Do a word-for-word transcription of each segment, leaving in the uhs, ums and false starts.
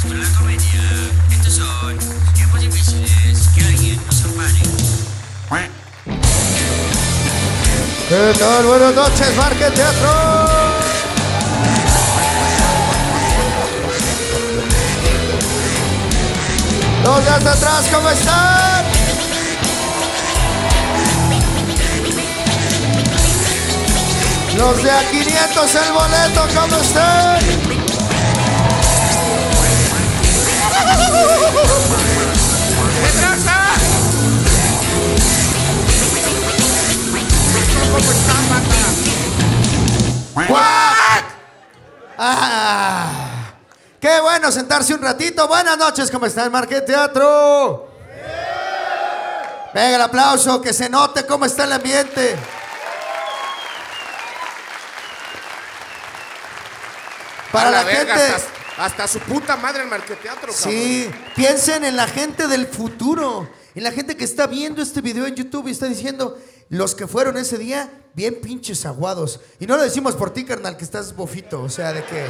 con la comedia. Estos son tiempos difíciles. Que alguien nos ampare. ¿Qué tal? Buenas noches, Market Teatro. Los de hasta atrás, ¿cómo están? Los de a quinientos el boleto, ¿cómo están? ¿Qué pasa? ¿Cómo están, banda? ¡What! ¡Ah! ¡Qué bueno sentarse un ratito! Buenas noches, ¿cómo está el Market Teatro? Venga el aplauso, que se note cómo está el ambiente. Para la, la verga, gente... Hasta, hasta su puta madre el Market Teatro, cabrón. Sí, piensen en la gente del futuro, en la gente que está viendo este video en YouTube y está diciendo, los que fueron ese día, bien pinches aguados. Y no lo decimos por ti, carnal, que estás bofito, o sea, de que...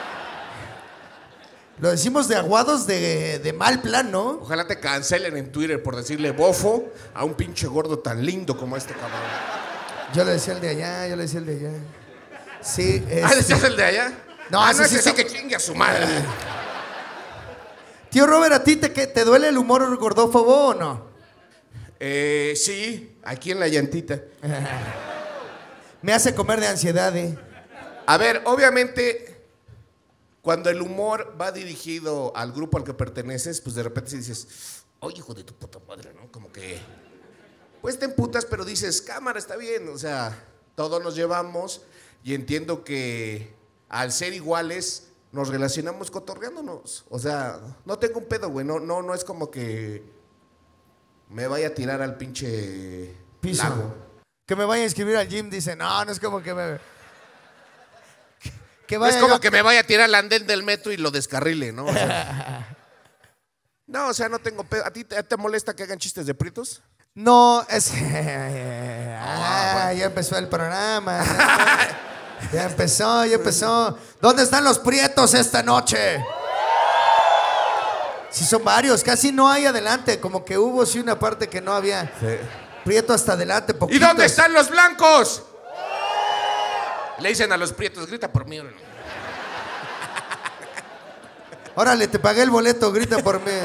Lo decimos de aguados de, de mal plan, ¿no? Ojalá te cancelen en Twitter por decirle bofo a un pinche gordo tan lindo como este cabrón. Yo le decía el de allá, yo le decía el de allá. Sí, este... ¿Ah, le decías el de allá? No, ah, ese no, sí ese sí son- que chingue a su madre. Tío Robert, ¿a ti te, que, te duele el humor gordófobo o no? Eh, sí, aquí en la llantita. Me hace comer de ansiedad, ¿eh? A ver, obviamente, cuando el humor va dirigido al grupo al que perteneces, pues de repente sí dices, oye, hijo de tu puta madre, ¿no? Como que, pues te emputas, pero dices, cámara, está bien. O sea, todos nos llevamos y entiendo que al ser iguales nos relacionamos cotorreándonos. O sea, no tengo un pedo, güey. No, no, no es como que me vaya a tirar al pinche Piso. lago. Que me vaya a inscribir al gym, dice, no, no es como que me... Que, que No vaya es como yo- que me vaya a tirar al andén del metro y lo descarrile, ¿no? O sea, no, o sea, no tengo pedo. ¿A ti te, te molesta que hagan chistes de prietos? No, es... Ah, ya empezó el programa. Ya empezó, ya empezó. ¿Dónde están los prietos esta noche? Sí, son varios, casi no hay adelante. Como que hubo sí una parte que no había. Prieto hasta adelante, ¿Y poquitos. dónde están los blancos? Le dicen a los prietos, grita por mí. órale. Órale, te pagué el boleto, grita por mí.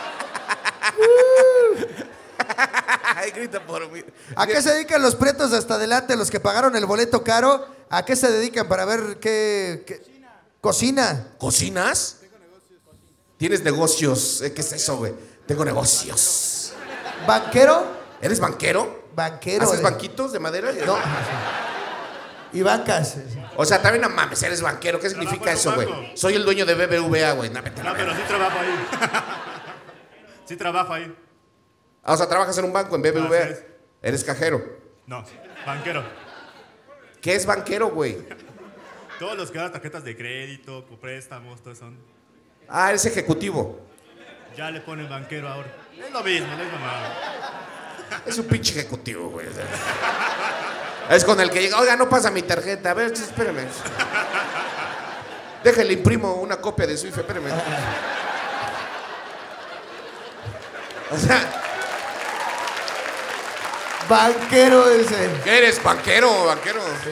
Ay, grita por mí. ¿A qué se dedican los prietos hasta adelante, los que pagaron el boleto caro? ¿A qué se dedican para ver qué...? qué... Cocina. ¿Cocinas? ¿Tienes negocios? Eh, ¿Qué es eso, güey? Tengo negocios. ¿Banquero? ¿Eres banquero? Banquero. ¿Haces eh. banquitos de madera? No. Y bancas. O sea, también no mames, eres banquero. ¿Qué significa eso, güey? Soy el dueño de B B V A, güey. No, vete a la No, pero verga. sí trabajo ahí. Sí trabajo ahí. Ah, o sea, trabajas en un banco en B B V A. Así es. Eres cajero. No, banquero. ¿Qué es banquero, güey? Todos los que dan tarjetas de crédito, préstamos, todo eso. Ah, eres ejecutivo. Ya le ponen banquero ahora. Es lo mismo, no es lo malo. Es un pinche ejecutivo, güey. Es con el que llega, oiga, no pasa mi tarjeta. A ver, espérame. Déjale, imprimo una copia de Swift, espérame. O sea, Banquero ese. ¿qué eres? ¿Banquero? ¿Banquero? Sí.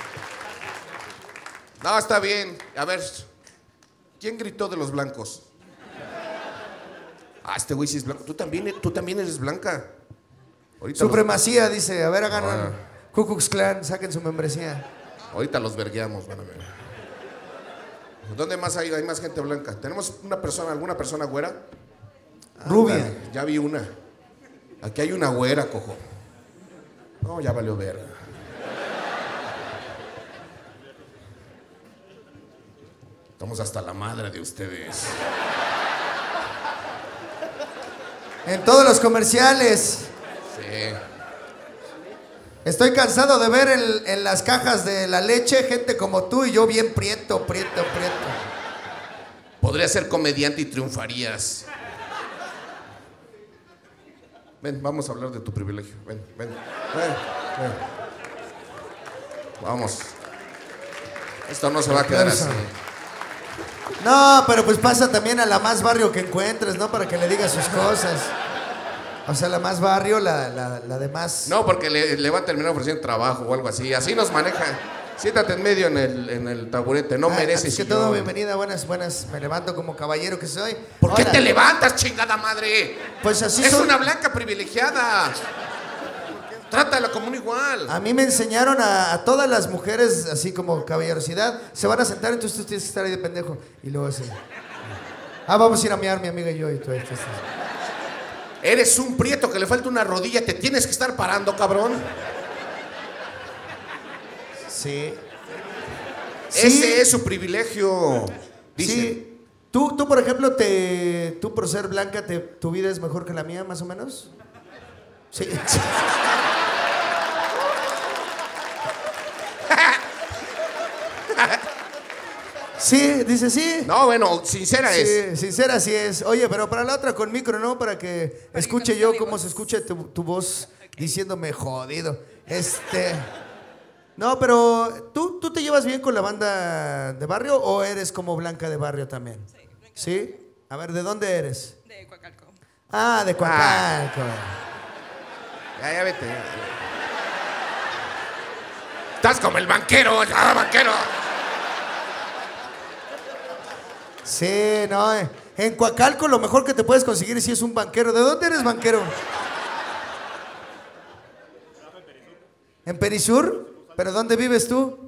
No, está bien. A ver, ¿quién gritó de los blancos? Ah, este güey sí es blanco. ¿Tú también, tú también eres blanca? Ahorita los, Supremacía, dice. A ver, hagan Ahora. Ku Klux Klan, saquen su membresía. ahorita los vergueamos, van a ver. ¿Dónde más hay? Hay más gente blanca. ¿Tenemos una persona, alguna persona güera? Rubia. Ándale, ya vi una. Aquí hay una güera, cojo. No, ya valió ver. Estamos hasta la madre de ustedes. En todos los comerciales. Sí. Estoy cansado de ver en, en las cajas de la leche gente como tú y yo bien prieto, prieto, prieto. Podría ser comediante y triunfarías. Ven, vamos a hablar de tu privilegio. Ven, ven, ven, ven. Vamos. Esto no se va a quedar así. No, pero pues pasa también a la más barrio que encuentres, ¿no? Para que le digas sus cosas. O sea, la más barrio, la, la, la de más... No, porque le, le va a terminar ofreciendo trabajo o algo así. Así nos maneja. Siéntate en medio en el, en el taburete, no Ah, mereces. así que sillón. todo, bienvenida, buenas, buenas. Me levanto como caballero que soy. ¿Por qué Hola. te levantas, chingada madre? Pues así Es son. una blanca privilegiada. Trátala como un igual. A mí me enseñaron a, a todas las mujeres, así como caballerosidad, se van a sentar, entonces tú tienes que estar ahí de pendejo. Y luego así. Ah, vamos a ir a mear, mi amiga y yo. Y tú, esto, esto. Eres un prieto que le falta una rodilla, te tienes que estar parando, cabrón. Sí. Ese Sí. es su privilegio. Dice. Sí. Tú, tú, por ejemplo, te, tú por ser blanca, te, ¿tu vida es mejor que la mía, más o menos? Sí. Sí, dice sí. No, bueno, sincera Sí, es. sincera sí es. Oye, pero para la otra con micro, ¿no? Para que Para escuche que yo conozcan mi cómo voz. se escucha tu, tu voz diciéndome jodido. Este. No, pero ¿tú, ¿tú te llevas bien con la banda de barrio o eres como Blanca de barrio también? Sí, Blanca. ¿Sí? A ver, ¿de dónde eres? De Coacalco. Ah, de Coacalco. Ya, ya vete. ya. Estás como el banquero, ya, banquero. Sí, no. eh. En Coacalco lo mejor que te puedes conseguir si es un banquero. ¿De dónde eres banquero? ¿En Perisur? ¿Pero dónde vives tú?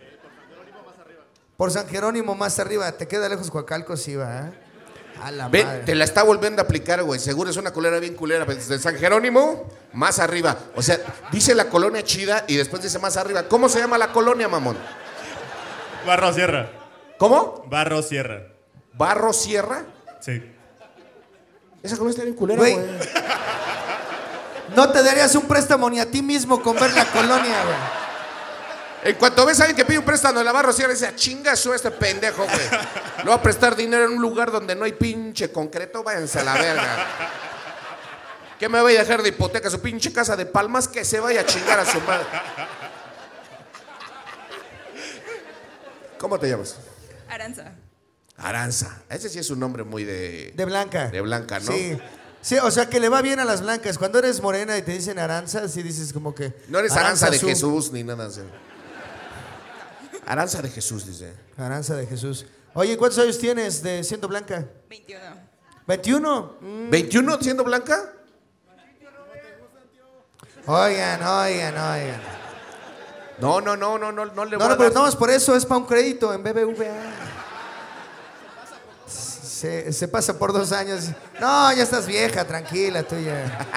Por San Jerónimo más arriba. ¿Te queda lejos Coacalco? Sí, va. ¿eh? A la Ve, madre. te la está volviendo a aplicar, güey. Seguro es una culera bien culera. Desde San Jerónimo, más arriba. O sea, dice la colonia chida y después dice más arriba. ¿Cómo se llama la colonia, mamón? Barro Sierra. ¿Cómo? Barro Sierra. ¿Barro Sierra? Sí. Esa colonia está bien culera, Güey. güey. No te darías un préstamo ni a ti mismo con ver la colonia, güey. En cuanto ves a alguien que pide un préstamo de la Barro Sierra, dice, chinga su este pendejo, güey. Le va a prestar dinero en un lugar donde no hay pinche concreto, váyanse a la verga. ¿Qué me voy a dejar de hipoteca? Su pinche casa de Palmas, que se vaya a chingar a su madre. ¿Cómo te llamas? Aranza. Aranza. Ese sí es un nombre muy de... De Blanca. De Blanca, ¿no? Sí. Sí, o sea que le va bien a las blancas. Cuando eres morena y te dicen Aranza, sí dices como que... No eres Aranza de Su- Jesús ni nada así. Aranza de Jesús, dice. Aranza de Jesús. Oye, ¿cuántos años tienes de siendo blanca? veintiuno. ¿veintiuno? Mm. ¿veintiuno siendo blanca? Oigan, oigan, oigan. No, no, no, no, no, no le No, voy a no, pero dar- no, es por eso, es para un crédito en B B V A. Se, se pasa por dos años. No, ya estás vieja, tranquila, tú ya.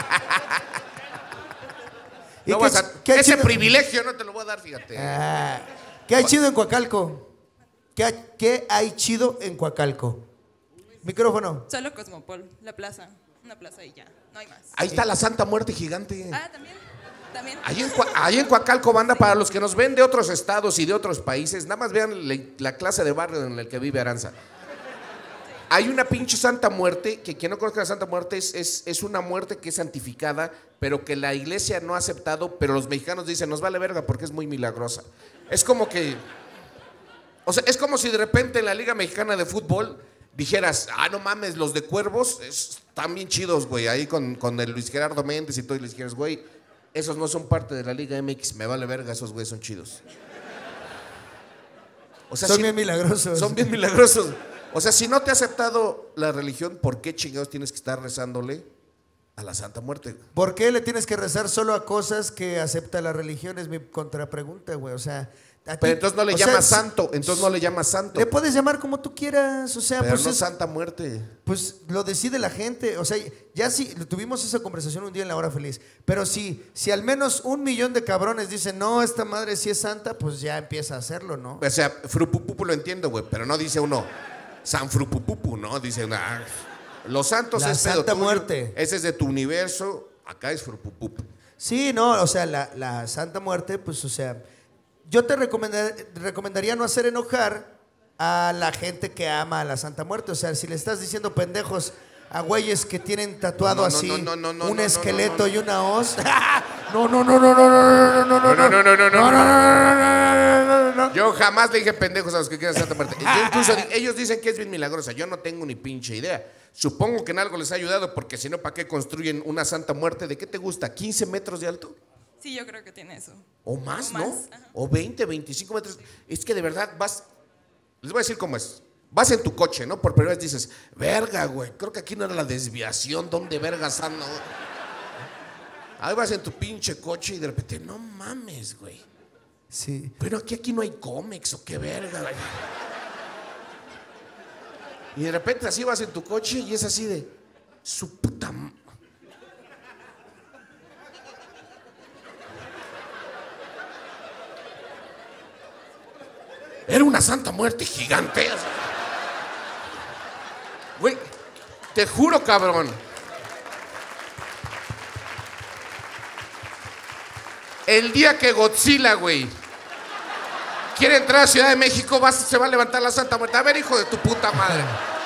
¿Y No qué vas ch- a- qué hay ese chido- privilegio no te lo voy a dar, fíjate. Ah, ¿qué hay chido en Coacalco? ¿Qué hay, qué hay chido en Coacalco? Micrófono. Solo Cosmopol, la plaza. Una plaza y ya. No hay más. Ahí está la Santa Muerte gigante. Ah, también. También. Ahí en, Cua- ahí en Coacalco, banda, para los que nos ven de otros estados y de otros países, nada más vean le- la clase de barrio en el que vive Aranza. Hay una pinche Santa Muerte, que quien no conozca la Santa Muerte es, es, es una muerte que es santificada, pero que la iglesia no ha aceptado, pero los mexicanos dicen, nos vale verga porque es muy milagrosa. Es como que... O sea, es como si de repente en la Liga Mexicana de Fútbol dijeras, ah, no mames, los de Cuervos es- están bien chidos, güey, ahí con, con el Luis Gerardo Méndez y todo, y les dijeras, güey, esos no son parte de la Liga M X, me vale verga, esos güeyes son chidos. O sea, Son si- bien milagrosos. son bien milagrosos. O sea, si no te ha aceptado la religión, ¿por qué chingados tienes que estar rezándole a la Santa Muerte? ¿Por qué le tienes que rezar solo a cosas que acepta la religión? Es mi contrapregunta, güey. O sea, a ti- Pero entonces no le o sea, llamas si- santo, entonces no le llamas santo. Le puedes llamar como tú quieras, o sea, Pero pues, no es- Santa Muerte. pues lo decide la gente. O sea, ya sí, tuvimos esa conversación un día en La Hora Feliz. Pero si, si al menos un millón de cabrones dicen, no, esta madre sí es santa, pues ya empieza a hacerlo, ¿no? O sea, frupupupu lo entiendo, güey, pero no dice uno San Frupupupu, ¿no? Dice una, ah, los santos La es pedo Santa tuyo, Muerte. ese es de tu universo, acá es Frupupupu. Sí, no, o sea, la, la Santa Muerte, pues, o sea, yo te recomendar- recomendaría no hacer enojar a la gente que ama a la Santa Muerte. O sea, si le estás diciendo pendejos a güeyes que tienen tatuado No, no, así no, no, no, no, un no, esqueleto no, no, y una hoz. No, no, no, no, no, no, no, no, no, No, no, no, no, no, no, no, no, no, no. Yo jamás le dije pendejos a los que quieran Santa Muerte. Yo incluso di- ellos dicen que es bien milagrosa. Yo no tengo ni pinche idea. Supongo que en algo les ha ayudado, porque si no, ¿para qué construyen una Santa Muerte? ¿De qué te gusta? ¿quince metros de alto? Sí, yo creo que tiene eso. O más, O ¿no? más, ajá. O veinte, veinticinco metros. Es que de verdad vas. Les voy a decir cómo es. Vas en tu coche, ¿no? Por primera vez dices, verga, güey, creo que aquí no era la desviación. ¿Dónde vergas ando? Ahí vas en tu pinche coche y de repente, no mames, güey. Sí. Pero aquí, aquí no hay cómics o qué verga, güey. Y de repente así vas en tu coche y es así de su puta. m- Era una Santa Muerte gigante. o sea. Güey, te juro, cabrón. El día que Godzilla, güey, quiere entrar a Ciudad de México, vas- se va a levantar la Santa Muerte. A ver, hijo de tu puta madre.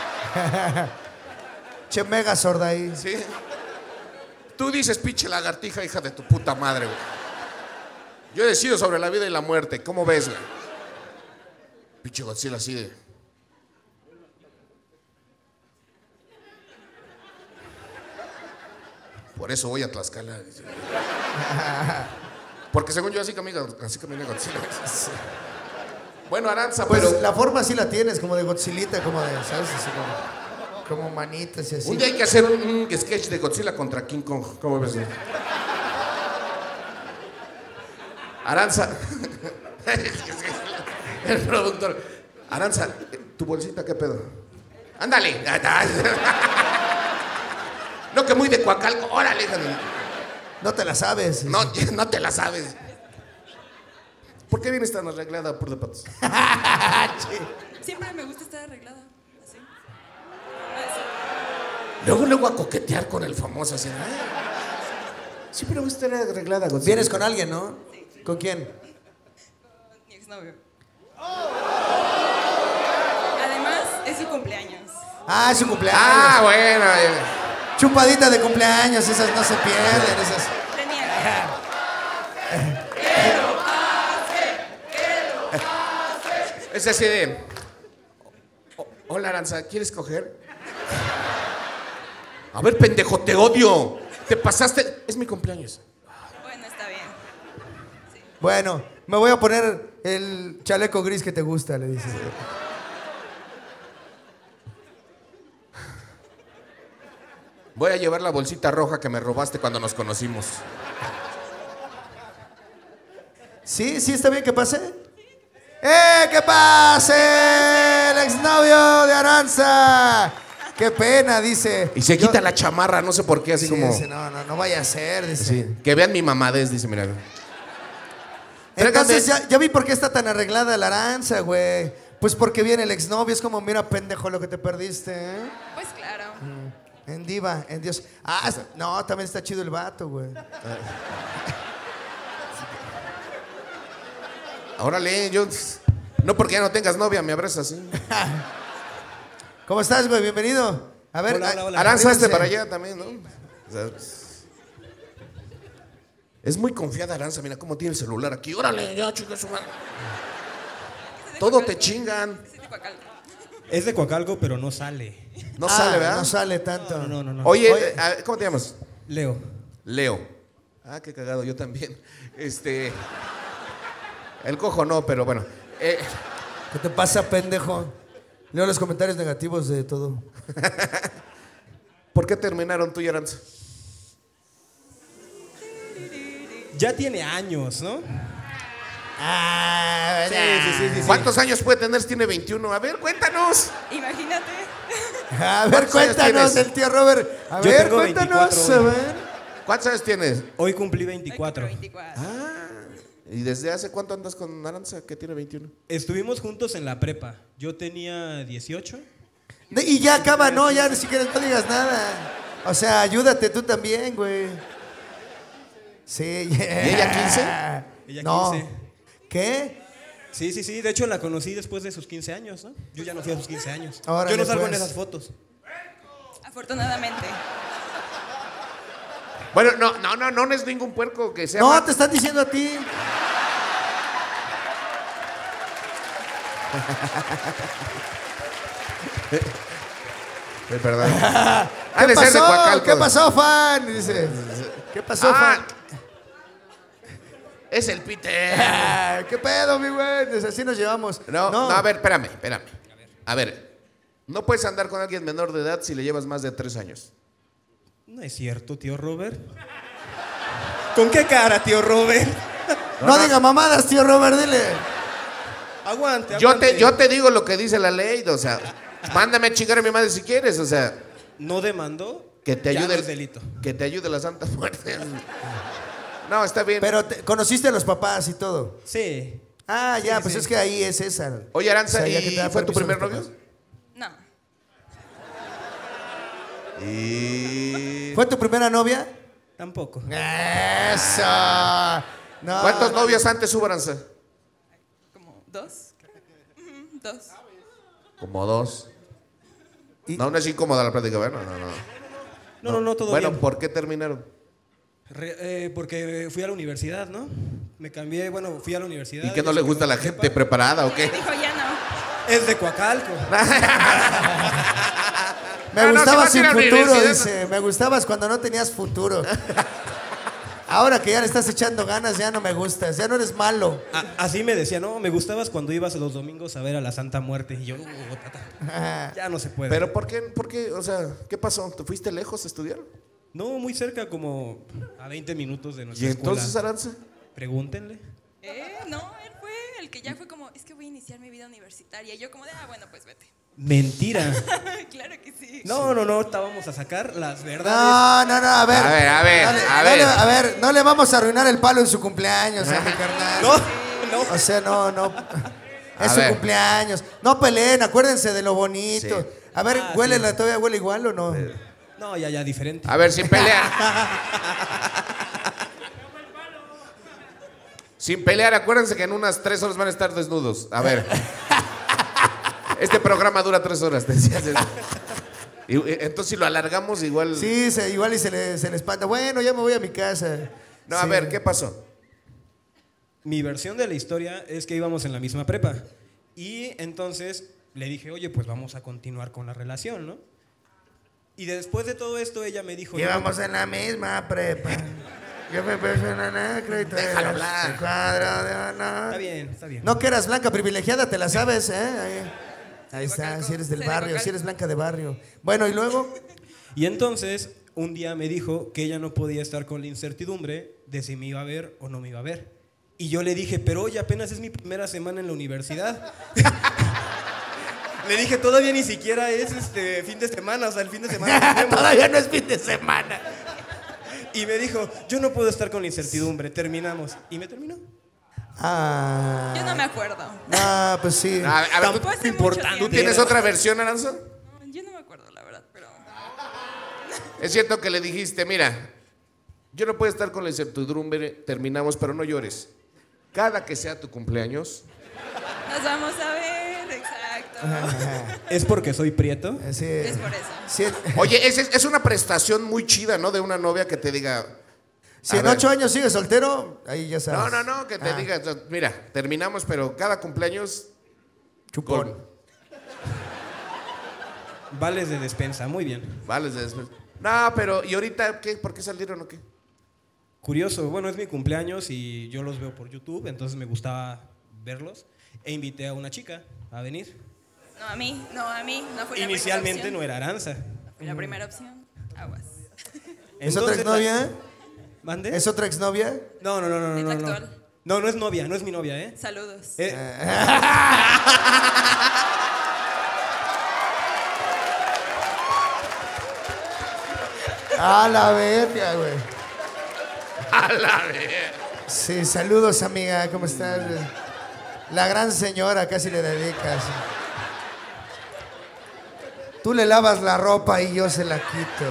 Che mega sorda ahí. ¿Sí? Tú dices, pinche lagartija, hija de tu puta madre, güey. Yo decido sobre la vida y la muerte. ¿Cómo ves, güey? Pinche Godzilla así de... Por eso voy a Tlaxcala. dice. Porque según yo así camina, así camina Godzilla. Bueno, Aranza, Pues pero... la forma sí la tienes, como de Godzillita, como de, ¿sabes? Así como, como manitas y así. Un día hay que hacer un, un sketch de Godzilla contra King Kong. ¿Cómo ves? Aranza. El productor. Aranza, ¿tu bolsita qué pedo? Ándale. No, que muy de Coacalco. Órale, hija de- No te la sabes. No, no te la sabes. ¿Por qué vienes tan arreglada por de patos? Siempre me gusta estar arreglada. Así. Luego, luego a coquetear con el famoso. Así, ay, sí, pero usted era arreglada, Godzilla. Vienes con alguien, ¿no? ¿Con quién? Con mi exnovio. Además, es su cumpleaños. Ah, es su cumpleaños. Ah, bueno. eh. Chupadita de cumpleaños, esas no se pierden, esas. Tenía. Es así de... "O- Hola, Aranza, ¿quieres coger? A ver, pendejo, te odio. Te pasaste... Es mi cumpleaños. Bueno, está bien. Bueno, me voy a poner el chaleco gris que te gusta, le dice. Voy a llevar la bolsita roja que me robaste cuando nos conocimos. ¿Sí? ¿Sí está bien que pase? ¡Eh, que pase! El exnovio de Aranza. ¡Qué pena!, dice. Y se Yo- quita la chamarra, no sé por qué, así Sí, como... dice, no, no, no vaya a ser, dice. Sí, que vean mi mamadez, dice, mira. Entonces Tráigame- ya, ya vi por qué está tan arreglada la Aranza, güey. Pues porque viene el exnovio, es como, mira, pendejo, lo que te perdiste, ¿eh? Pues claro. En diva, en Dios. Ah, es- no, también está chido el vato, güey. Órale, yo... No porque ya no tengas novia, me abrazas así. ¿Cómo estás, güey? Bienvenido. A ver, Hola, a- hola, hola. Aranza, hazte arrímense. para allá también, ¿no? O sea, es muy confiada Aranza, mira cómo tiene el celular aquí. Órale, ya, chica, su madre. Todo te chingan. Sí, tipo acá. Es de Coacalco, pero no sale. No Ah, sale, ¿verdad? No sale tanto. No, no, no. no. Oye, Oye. eh, a ver, ¿cómo te llamas? Leo. Leo. Ah, qué cagado, yo también. Este. El cojo no, pero bueno. Eh, ¿Qué te pasa, pendejo? Leo los comentarios negativos de todo. ¿Por qué terminaron tú y Aranza? Ya tiene años, ¿no? Ah, Sí, sí, sí, sí, sí. ¿Cuántos años puede tener? Tiene veintiuno. A ver, cuéntanos. Imagínate. A ver, ¿Cuántos años cuéntanos, tienes? el tío Robert. A Yo ver, tengo cuéntanos. veinticuatro A hoy. ver. ¿Cuántos años tienes? Hoy cumplí Ay, veinticuatro. veinticuatro. ¿Y desde hace cuánto andas con Aranza, que tiene veintiuno? Estuvimos juntos en la prepa. Yo tenía dieciocho. De- Y ya acaba, no, ya ni siquiera no digas nada. O sea, ayúdate tú también, güey. Sí. ¿Y ella quince? Ella No. quince. ¿Qué? Sí, sí, sí. De hecho, la conocí después de sus quince años, ¿no? Yo ya no fui a sus quince años. Órale, Yo no salgo en pues. esas fotos. Afortunadamente. Bueno, no, no, no, no, no es ningún puerco que sea. No, ma- te están diciendo a ti. Es verdad. ¿Qué Ha de ser de pasó? Coacalco. ¿Qué pasó, fan? Dice. ¿Qué pasó, Ah, fan? es el Peter. Ah, ¿Qué pedo, mi güey? Dice, así nos llevamos. No, no, a ver, espérame, espérame. A ver, no puedes andar con alguien menor de edad si le llevas más de tres años. No es cierto, tío Robert. ¿Con qué cara, tío Robert? No, diga mamadas, tío Robert, dile. Aguante, Yo aguante. te, yo te digo lo que dice la ley, o sea, mándame a chingar a mi madre si quieres, o sea, No demandó. que te ya ayude no el- es delito. que te ayude la Santa Muerte. No, está bien. Pero te- conociste a los papás y todo. Sí. Ah, ya, Sí, pues sí. es que ahí es esa. Oye, Aranza, O sea, ya ¿y que te da fue tu permiso primer los novio? papás. No. Y... ¿Fue tu primera novia? Tampoco. Eso. No, ¿Cuántos no. novios antes hubo, Aranza? Como dos. Ujú, dos. Como dos. Y- No, no es incómoda la plática, bueno, no, no. No, no, no, todo Bueno, bien. ¿por qué terminaron? Re- eh, porque fui a la universidad, ¿no? Me cambié, bueno, fui a la universidad. ¿Y qué no yo le saqué gusta a la una gente prepa. preparada o qué? Dijo ya no. Es de Coacalco. Me No, no, gustabas si sin vas a ir a la futuro, universidad, dice. Me gustabas cuando no tenías futuro. Ahora que ya le estás echando ganas, ya no me gustas. Ya no eres malo. A- así me decía, no, me gustabas cuando ibas los domingos a ver a la Santa Muerte. Y yo, no, tata, ya no se puede. ¿Pero por qué, por qué? O sea, ¿qué pasó? ¿Te fuiste lejos a estudiar? No, muy cerca, como a veinte minutos de ¿Y nuestra entonces, escuela. Aranza? Pregúntenle. Eh, no, él fue el que ya fue como, es que voy a iniciar mi vida universitaria. Y yo como de, ah, bueno, pues vete. Mentira. Claro que sí. No, no, no, estábamos a sacar las verdades. No, no, no, a ver. A ver, a ver, No le- a no ver. le- a ver, no le vamos a arruinar el palo en su cumpleaños a mi carnal. No, no. O sea, no, no. Es A su ver. cumpleaños. No peleen, acuérdense de lo bonito. Sí. A ver, Ah, ¿huele sí. la todavía huele igual o no? No, ya, ya, diferente. A ver, sin pelear. Sin pelear, acuérdense que en unas tres horas van a estar desnudos. A ver. Este programa dura tres horas, te decías. Y, y, entonces, si lo alargamos, igual. Sí, se- igual y se le, se le espanta. Bueno, ya me voy a mi casa. No, a Sí. ver, ¿qué pasó? Mi versión de la historia es que íbamos en la misma prepa. Y entonces le dije, oye, pues vamos a continuar con la relación, ¿no? Y después de todo esto, ella me dijo... Llevamos en la misma prepa. Yo me puse en anacro y tú Déjalo eras hablar. el cuadro de honor. Está bien, está bien. No que eras blanca privilegiada, te la sabes, ¿eh? Ahí, ahí está, Coacalco. si eres del Soy de barrio, si Coacalco. eres blanca de barrio. Bueno, ¿y luego? Y entonces, un día me dijo que ella no podía estar con la incertidumbre de si me iba a ver o no me iba a ver. Y yo le dije, pero oye, apenas es mi primera semana en la universidad. Le dije, todavía ni siquiera es este fin de semana, o sea, el fin de semana nos vemos. Todavía no es fin de semana. Y me dijo, yo no puedo estar con la incertidumbre, terminamos. Y me terminó. Ah. Yo no me acuerdo. Ah, pues sí. A, a ver, ¿tú, Fue hace mucho importante. tú tiempo. tienes otra versión, Aranza? No, yo no me acuerdo, la verdad, pero... Es cierto que le dijiste, mira, yo no puedo estar con la incertidumbre, terminamos, pero no llores. Cada que sea tu cumpleaños, Nos vamos a ver, exacto. ¿Es porque soy prieto? Eh, Sí. Es por eso. Si, oye, es, es una prestación muy chida, ¿no? De una novia que te diga, si A en ver. ocho años sigues soltero, ahí ya sabes. no, no, no, que te Ah, diga, mira, terminamos, pero cada cumpleaños, Chupón. con Vales de despensa, muy bien. vales de después. No, pero, ¿y ahorita qué? ¿Por qué salieron o qué? Curioso, bueno, es mi cumpleaños y yo los veo por YouTube, entonces me gustaba verlos. E invité a una chica a venir. No, a mí, no, a mí. No fue la Inicialmente primera no era Aranza. opción. No fue la primera opción. Aguas. ¿Es otra Entonces, exnovia? la- ¿Mande? ¿Es otra exnovia? No, no, no, no, Es no, la no. actual. No, no es novia, no es mi novia, ¿eh? Saludos. Eh, A la verga, güey. A la vez. Sí, saludos, amiga. ¿Cómo estás? La gran señora, casi le dedicas. Tú le lavas la ropa y yo se la quito.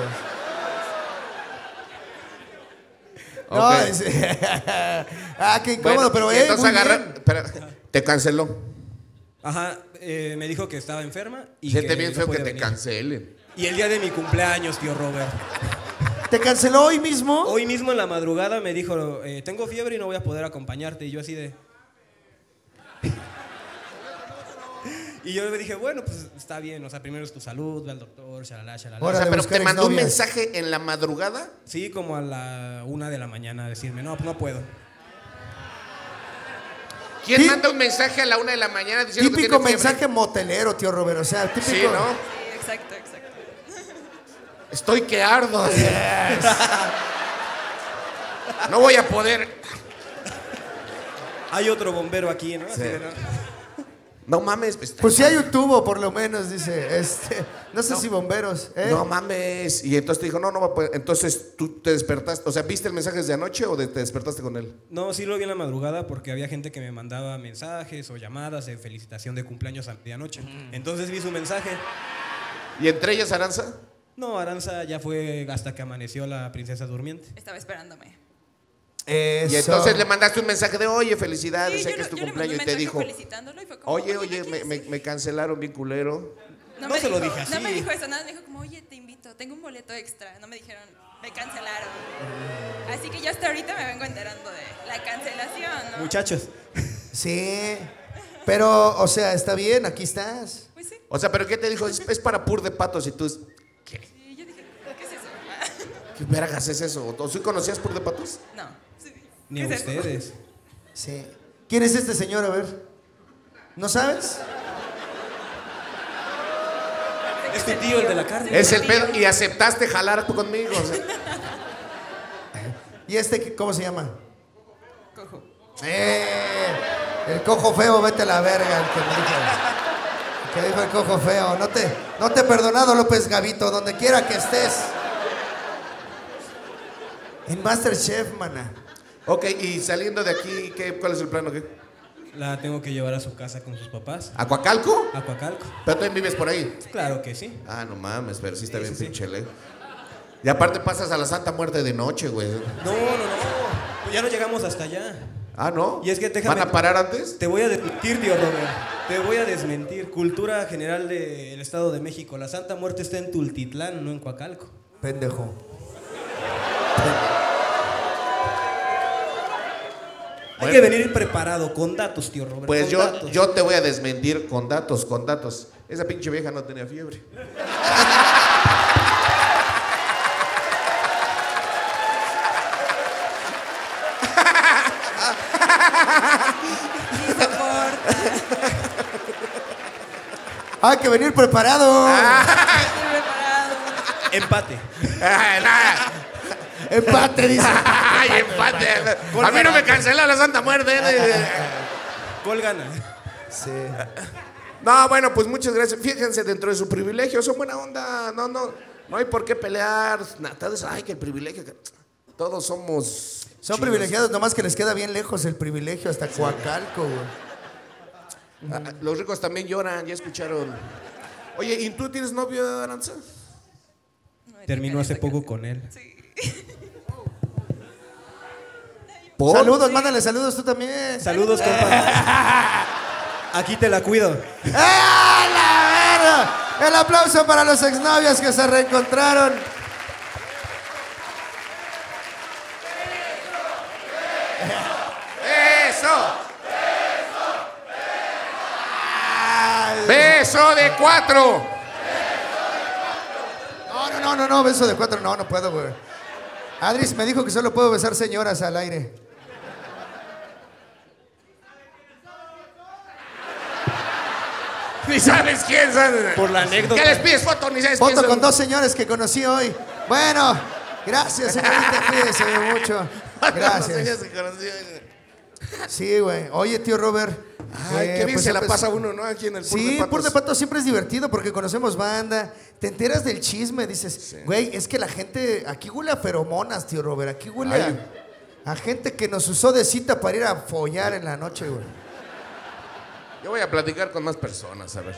No, Ok. es- ah, qué incómodo, Bueno, pero y eh, entonces muy agarra, bien. espera, te canceló. Ajá, eh, me dijo que estaba enferma y Siente que bien no feo que podía te venir. cancelen. Y el día de mi cumpleaños, tío Robert. ¿Te canceló hoy mismo? Hoy mismo en la madrugada me dijo, eh, tengo fiebre y no voy a poder acompañarte. Y yo así de... Y yo le dije, bueno, pues está bien, o sea, primero es tu salud, ve al doctor, shalala, shalala. Ahora, O sea, de pero buscar te mandó un exnovias. mensaje en la madrugada. Sí, como a la una de la mañana a decirme, no, pues no puedo. ¿Quién Tí- manda un mensaje a la una de la mañana diciendo Típico que tiene fiebre? mensaje motelero, tío Robert. O sea, típico. Sí, ¿no? Sí, exacto, exacto. Estoy que ardo. No voy a poder. Hay otro bombero aquí, ¿no? Así Sí. de, ¿no? No mames. Pues, Pues sí hay un tubo, por lo menos, dice. Este, no sé si bomberos. ¿eh? No mames. Y entonces te dijo, no, no va a poder. Entonces tú te despertaste. O sea, ¿viste el mensaje desde anoche o de- te despertaste con él? No, sí lo vi en la madrugada porque había gente que me mandaba mensajes o llamadas de felicitación de cumpleaños a medianoche. Entonces vi su mensaje. ¿Y entre ellas, Aranza? No, Aranza ya fue hasta que amaneció la princesa durmiente. Estaba esperándome. Eso. Y entonces le mandaste un mensaje de, oye, felicidades, Sí, sé yo que le- es tu yo le mandé cumpleaños. un Y te mensaje dijo, felicitándolo y fue como, oye, ¿no oye, me, quieres me- ir? me cancelaron bien culero. No me se lo dijo- dije así. No me dijo eso, nada, me dijo como, oye, te invito, tengo un boleto extra. No me dijeron, me cancelaron. Así que yo hasta ahorita me vengo enterando de la cancelación, ¿no? Muchachos, Sí. Pero, o sea, está bien, aquí estás. Pues sí, O sea, ¿pero qué te dijo? Es, es para pur de patos y tú... ¿Qué? sí, yo dije, ¿qué es eso? ¿Qué vergas es eso? ¿O sí conocías pur de patos? No, sí. ni a ¿Qué es eso? ustedes. Sí. ¿Quién es este señor? A ver. ¿No sabes? Es tu tío, el de la carne. Es el pedo. Y aceptaste jalar conmigo. O sea. ¿Y este qué- cómo se llama? Cojo. Eh, el cojo feo, vete a la verga, el que me dijo. El que dijo el cojo feo. No te, no te he perdonado, López Gavito, donde quiera que estés. En Masterchef, mana. Ok, y saliendo de aquí, ¿qué, ¿cuál es el plan o qué? La tengo que llevar a su casa con sus papás. ¿Acuacalco? A Coacalco. Pero tú vives por ahí. Claro que sí. Ah, no mames, pero sí está Sí, bien sí, sí. pinche lejos. Y aparte pasas a la Santa Muerte de noche, güey. No, no, no. Pues ya no llegamos hasta allá. Ah, ¿no? Y es que déjame- ¿Van a parar antes? Te voy a desmentir, tío Robert. Te voy a desmentir. Cultura general del Estado de México. La Santa Muerte está en Tultitlán, no en Coacalco. Pendejo. Hay Bueno. que venir preparado, con datos, tío Robert. Pues con yo, datos. yo te voy a desmentir con datos, con datos. Esa pinche vieja no tenía fiebre. Ni soporta. Hay que venir preparado. Estoy preparado. Empate. Ah, nada. Empate, dice. Ay, empate. A mí no me canceló la Santa Muerte. Gol gana. Sí. No, bueno, pues muchas gracias. Fíjense dentro de su privilegio, son buena onda. No, no, no hay por qué pelear. Nada, todos, ay, que el privilegio. que- Todos somos. Son chidos. privilegiados, nomás que les queda bien lejos el privilegio hasta Coacalco, güey. Ah, los ricos también lloran, ya escucharon. Oye, ¿y tú tienes novio, Aranza? No me Terminó toca hace esa poco cara. con él. Sí. ¿Por? Saludos, mándale saludos tú también. Saludos, compa. Aquí te la cuido. ¡Ah, la verga! El aplauso para los exnovios que se reencontraron. ¡Eso! ¡Beso de cuatro! No, no, no, no, no, beso de cuatro, no, no puedo, güey. Adris me dijo que solo puedo besar señoras al aire. Ni sabes quién son. Por la anécdota. ¿Qué les pides foto? Ni sabes quién Foto son. con dos señores que conocí hoy. Bueno, gracias, señorita, cuídese mucho. Los Gracias. señores que conocí. Sí, güey. Oye, tío Robert. Ay, eh, qué bien pues se la empe- pasa uno, ¿no? Aquí en el Pur Sí, de Patos. Pur de Patos siempre es divertido porque conocemos banda, te enteras del chisme, dices, güey, es que la gente, aquí huele a feromonas, tío Robert, aquí huele Ay. a, a gente que nos usó de cita para ir a follar en la noche, güey. Yo voy a platicar con más personas, a ver.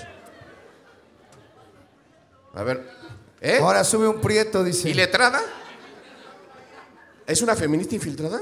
A ver. ¿Eh? Ahora sube un prieto, dice. ¿Y letrada? ¿Es una feminista infiltrada?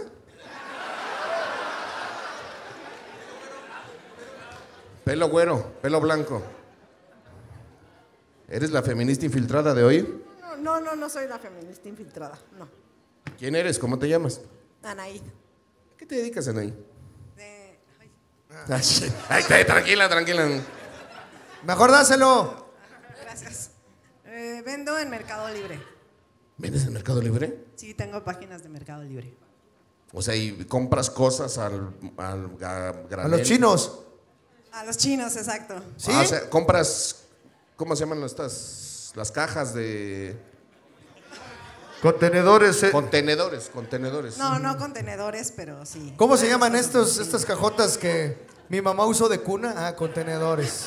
Pelo güero, pelo blanco. ¿Eres la feminista infiltrada de hoy? No, no, no, no soy la feminista infiltrada, no. ¿Quién eres? ¿Cómo te llamas? Anaí. ¿A qué te dedicas, Anaí? De... ay, Ay, ay, ay, tranquila, tranquila. Mejor dáselo. gracias. Eh, vendo en Mercado Libre. ¿Vienes del Mercado Libre? Sí, tengo páginas de Mercado Libre. O sea, y compras cosas al, al ga- granel. A los chinos. A los chinos, exacto. ¿Sí? Ah, o sea, compras, ¿cómo se llaman estas? Las cajas de Contenedores. eh. contenedores, contenedores. No, no contenedores, pero sí. ¿Cómo se llaman estos, estas cajotas que mi mamá usó de cuna? Ah, contenedores.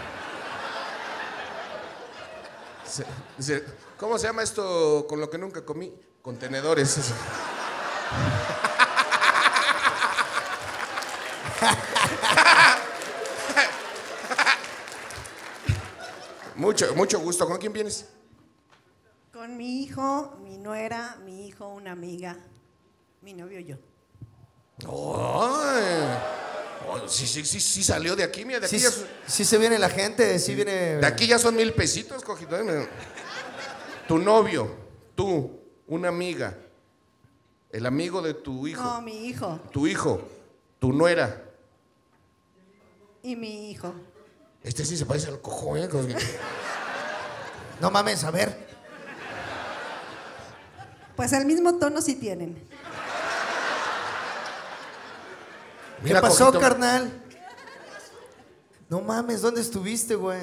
Se- se- ¿Cómo se llama esto con lo que nunca comí? Contenedores. Eso. Mucho, mucho gusto. ¿Con quién vienes? Con mi hijo, mi nuera, mi hijo, una amiga, mi novio y yo. Ay. Oh, sí, sí, sí, sí salió de aquí, mira, de aquí, Sí, ya, sí se viene la gente, sí viene... de aquí ya son mil pesitos, cojito. eh. Tu novio, tú, una amiga, el amigo de tu hijo, No, mi hijo tu hijo, tu nuera. y mi hijo. Este sí se parece al cojo, ¿eh? Como que- No mames, a ver. Pues el mismo tono sí tienen. ¿Qué Mira, pasó, cojito. carnal? No mames, ¿dónde estuviste, güey?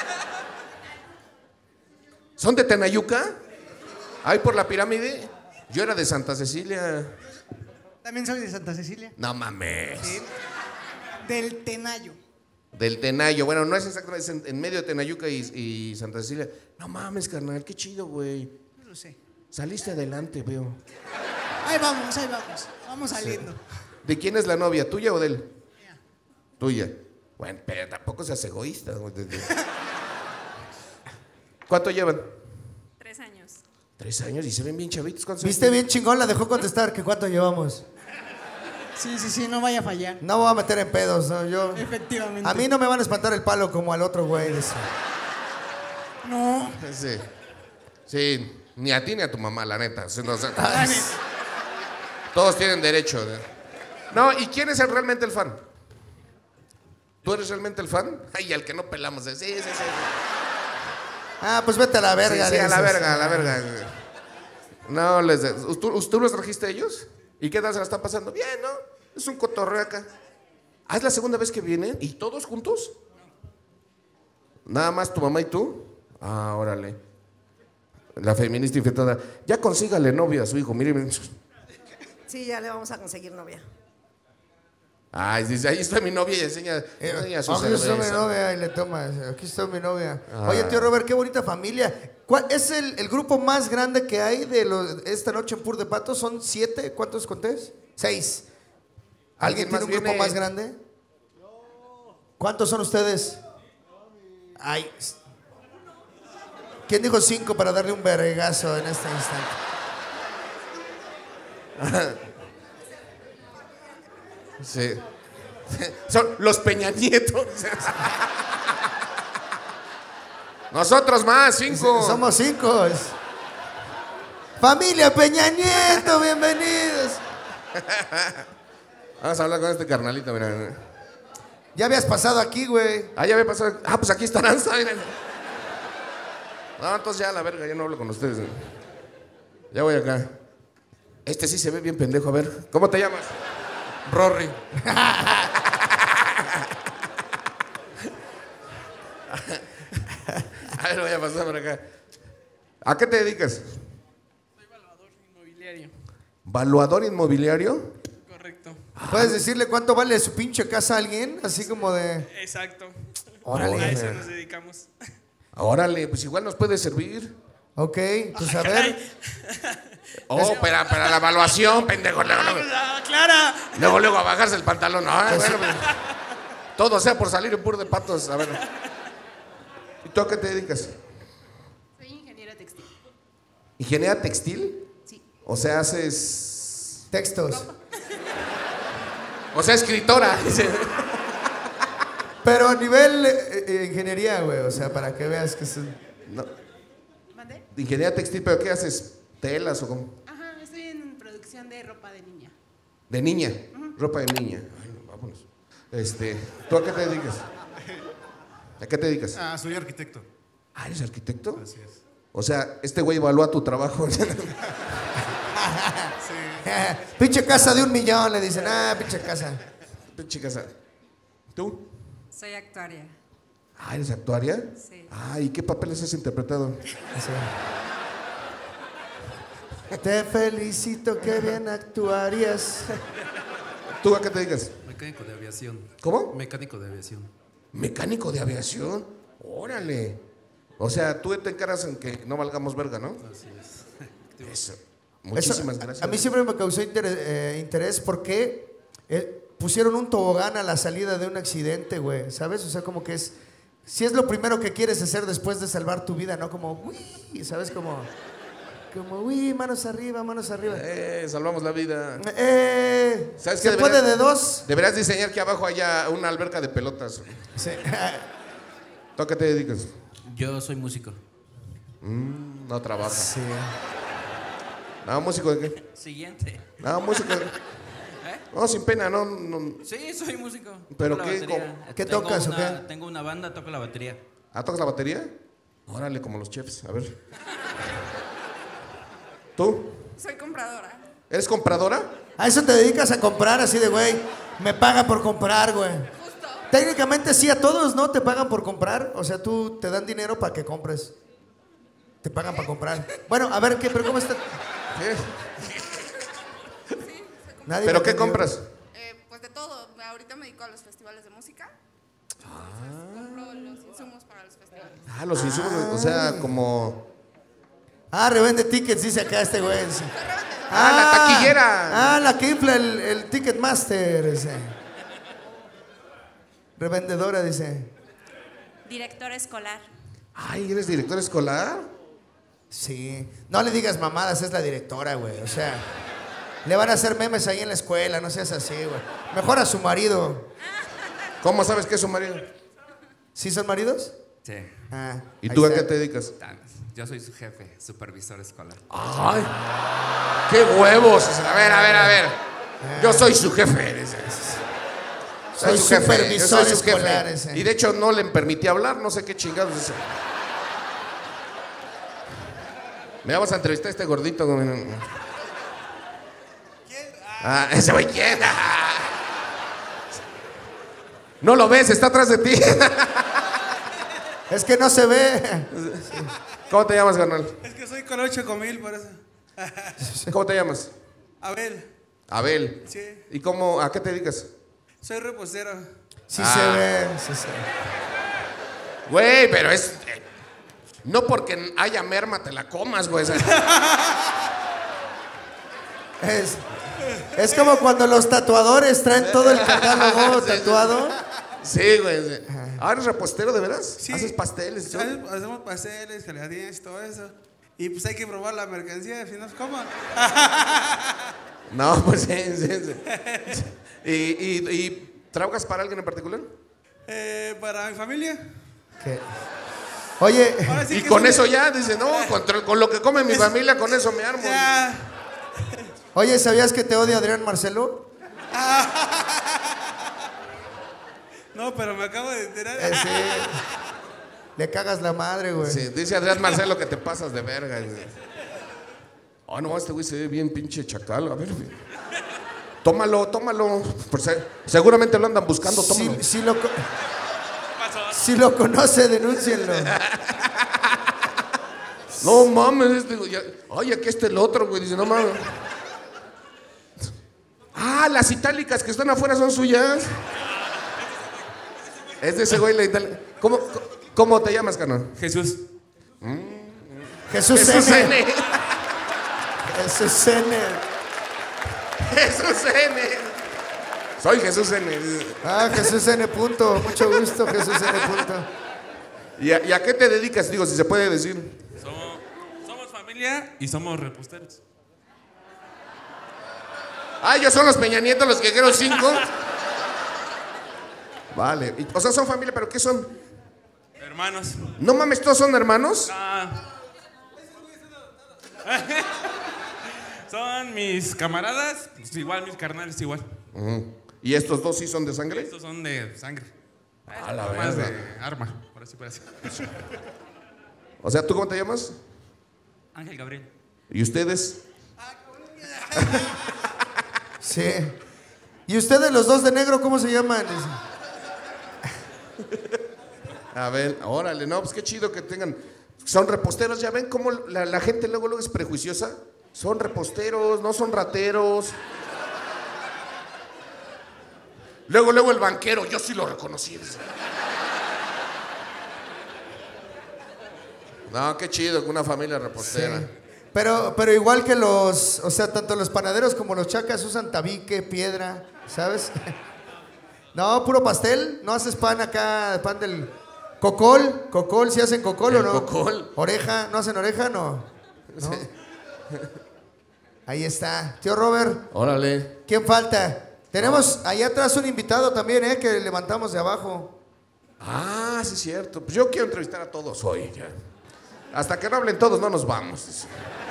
¿Son de Tenayuca? ¿Ahí por la pirámide? Yo era de Santa Cecilia. También soy de Santa Cecilia. No mames. Del Tenayo. Del Tenayo. Bueno, no es exactamente, es en, en medio de Tenayuca y, y Santa Cecilia. No mames, carnal, qué chido, güey. No lo sé. Saliste adelante, veo. Ahí vamos, ahí vamos. Vamos saliendo. ¿De quién es la novia? ¿Tuya o de él? Tuya. Bueno, pero tampoco seas egoísta. güey. De- de- ¿Cuánto llevan? Tres años. Tres años y se ven bien chavitos. ¿Cuántos Viste años bien chingón, la dejó contestar. ¿Que cuánto llevamos? Sí, sí, sí, no vaya a fallar. No me voy a meter en pedos, ¿no? Yo... Efectivamente. A mí no me van a espantar el palo como al otro güey. ese. No. tienen? Sí. Sí, ni a ti ni a tu mamá, la neta. Sí, no, o sea, Ay, todos tienen derecho. ¿eh? No, ¿y quién es el- realmente el fan? ¿Tú eres realmente el fan? Ay, al que no pelamos. Sí, sí, sí. Ah, pues vete a la verga. Sí, sí, a la dices. verga, a la verga. No, les de- ¿Tú, ¿Tú los trajiste a ellos? ¿Y qué tal se la están pasando? Bien, ¿no? Es un cotorreo acá. ¿Ah, es la segunda vez que vienen? ¿Y todos juntos? ¿Nada más tu mamá y tú? Ah, órale. La feminista infiltrada. Ya consígale novia a su hijo, miren. Sí, ya le vamos a conseguir novia. Ay, dice, ahí está mi novia y enseña, Eh, enseña su aquí está mi cerveza. novia y le tomas. Aquí está mi novia. Ah. Oye, tío Robert, qué bonita familia. ¿Cuál es el, el grupo más grande que hay de los, esta noche en Pur de Pato? ¿Son siete? ¿Cuántos contés? Seis. ¿Alguien ¿Alguien tiene más un grupo viene? más grande? ¿Cuántos son ustedes? Ay. ¿Quién dijo cinco para darle un vergazo en este instante? Sí. Son los Peña Nietos. Nosotros más, cinco. Somos cinco. Familia Peña Nieto, bienvenidos. Vamos a hablar con este carnalito, mira. Ya habías pasado aquí, güey. Ah, ya me pasó. Ah, pues aquí está Aranza, miren. No, entonces ya la verga, ya no hablo con ustedes. Ya voy acá. Este sí se ve bien pendejo, a ver. ¿Cómo te llamas? Rory. A ver, voy a pasar por acá. ¿A qué te dedicas? Soy evaluador inmobiliario. ¿Valuador inmobiliario? Correcto. ¿Puedes decirle cuánto vale su pinche casa a alguien? Así como de... Exacto. Órale. A eso nos dedicamos. Órale, pues igual nos puede servir. Ok, pues a ver. Oh, para, para la evaluación, pendejo. Luego, luego, Ah, Clara. luego, luego a bajarse el pantalón. No, bueno, pues, todo sea por salir en pur de patos. A ver. ¿Y tú a qué te dedicas? Soy ingeniera textil. ¿Ingeniera textil? Sí. O sea, haces... Textos. O sea, escritora. Pero a nivel eh, eh, ingeniería, güey. O sea, para que veas que es... No. ¿Mande? Ingeniería textil, ¿pero qué haces? ¿Telas o cómo? Ajá, estoy en producción de ropa de niña. De niña, ropa de niña. Ay, no, vámonos. Este, ¿tú a qué te dedicas? ¿A qué te dedicas? Ah, soy arquitecto. Ah, ¿eres arquitecto? Así es. O sea, este güey evalúa tu trabajo. Pinche casa de un millón, le dicen. Ah, pinche casa. Pinche casa. ¿Tú? Soy actuaria. Ah, ¿eres actuaria? Sí. Ah, ¿y qué papeles has interpretado? Te felicito, qué bien actuarías. ¿Tú a qué te dedicas? Mecánico de aviación. ¿Cómo? Mecánico de aviación. ¿Mecánico de aviación? Órale. O sea, tú te encaras en que no valgamos verga, ¿no? Así es. Eso. Muchísimas Eso, gracias. A mí siempre me causó interés, eh, interés porque eh, pusieron un tobogán a la salida de un accidente, güey. ¿Sabes? O sea, como que es... Si es lo primero que quieres hacer después de salvar tu vida, ¿no? Como, uy, ¿sabes? Como, como, uy, manos arriba, manos arriba. Eh, salvamos la vida. Eh, ¿Sabes ¿Se qué? puede Deberías- de dos? Deberías diseñar que abajo haya una alberca de pelotas. Sí. ¿Tú a qué te dedicas? Yo soy músico. Mm, no trabaja. Sí. No, ¿músico de qué? Siguiente. No, músico de... No, sin pena, no, no. Sí, soy músico. ¿Pero Toco la qué? batería. ¿Cómo? ¿Qué Tengo tocas o una- qué? Tengo una banda, toco la batería. ¿Ah, tocas la batería? Órale, como los chefs. A ver. ¿Tú? Soy compradora. ¿Eres compradora? A eso te dedicas a comprar así de, güey, me paga por comprar, güey. Justo. Técnicamente sí, a todos, ¿no? Te pagan por comprar. O sea, tú te dan dinero para que compres. Te pagan para comprar. Bueno, a ver, ¿qué? ¿Pero cómo está? ¿Qué? Nadie ¿Pero me qué entendió. compras? Eh, pues de todo. Ahorita me dedico a los festivales de música. Entonces compro los insumos para los festivales. Ah, los insumos, o sea, como... Ah, revende tickets, dice acá este güey. Sí. Ah, la taquillera. Ah, la que infla el, el Ticketmaster, dice. Revendedora, dice. Directora escolar. Ay, ¿eres director escolar? Sí. No le digas mamadas, es la directora, güey. O sea, le van a hacer memes ahí en la escuela, no seas así, güey. Mejor a su marido. ¿Cómo sabes que es su marido? ¿Sí son maridos? Sí. Ah, ¿Y ahí tú a está. qué te dedicas? Yo soy su jefe, supervisor escolar. ¡Ay! ¡Qué huevos! A ver, a ver, a ver. Yo soy su jefe. dice. Soy su jefe, yo supervisor soy su jefe. escolar, ese. Y de hecho no le permití hablar, no sé qué chingados. dice. Me vamos a entrevistar a este gordito. ¿Quién? Ah, ese güey, ¿quién? Ah. No lo ves, está atrás de ti. Es que no se ve. ¿Cómo te llamas, carnal? Es que soy con ocho mil, por eso. ¿Cómo te llamas? Abel, Abel. sí. ¿Y cómo, a qué te dedicas? Soy repostero. Sí Ah. se ve, sí se ve. Güey, pero es... eh, no porque haya merma te la comas, güey. Es, es como cuando los tatuadores traen todo el catálogo tatuado. Sí, güey. sí. Ah, ¿eres repostero de veras? Sí. ¿Haces pasteles? y todo? Hacemos hacemos pasteles, gelatinas, todo eso. Y pues hay que probar la mercancía, si no, ¿cómo? No, pues sí, sí, sí. ¿Y, y, y trabajas para alguien en particular? Eh, para mi familia. ¿Qué? Oye, Ahora sí Y que con soy- eso ya, dice, no, con, con lo que come mi Es- familia, con eso me armo. Ya. oye, ¿sabías que te odia Adrián Marcelo? No, pero me acabo de enterar. Eh, sí. Le cagas la madre, güey. Sí, dice Adrián Marcelo que te pasas de verga. Oh, no, este güey se ve bien pinche chacal. A ver, güey. Tómalo, tómalo. Por se- seguramente lo andan buscando, tómalo. Si, si lo, co- si lo conoce, denúncienlo. No mames, este güey. ya- Ay, aquí está el otro, güey. Dice, no mames. Ah, las itálicas que están afuera son suyas. Es de ese güey la itálica. ¿Cómo, cómo te llamas, carnal? Jesús. Jesús, Jesús N. N. Jesús N. Jesús N. Soy Jesús N. Ah, Jesús N. Punto. Mucho gusto, Jesús N. Punto. ¿Y a, y a qué te dedicas? Digo, si se puede decir. Somos, somos familia y somos reposteros. Ah, ellos son los Peña Nieto, los que quiero cinco. Vale. Y- o sea, son familia, pero ¿qué son? Hermanos. No mames, ¿todos son hermanos? Ah. Son mis camaradas, pues igual mis carnales igual. Uh-huh. ¿Y estos dos sí son de sangre? Estos son de sangre. A la Más verga. de arma, por así por así. O sea, ¿tú cómo te llamas? Ángel Gabriel. ¿Y ustedes? Sí. ¿Y ustedes los dos de negro cómo se llaman? A ver, órale, no, pues qué chido que tengan. Son reposteros, ya ven cómo la, la gente luego, luego es prejuiciosa. Son reposteros, no son rateros. Luego, luego el banquero, yo sí lo reconocí. No, qué chido, que una familia repostera. Sí. Pero, pero igual que los, o sea, tanto los panaderos como los chacas usan tabique, piedra, ¿sabes? No, puro pastel. ¿No haces pan acá, pan del cocol? ¿Cocol? ¿Sí hacen cocol o El no? cocol. ¿Oreja? ¿No hacen oreja? No. ¿No? Sí. Ahí está. Tío Robert, Órale. ¿quién falta? Tenemos ahí atrás un invitado también, ¿eh? Que levantamos de abajo. Ah, sí es cierto. Pues yo quiero entrevistar a todos hoy. Ya. Hasta que no hablen todos, no nos vamos.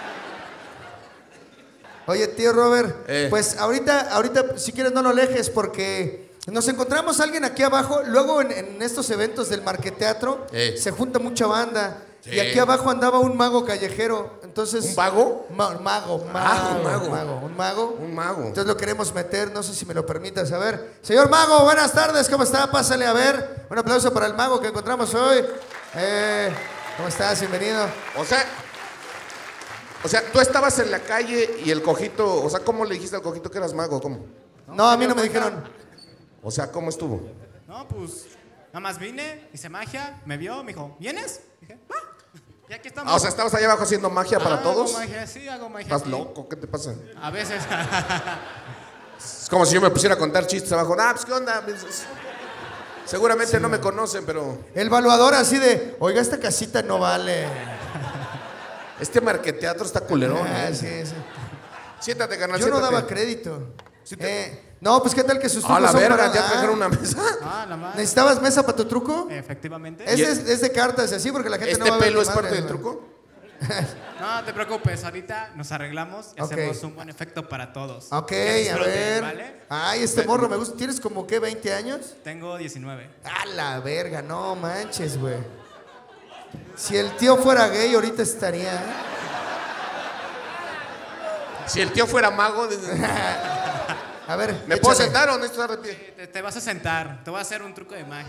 Oye, tío Robert, Eh. pues ahorita, ahorita, si quieres no lo alejes porque nos encontramos a alguien aquí abajo. Luego en, en estos eventos del Marqueteatro Eh. se junta mucha banda. Sí. Y aquí abajo andaba un mago callejero. Entonces, ¿Un vago? Ma- mago, mago, Ah, un mago. Un mago. Un mago. Entonces lo queremos meter, no sé si me lo permitas. A ver, señor mago, buenas tardes, ¿cómo está? Pásale a ver. Un aplauso para el mago que encontramos hoy. Eh, ¿Cómo estás? Bienvenido. O sea, o sea, tú estabas en la calle y el cojito, o sea, ¿cómo le dijiste al cojito que eras mago? ¿Cómo? No, a mí no me dijeron. O sea, ¿cómo estuvo? No, pues nada más vine, hice magia, me vio, me dijo, ¿vienes? Dije, ah, y aquí estamos. Ah, o sea, ¿estabas allá abajo haciendo magia para Ah, todos? Hago magia, sí, hago magia. ¿Estás sí. loco? ¿Qué te pasa? A veces. Es como si yo me pusiera a contar chistes abajo. Ah, pues, ¿qué onda? Seguramente no me conocen, pero... El valuador así de, oiga, esta casita no vale. Este marqueteatro está culerón. Ah, ¿eh? sí, sí. Siéntate, carnal, Yo no siéntate. daba crédito. Sí te- Eh, no, pues qué tal que sus trucos Ah, la son verga, para- ya Ah, trajeron una mesa. Ah, la madre. ¿Necesitabas mesa para tu truco? Efectivamente. Es de, es de cartas y así porque la gente ¿Este no va a ver pelo ni es parte madre, del ¿no? truco? No te preocupes, ahorita nos arreglamos y Ok. hacemos un buen efecto para todos. Ok, Que a disfruten, ver. ¿vale? Ay, este morro me gusta. ¿Tienes como qué, veinte años? Tengo diecinueve. A la verga, no manches, güey. Si el tío fuera gay, ahorita estaría. ¿eh? Si el tío fuera mago... de- A ver, ¿Me puedo échale. sentar o necesito dar de pie? Te, te vas a sentar, te voy a hacer un truco de magia.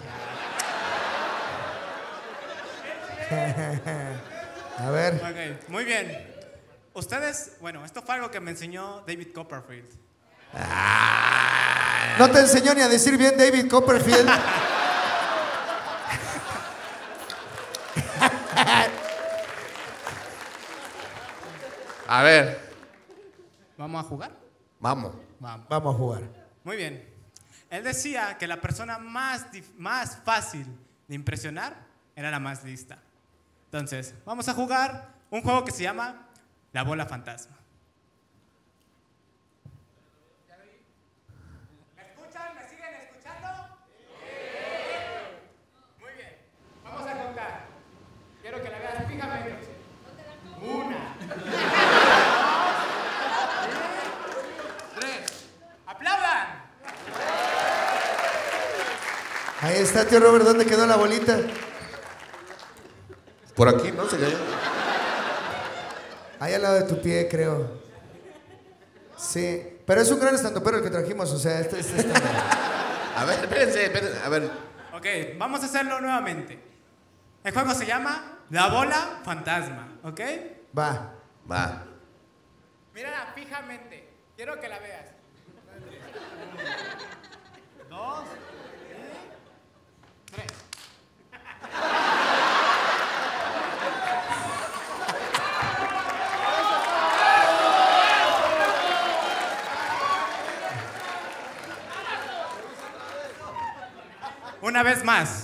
A ver. Ok, muy bien. Ustedes, bueno, esto fue algo que me enseñó David Copperfield. No te enseñó ni a decir bien David Copperfield. A ver, ¿Vamos a jugar? vamos. Vamos. Vamos a jugar. Muy bien. Él decía que la persona más, dif- más fácil de impresionar era la más lista. Entonces, vamos a jugar un juego que se llama La Bola Fantasma. ¿Me escuchan? ¿Me siguen escuchando? Muy bien. Vamos a contar. Quiero que la vean fijamente. Una. Tres. ¡Aplaudan! Ahí está, tío Robert, ¿dónde quedó la bolita? Por aquí, ¿no? Se cayó. Ahí al lado de tu pie, creo. Sí, pero es un gran estandopero el que trajimos, o sea, este, este está... A ver, espérense, espérense. A ver, Ok, vamos a hacerlo nuevamente. El juego se llama La Bola Fantasma, ¿ok? Va. va. Mírala fijamente. Quiero que la veas. Dos. y Tres. Una vez más.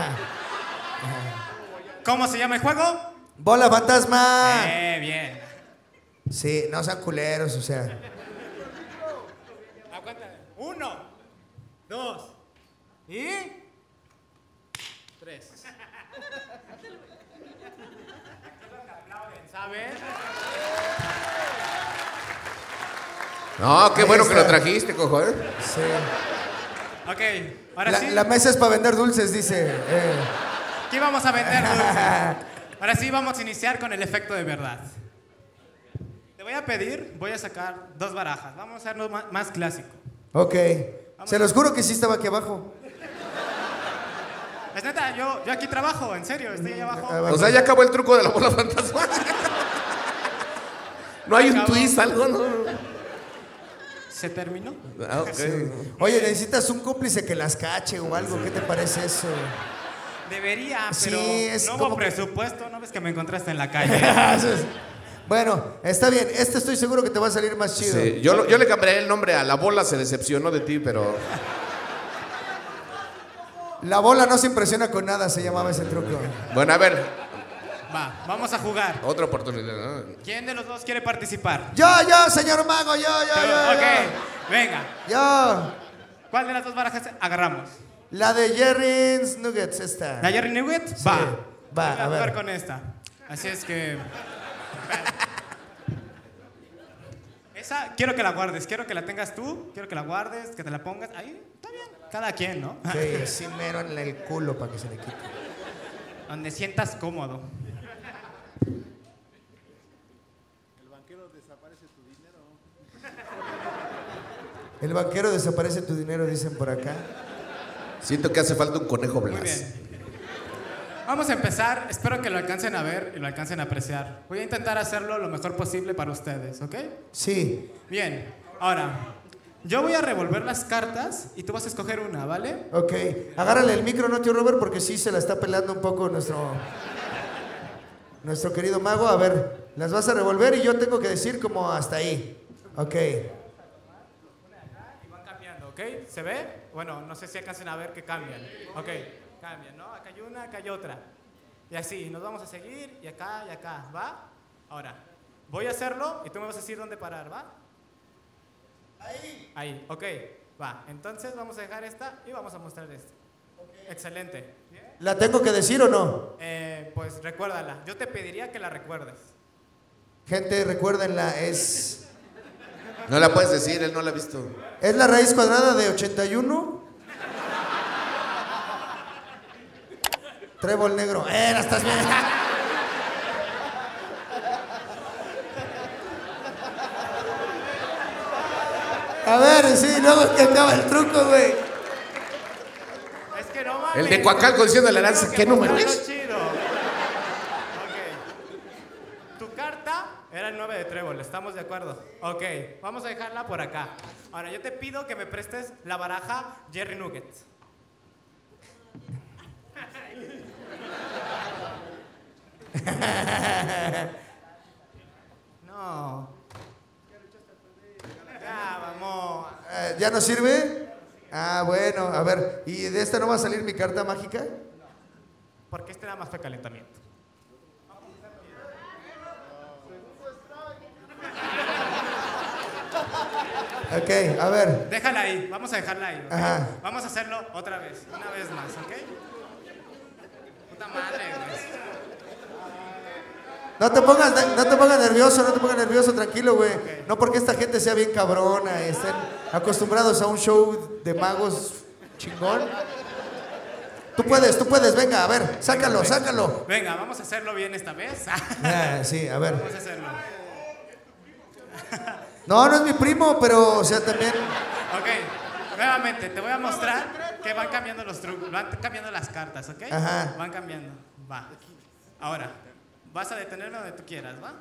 ¿Cómo se llama el juego? ¡Bola fantasma! Eh, bien. Sí, no sean culeros, o sea. Aguántame. Uno, dos y tres. ¿Sabes? No, qué Ahí bueno que lo está. trajiste, cojo, ¿eh? Sí. Ok, ahora La, sí. la mesa es para vender dulces, dice. eh. Aquí vamos a vender dulces. Ahora sí vamos a iniciar con el efecto de verdad. Te voy a pedir, voy a sacar dos barajas. Vamos a hacerlo ma- más clásico. Ok. Se los juro que sí estaba aquí abajo. Es neta, yo, yo aquí trabajo, en serio, estoy ahí abajo. O sea, ya acabó el truco de la bola fantasma. No hay un Acabó. twist, algo, ¿no? ¿Se terminó? Ah, ok. Oye, necesitas un cómplice que las cache o algo. ¿Qué te parece eso? Debería, Sí, pero es no como hubo que- presupuesto, ¿no ves que me encontraste en la calle? Bueno, está bien. Este estoy seguro que te va a salir más chido. Sí, yo, lo- yo le cambiaré el nombre a La Bola se decepcionó de ti, pero... La bola no se impresiona con nada, se llamaba ese truco. Bueno, a ver, Va, vamos a jugar. otra oportunidad, ¿no? ¿Quién de los dos quiere participar? Yo, yo, señor mago, yo, yo, yo. Ok, yo. venga. Yo. ¿Cuál de las dos barajas agarramos? La de Jerry's Nuggets, esta. ¿La Jerry Nugget? Sí, Va. va, Voy a a jugar ver. con esta. Así es que... Esa, quiero que la guardes, quiero que la tengas tú, quiero que la guardes, que te la pongas. Ahí, está bien. Cada quien, ¿no? Sí, sí, mero en el culo para que se le quite. Donde sientas cómodo. El banquero desaparece tu dinero, dicen por acá. Siento que hace falta un conejo Muy Blas. bien. Vamos a empezar. Espero que lo alcancen a ver y lo alcancen a apreciar. Voy a intentar hacerlo lo mejor posible para ustedes, ¿ok? Sí. Bien. Ahora, yo voy a revolver las cartas y tú vas a escoger una, ¿vale? Ok. Agárrale el micro, ¿no, tío Robert? Porque sí se la está pelando un poco nuestro... Nuestro querido mago. A ver, las vas a revolver y yo tengo que decir como hasta ahí. Ok. Y van cambiando, ¿ok? ¿Se ve? Bueno, no sé si alcancen a ver que cambian. Ok, cambian, ¿no? Acá hay una, acá hay otra. Y así, nos vamos a seguir y acá y acá, ¿va? Ahora, voy a hacerlo y tú me vas a decir dónde parar, ¿va? Ahí. Ahí, ok, va. Entonces vamos a dejar esta y vamos a mostrar esta. Excelente. Bien. ¿La tengo que decir o no? Eh, pues recuérdala. Yo te pediría que la recuerdes. Gente, recuérdenla, es... No la puedes decir, él no la ha visto. ¿Es la raíz cuadrada de ochenta y uno? Trébol negro. ¡Eh, la estás viendo! A ver, sí, luego que acaba el truco, güey. Es que no mames. El de Coacalco diciendo la lanza, ¿qué número Mostrarlo es? chido. Ok. Tu carta era el nueve de trébol, ¿estamos de acuerdo? Ok, vamos a dejarla por acá. Ahora, yo te pido que me prestes la baraja Jerry Nuggets. No. Ya, vamos. Eh, ¿Ya no sirve? Ah, bueno, a ver. ¿Y de esta no va a salir mi carta mágica? Porque este nada más fue calentamiento. Ok, a ver. Déjala ahí, vamos a dejarla ahí. ¿ok? Ajá. Vamos a hacerlo otra vez, una vez más, ¿ok? Puta madre, güey. No te pongas, no te pongas nervioso, no te pongas nervioso, tranquilo, güey. No porque esta gente sea bien cabrona, estén acostumbrados a un show de magos chingón. Tú puedes, tú puedes, venga, a ver, sácalo, Venga, sácalo. Venga, vamos a hacerlo bien esta vez. Ah, sí, a ver. Vamos a hacerlo. No, no es mi primo, pero, o sea, también. Ok, nuevamente, te voy a mostrar que van cambiando los trucos, van cambiando las cartas, ¿ok? Ajá. Van cambiando, va. Ahora, vas a detenerme donde tú quieras, ¿va?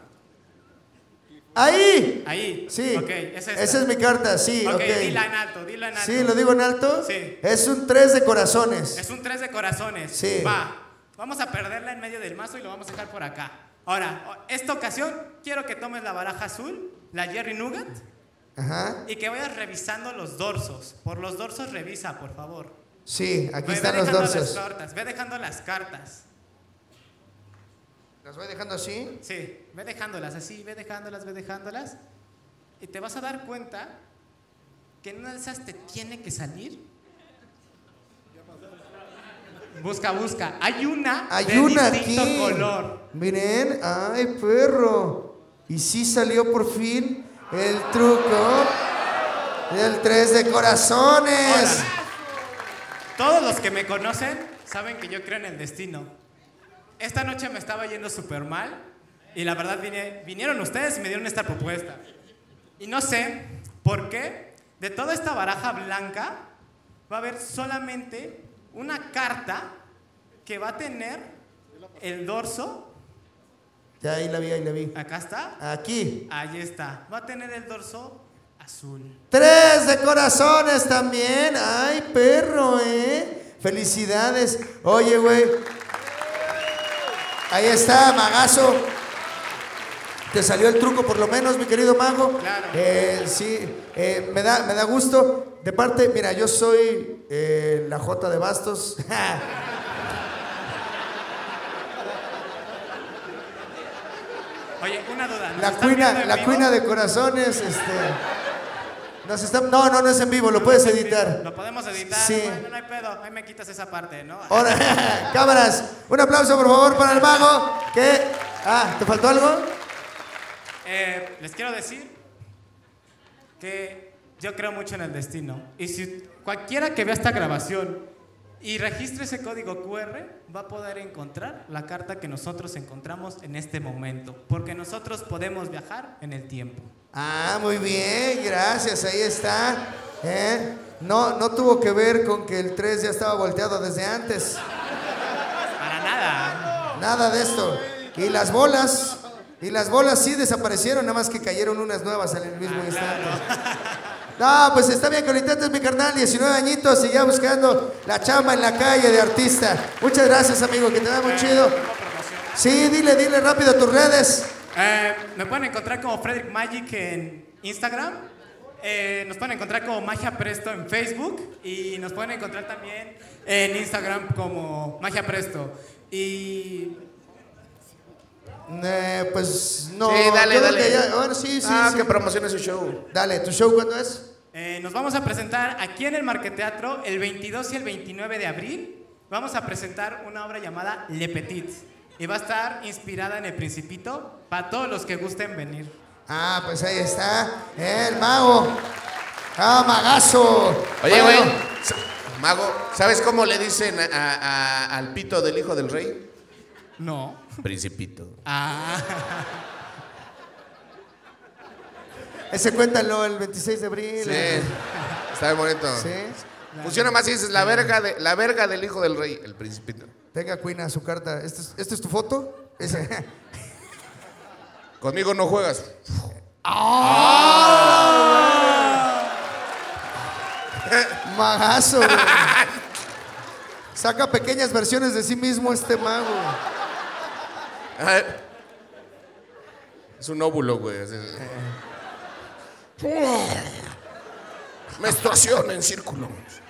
¡Ahí! Ahí. Sí. Ok, es esta. Esa es mi carta, sí, Ok, ok. dila en alto, dila en alto. Sí, ¿lo digo en alto? Sí. Es un tres de corazones. Es un tres de corazones. Sí. Va. Vamos a perderla en medio del mazo y lo vamos a dejar por acá. Ahora, o- esta ocasión quiero que tomes la baraja azul, la Jerry Nugget, Ajá. y que vayas revisando los dorsos. Por los dorsos revisa, por favor. Sí, aquí Ve- están ve los dejando dorsos. Las cartas, ve dejando las cartas. ¿Las voy dejando así? Sí, ve dejándolas así, ve dejándolas, ve dejándolas. Y te vas a dar cuenta que en una de esas te tiene que salir Busca, busca. Hay una Hay de una distinto aquí. color. Miren, ay, perro. Y sí salió por fin el truco del tres de corazones. Todos los que me conocen saben que yo creo en el destino. Esta noche me estaba yendo súper mal y la verdad vine- vinieron ustedes y me dieron esta propuesta. Y no sé por qué de toda esta baraja blanca va a haber solamente una carta que va a tener el dorso. Ya ahí la vi, ahí la vi. Acá está. Aquí. Ahí está. Va a tener el dorso azul. Tres de corazones también. Ay, perro, ¿eh? Felicidades. Oye, güey. Ahí está, magazo. Te salió el truco por lo menos, mi querido mago. Claro. Eh, sí, eh, me, da, me da gusto. De parte, mira, yo soy eh, la J de Bastos. Oye, una duda. ¿nos La están viendo cuina, en la vivo? cuina de corazones, este. Nos está, no, no, no es en vivo, lo puedes editar. Lo podemos editar. Sí. Bueno, no hay pedo. Ahí me quitas esa parte, ¿no? Ahora, cámaras, un aplauso por favor para el mago. Que, ah, ¿te faltó algo? Eh, les quiero decir que yo creo mucho en el destino. Y si cualquiera que vea esta grabación y registre ese código cu erre, va a poder encontrar la carta que nosotros encontramos en este momento. Porque nosotros podemos viajar en el tiempo. Ah, muy bien, gracias, ahí está. ¿Eh? No, no tuvo que ver con que el tres ya estaba volteado desde antes. Para nada. Nada de esto. Y las bolas, y las bolas sí desaparecieron, nada más que cayeron unas nuevas en el mismo instante. No, pues está bien que lo intentes, mi carnal, diecinueve añitos y ya buscando la chamba en la calle de artista. Muchas gracias, amigo, que te da muy chido. Sí, dile, dile rápido tus redes. Eh, me pueden encontrar como Frederick Magic en Instagram. Eh, nos pueden encontrar como Magia Presto en Facebook. Y nos pueden encontrar también en Instagram como Magia Presto. Y... Eh, pues no. Sí, dale, yo creo dale. que ya- bueno, sí, sí. Ah, sí. que promocione su show. Dale, ¿tu show cuándo es? Eh, nos vamos a presentar aquí en el Marqueteatro el veintidós y el veintinueve de abril. Vamos a presentar una obra llamada Le Petit. Y va a estar inspirada en El Principito para todos los que gusten venir. Ah, pues ahí está. El mago. Ah, magazo. Oye, güey. Bueno, sa- Mago, ¿sabes cómo le dicen a- a- a- al pito del hijo del rey? No. Principito. Ah. ese cuéntalo el veintiséis de abril. Sí. eh. Está muy bonito. Sí. Funciona más si dices la verga, de, la verga del hijo del rey, el principito. Tenga, Cuina, su carta. ¿Esta es, esta es tu foto? Ese. Conmigo no juegas. Magazo, güey. Saca pequeñas versiones de sí mismo este mago. Ah, Es un óvulo, güey. así. Menstruación en círculo.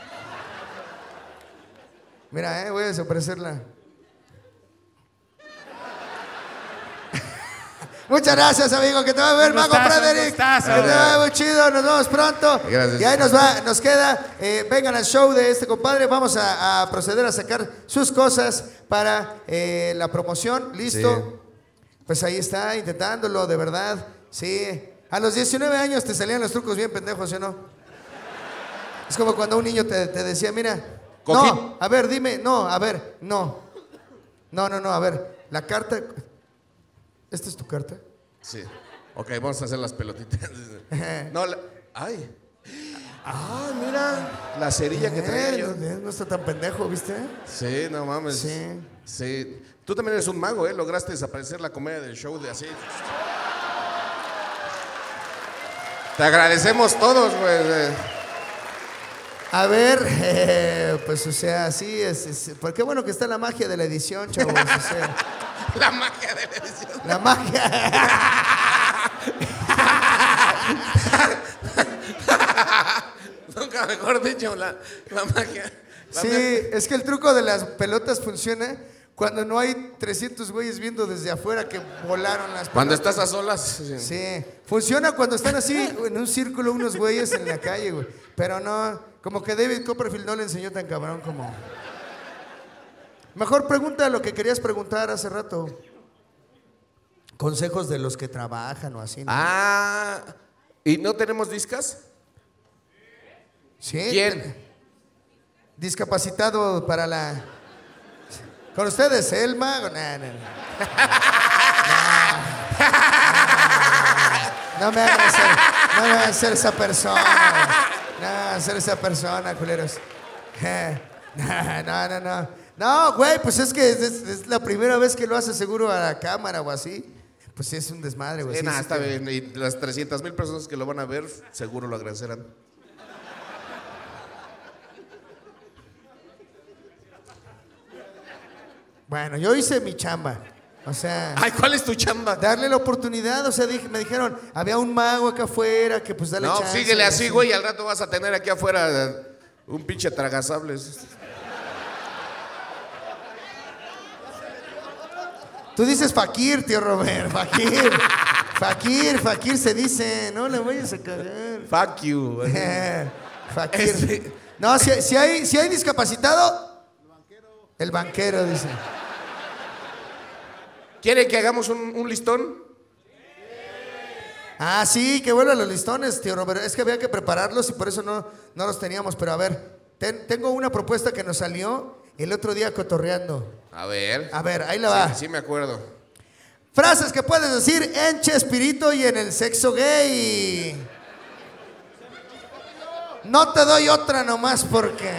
Mira, eh, voy a desaparecerla. Muchas gracias, amigo. Que te va a ver, Un Mago gustazo, un Frederick. gustazo. Que te va muy chido. Nos vemos pronto. Gracias. Y ahí nos va, nos queda. eh, vengan al show de este compadre. Vamos a, a proceder a sacar sus cosas para eh, la promoción. ¿Listo? Sí. Pues ahí está, intentándolo, de verdad. Sí. A los diecinueve años te salían los trucos bien pendejos, ¿sí o no? Es como cuando un niño te, te decía, mira. Coquín. No, a ver, dime. No, a ver, no. No, no, no, a ver. La carta. ¿Esta es tu carta? Sí. Ok, vamos a hacer las pelotitas. No, la... Ay. Ah, mira. La cerilla que traía Eh, yo. no, no está tan pendejo, ¿viste? Sí, no mames. Sí. Sí. Tú también eres un mago, ¿eh? Lograste desaparecer la comedia del show de así. Te agradecemos todos, güey. A ver, eh, pues o sea, sí, es, es, pues qué bueno que está la magia de la edición, chavos. O sea, La magia de la edición. la magia. Nunca mejor dicho, la, la magia. La Sí, magia. es que el truco de las pelotas funciona cuando no hay trescientos güeyes viendo desde afuera que volaron las pelotas. Cuando estás a solas. Sí. Sí, funciona cuando están así en un círculo unos güeyes en la calle, güey. Pero no, como que David Copperfield no le enseñó tan cabrón como... Mejor pregunta lo que querías preguntar hace rato. Consejos de los que trabajan o así, ¿no? Ah, ¿y no tenemos discas? Sí. ¿Quién? Discapacitado para la... Con ustedes, ¿eh? El mago. No, no, no. No, no me hagan ser, no me hagan ser esa persona. No me hagan ser esa persona, culeros. No, no, no, no. No, güey, pues es que es, es la primera vez que lo hace seguro a la cámara o así. Pues sí, es un desmadre, güey. Sí, Sí, nada, sí, está que- bien. Y las trescientas mil personas que lo van a ver, seguro lo agradecerán. Bueno, yo hice mi chamba. O sea... Ay, ¿cuál es tu chamba? Darle la oportunidad. O sea, dije- me dijeron, había un mago acá afuera que pues dale No, chance. síguele así, güey, y al rato vas a tener aquí afuera un pinche tragasables. Tú dices Fakir, tío Robert, Fakir. Fakir, Fakir se dice, no le vayas a cagar. Fuck you. Fakir. Este- No, si, si hay, si hay discapacitado, el banquero dice. ¿Quiere que hagamos un, un listón? Ah, sí, que vuelvan los listones, tío Robert. Es que había que prepararlos y por eso no, no los teníamos. Pero a ver, ten- tengo una propuesta que nos salió el otro día cotorreando. A ver. A ver, ahí la va. Sí, sí me acuerdo. Frases que puedes decir en Chespirito y en el sexo gay. No te doy otra nomás porque...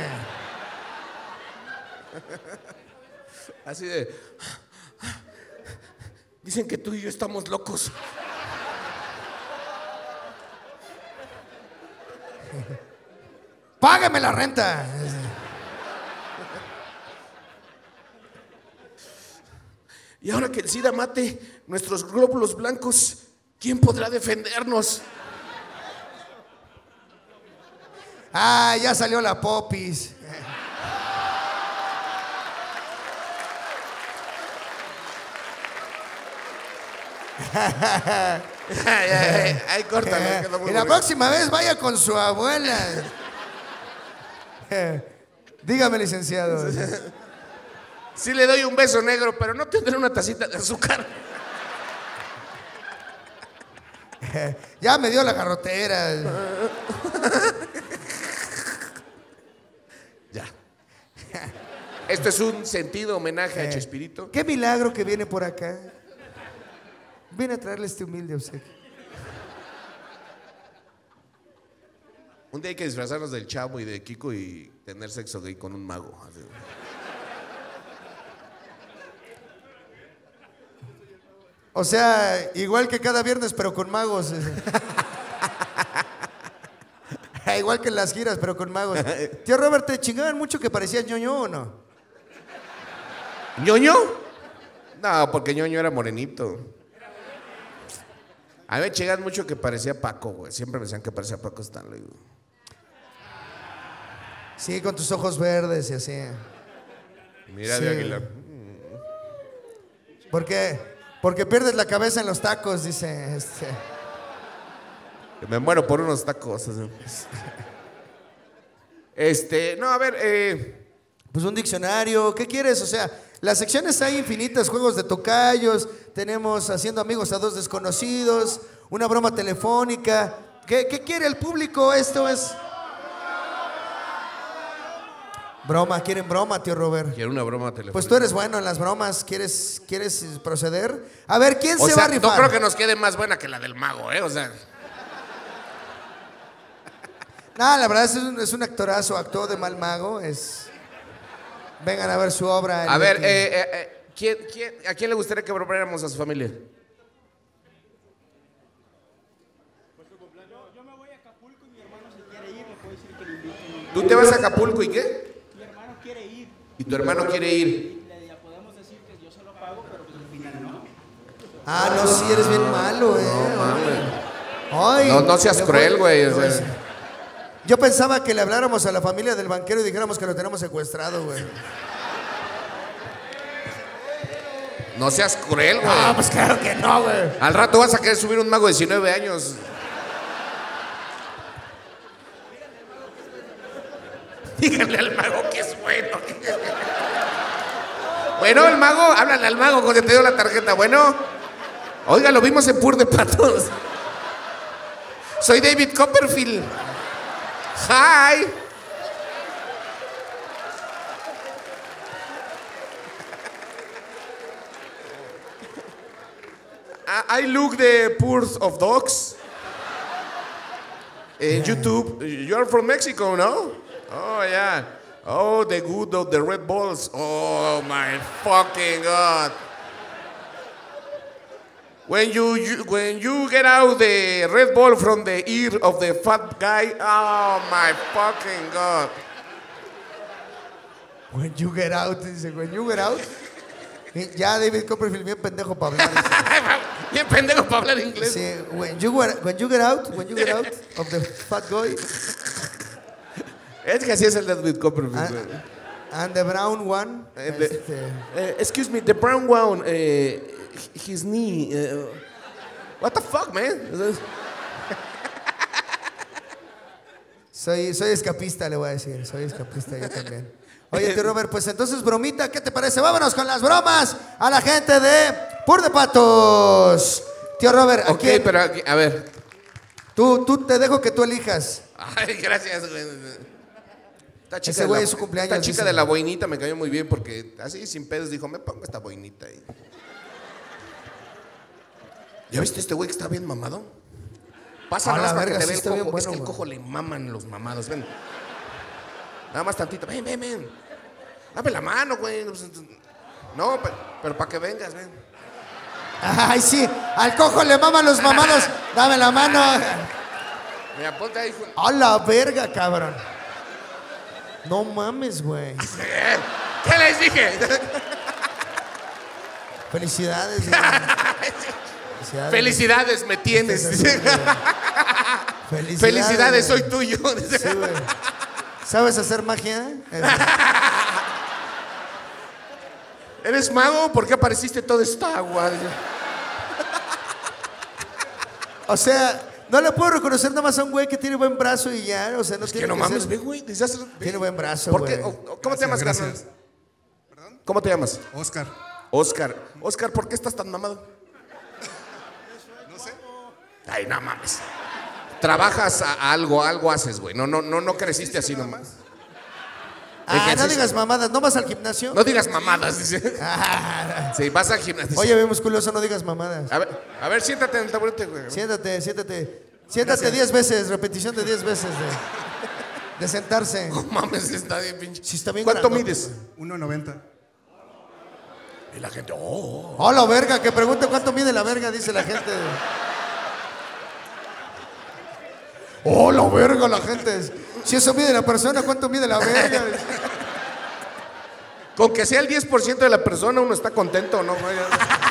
Así de... Dicen que tú y yo estamos locos. Págame la renta. Y ahora que el SIDA mate nuestros glóbulos blancos, ¿quién podrá defendernos? Ah, ya salió la popis. ay, ay, ay, córtale, quedó muy Y la bueno. próxima vez vaya con su abuela. Dígame, licenciado. Sí le doy un beso negro, pero no tendré una tacita de azúcar. Ya me dio la garrotera. Ya. Esto es un sentido homenaje a Chespirito. Qué milagro que viene por acá. Viene a traerle este humilde obsequio. Un día hay que disfrazarnos del Chavo y de Kiko y tener sexo gay con un mago. Así. O sea, igual que cada viernes, pero con magos. Igual que en las giras, pero con magos. Tío Robert, ¿te chingaban mucho que parecías ñoño o no? ¿Ñoño? No, porque Ñoño era morenito. A mí me chingan mucho que parecía Paco, güey. Siempre me decían que parecía Paco Stanley, güey. Sí, con tus ojos verdes y así. Mira Sí. de Aguilar. ¿Por qué? Porque pierdes la cabeza en los tacos, dice. Este. Me muero por unos tacos. así. Este, no, a ver, eh, Pues un diccionario, ¿qué quieres? O sea, las secciones hay infinitas, juegos de tocayos, tenemos haciendo amigos a dos desconocidos, una broma telefónica. ¿Qué, qué quiere el público? Esto es... Broma, ¿quieren broma, tío Robert? quiero una broma telefónica. Pues tú eres bueno en las bromas, ¿quieres, quieres proceder? A ver, ¿quién O se sea, va a rifar? no creo que nos quede más buena que la del mago, ¿eh? O sea, No, la verdad es un, es un actorazo, actuó de mal mago, es... Vengan a ver su obra. a el ver, Betty. eh, eh, eh, ¿quién, quién, ¿a quién le gustaría que bromeáramos a su familia? ¿Tú te vas a Acapulco y qué? Mi hermano quiere ir. Y tu hermano quiere ir. Y le podemos decir que yo se lo pago, pero pues al final no. Ah, no, sí, eres bien malo, eh. No mames. Ay, No, no seas le cruel, voy- güey. le o voy a sea. decir. Yo pensaba que le habláramos a la familia del banquero y dijéramos que lo tenemos secuestrado, güey. No seas cruel, güey. Ah, pues claro que no, güey. Al rato vas a querer subir un mago de diecinueve años. Díganle al mago que es bueno. Bueno, el mago, háblale al mago cuando te dio la tarjeta. Bueno, oiga, lo vimos en Pur de Patos. Soy David Copperfield. Hi. I look the Purs of Dogs. In YouTube, you're from Mexico, no? Oh, yeah. Oh, the good of the Red Bulls. Oh, my fucking God. When you, you when you get out the Red Bull from the ear of the fat guy, oh, my fucking God. When you get out, dice, when you get out. Ya David Copperfield bien pendejo para hablar. Bien pendejo para hablar inglés. Sí, when you, when you get out, when you get out of the fat guy. Es que así es el David Copperfield. And, and the brown one. Uh, the, este, uh, excuse me, the brown one, uh, his knee. Uh, what the fuck, man? soy, soy escapista, le voy a decir. Soy escapista yo también. Oye, tío Robert, pues entonces, bromita, ¿qué te parece? Vámonos con las bromas a la gente de Pur de Patos. Tío Robert, ok, aquí. pero aquí, a ver. Tú, tú te dejo que tú elijas. Ay, gracias, güey. Esta chica, Ese güey de, es su la, cumpleaños, esta chica dice. de la boinita me cayó muy bien porque así sin pedos dijo, me pongo esta boinita ahí. ¿Ya viste este güey que está bien mamado? Pasa A nada la más para verga, que te sí vea está el bien cojo. Es que bueno, el güey. cojo le maman los mamados, ven. Nada más tantito, ven, ven, ven. Dame la mano, güey. No, pero, pero para que vengas, ven. Ay, sí, al cojo le maman los mamados. Dame la mano. Mira, ponte ahí. A la verga, cabrón. No mames, güey. ¿Qué les dije? Felicidades, güey. Felicidades. Felicidades, me tienes. Felicidades, Felicidades, soy güey. tuyo. Sí, güey. ¿Sabes hacer magia? ¿Eres mago? ¿Por qué apareciste toda esta agua? O sea, no le puedo reconocer nada más a un güey que tiene buen brazo y ya. O sea, no tiene Que no que mames, ser- ve, güey. desde hace- Tiene buen brazo, ¿Por qué? güey. O- o- ¿Cómo te llamas, carnal? Gracias. ¿Cómo te llamas? Oscar. Oscar. Oscar, ¿por qué estás tan mamado? No sé. Ay, no mames. Trabajas a, a algo, algo haces, güey. No, no, no, no creciste así nomás. Ah, no Ejercicio. digas mamadas, ¿no vas al gimnasio? No digas mamadas, dice. Ah, Sí, vas al gimnasio. oye, bien musculoso, no digas mamadas. A ver, a ver, siéntate en el taburete, güey. Siéntate, siéntate. Siéntate diez veces, repetición de diez veces de, de sentarse. No mames, está bien pinche. Sí, está bien ¿Cuánto grandote, mides? uno noventa. Y la gente, oh. Oh, la verga, que pregunte cuánto mide la verga, dice la gente. Oh, la verga, la gente. Si eso mide la persona, ¿cuánto mide la verga? Con que sea el diez por ciento de la persona, uno está contento, ¿no? güey?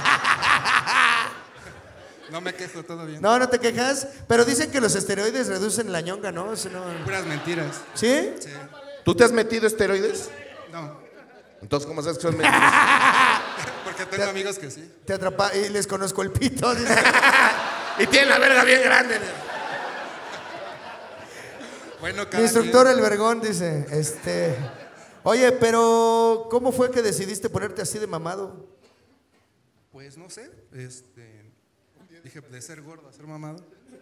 No me quejo, todo bien. No, no te quejas, pero dicen que los esteroides reducen la ñonga, ¿no? Eso no- Puras mentiras. ¿Sí? Sí. ¿Tú te has metido esteroides? No. Entonces, ¿cómo sabes que son mentiras? Porque tengo amigos que sí. Te atrapa y les conozco el pito. Dice. Y tienen la verga bien grande. Bueno, Mi cada instructor, quien. el vergón, dice, este... Oye, pero ¿cómo fue que decidiste ponerte así de mamado? Pues no sé. Este. Dije, de ser gordo a ser mamado.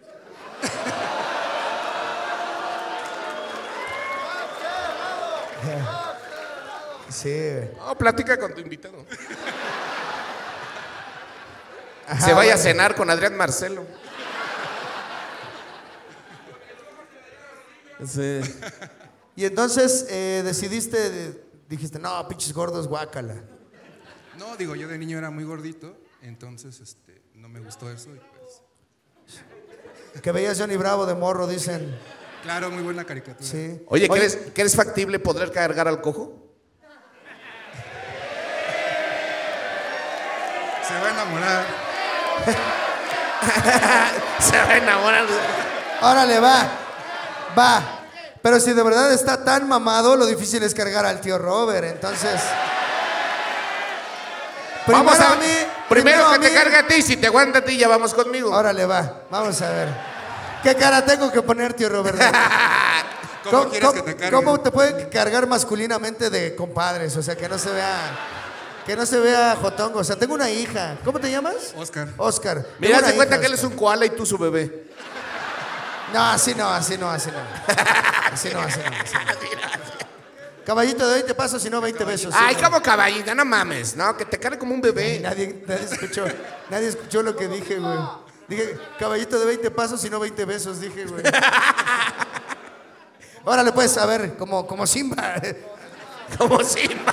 Sí, güey. No, platica con tu invitado. Ajá, Se vaya a bueno. cenar con Adrián Marcelo. Sí. Y entonces eh, decidiste, dijiste, no, pinches gordos, guácala. No, digo, yo de niño era muy gordito, entonces este, no me gustó eso. Y pues, Que veías Johnny Bravo de morro, dicen. claro, muy buena caricatura. Sí. Oye, ¿crees, ¿crees factible poder cargar al cojo? Se va a enamorar. Se va a enamorar. Órale, va, va. Pero si de verdad está tan mamado, lo difícil es cargar al tío Robert, entonces... Vamos Primero a a mí, Primero primero que a te mí. cargue a ti, si te aguanta a ti, ya vamos conmigo. Órale, va, vamos a ver. ¿Qué cara tengo que poner, tío Robert? ¿Cómo quieres que te cargue? ¿Cómo te pueden cargar masculinamente de compadres? O sea, que no se vea... Que no se vea jotongo. O sea, tengo una hija. ¿Cómo te llamas? Oscar. Oscar. Mira, Tengo se una cuenta hija, que él es un koala y tú su bebé. No, así no, así no, así no. Así no, así no. Así no. Caballito de veinte pasos y no veinte besos. Ay, sí, como caballita, no mames, ¿no? Que te cargue como un bebé. Nadie, nadie escuchó, nadie escuchó lo que dije, güey. Dije, caballito de veinte pasos y no veinte besos, dije, güey. Órale, pues, a ver, como, como Simba. Como Simba.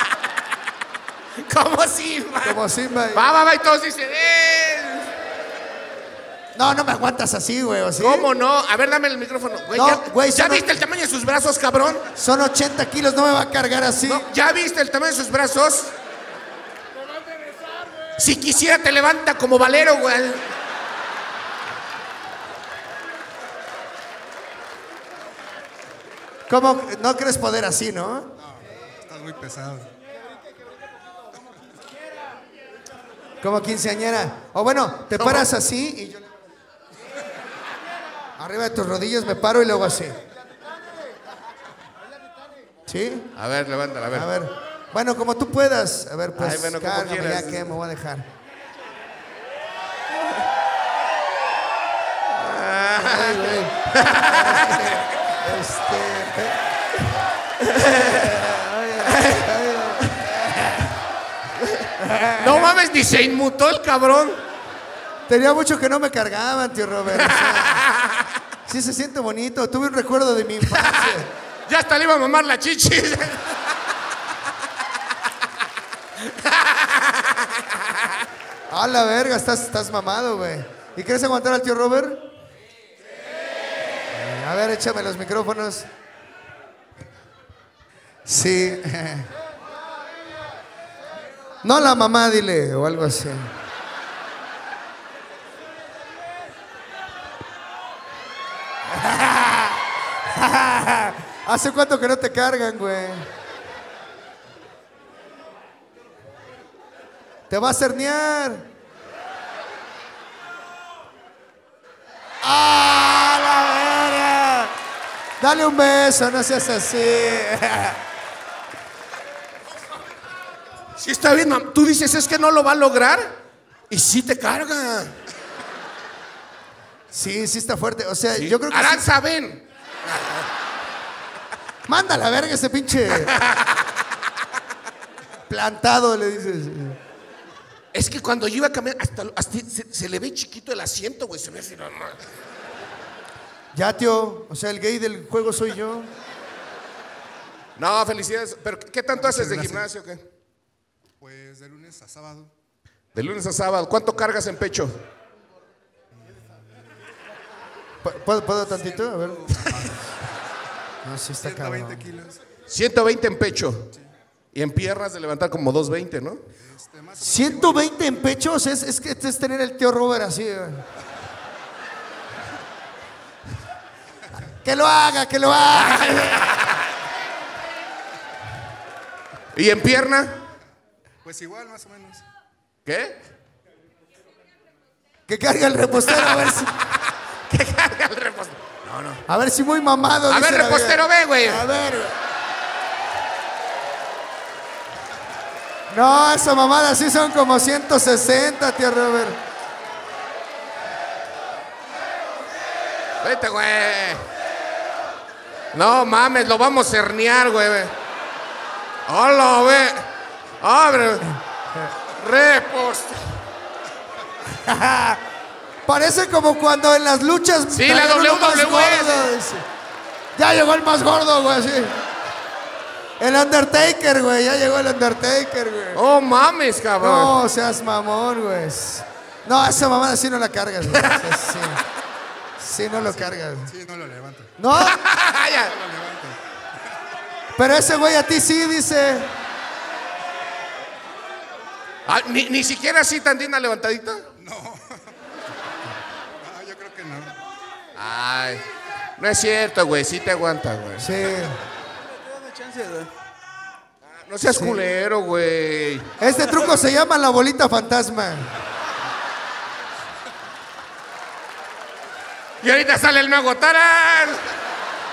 Como Simba. Como Simba. Va, va, va, y todos dicen, ¡eh! No, no me aguantas así, güey, ¿o sí? ¿Cómo no? A ver, dame el micrófono. Güey, No, ¿ya, güey, ¿ya son- viste el tamaño de sus brazos, cabrón? Son ochenta kilos, no me va a cargar así. No, ¿ya viste el tamaño de sus brazos? Si quisiera te levanta como Valero, güey. ¿Cómo? No crees poder así, ¿no? Estás muy pesado. Como quinceañera. O bueno, te paras así y yo... Arriba de tus rodillas me paro y luego así. ¿Sí? A ver, levántala, a ver. A ver. Bueno, como tú puedas. A ver, pues, Ay, bueno, como cárgame, quieras. ya que me voy a dejar. Ay, güey. Este... No mames, ni se inmutó el cabrón. Tenía mucho que no me cargaban, tío Robert. O sea, sí se siente bonito. Tuve un recuerdo de mi infancia. Ya hasta le iba a mamar la chichis. A la verga, estás, estás mamado, güey. ¿Y quieres aguantar al tío Robert? Eh, A ver, échame los micrófonos. Sí. No la mamá, dile, o algo así. ¿Hace cuánto que no te cargan, güey? Te va a cernear. ¡Ah, la verga! Dale un beso, no seas así. Sí está bien, mam. Tú dices, es que no lo va a lograr. Y sí te carga. Sí, sí está fuerte. O sea, Sí. yo creo que... sí- Aranza, ven. Manda a la verga ese pinche... Plantado, le dices. Es que cuando yo iba a caminar, hasta, hasta se, se le ve chiquito el asiento, güey. Se ve así, no, no. Ya, tío. O sea, el gay del juego soy yo. No, felicidades. Pero, ¿qué tanto haces de gracias. gimnasio? ¿Qué? Pues de lunes a sábado. De lunes a sábado. ¿Cuánto cargas en pecho? ¿Puedo, ¿puedo tantito? A ver. No, sí está ciento veinte cabrón. kilos. ciento veinte en pecho. Y en piernas de levantar como doscientos veinte, ¿no? Este, más o menos ciento veinte en pechos es, es que es tener el tío Robert así. güey. Que lo haga, que lo haga. ¿Y en pierna? Pues igual, más o menos. ¿Qué? Que cargue el repostero a ver si, ¿Qué carga el repostero? No, no. a ver si muy mamado. A dice ver, la repostero, vida. ve, güey. A ver. güey. No, esa mamada sí son como ciento sesenta, tío Robert. Vete, güey. No mames, lo vamos a herniar, güey. Hola, güey. Abre. Repostero. Parece como cuando en las luchas. Sí, la traían uno más W W E, gordo, dice. Ya llegó el más gordo, güey, así. El Undertaker, güey, ya llegó el Undertaker, güey. Oh, mames, cabrón. No, seas mamón, güey. No, esa mamada sí no la cargas, güey. O sea, sí. Sí, no lo cargas. Sí, no lo levanto. No, Ya. No lo levanto. pero ese güey a ti sí dice. Ah, ni, ni siquiera así tantita levantadita. No. No, yo creo que no. Ay, no es cierto, güey. Sí te aguanta, güey. Sí. No seas culero, güey. Este truco se llama la bolita fantasma. Y ahorita sale el nuevo tarán.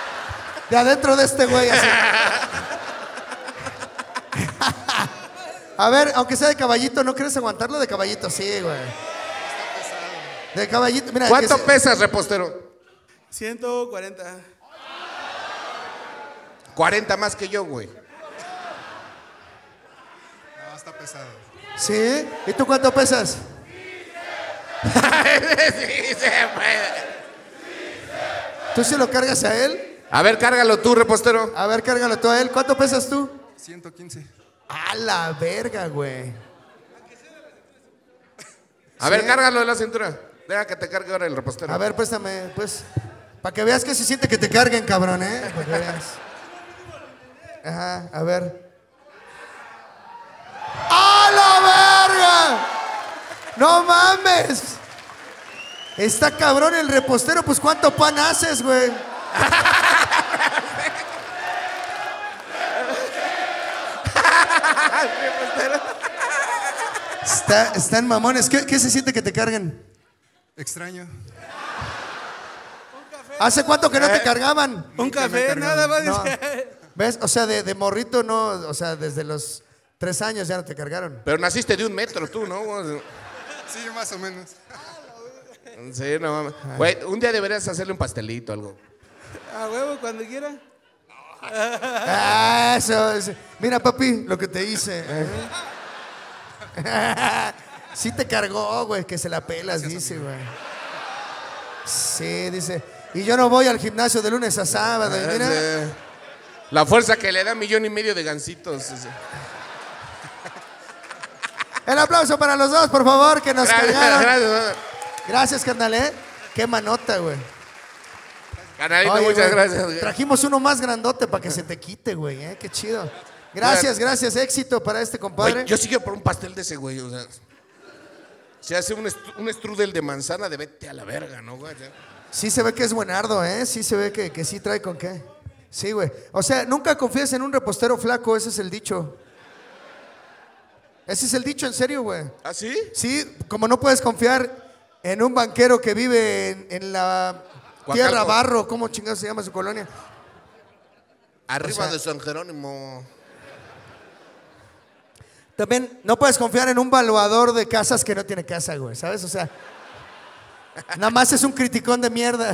De adentro de este güey, así. A ver, aunque sea de caballito, ¿no quieres aguantarlo de caballito? Sí, güey. De caballito, mira. ¿Cuánto que se- pesas, repostero? ciento cuarenta. cuarenta más que yo, güey. No, está pesado. ¿Sí? ¿Y tú cuánto pesas? Sí, se puede. ¿Tú sí lo cargas a él? A ver, cárgalo tú, repostero. A ver, cárgalo tú a él. ¿Cuánto pesas tú? ciento quince. A la verga, güey. A ver, Sí. cárgalo de la cintura. Deja que te cargue ahora el repostero. A ver, préstame, pues. Para que veas que se siente que te carguen, cabrón, ¿eh? Para que veas. Ajá, a ver. ¡A la verga! ¡No mames! Está cabrón el repostero, pues ¿cuánto pan haces, güey? Está, están mamones. ¿Qué, qué se siente que te carguen? Extraño. ¿Hace cuánto que no te cargaban? Un Nunca me café, han nada más. No. dice. ¿Ves? O sea, de, de morrito no, o sea, desde los tres años ya no te cargaron. Pero naciste de un metro tú, ¿no? Sí, más o menos. Sí, no mames. Güey, un día deberías hacerle un pastelito, algo. A huevo, cuando quiera. Ah, eso, eso. Mira, papi, lo que te hice. Sí te cargó, güey, que se la pelas, dice, güey. Sí, dice. Y yo no voy al gimnasio de lunes a sábado. Y mira, Eh, La fuerza que le da millón y medio de gancitos. el aplauso para los dos, por favor, que nos Gracias, cargaron. gracias. Gracias, carnal, ¿eh? Qué manota, güey. Canalito, Oye, muchas güey, gracias. güey. Trajimos uno más grandote para que se te quite, güey, ¿eh? Qué chido. Gracias, gracias. Éxito para este compadre. Güey, yo sigo por un pastel de ese güey, o sea. Se hace un, estru- un strudel de manzana de vete a la verga, ¿no, güey? Sí se ve que es buenardo, ¿eh? Sí se ve que, que sí trae con qué. Sí, güey. O sea, nunca confíes en un repostero flaco, ese es el dicho. Ese es el dicho, en serio, güey. ¿Ah, sí? Sí, como no puedes confiar en un banquero que vive en, en la Coacalco. Tierra Barro, ¿cómo chingados se llama su colonia? Arriba O sea- de San Jerónimo. También no puedes confiar en un valuador de casas que no tiene casa, güey, ¿sabes? O sea, nada más es un criticón de mierda.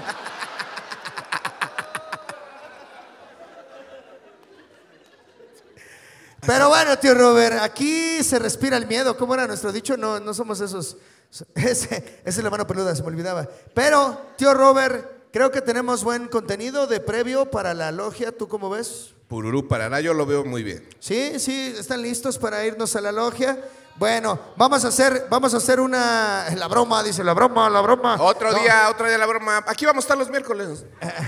Pero bueno, tío Robert, aquí se respira el miedo. ¿Cómo era nuestro dicho? No, no somos esos. Ese, esa es la mano peluda, se me olvidaba. Pero, tío Robert, creo que tenemos buen contenido de previo para la logia. ¿Tú cómo ves? Pururú, Paraná, yo lo veo muy bien. Sí, sí, están listos para irnos a la logia. Bueno, vamos a hacer, vamos a hacer una, la broma, dice la broma, la broma. Otro No, día, otro día la broma. Aquí vamos a estar los miércoles.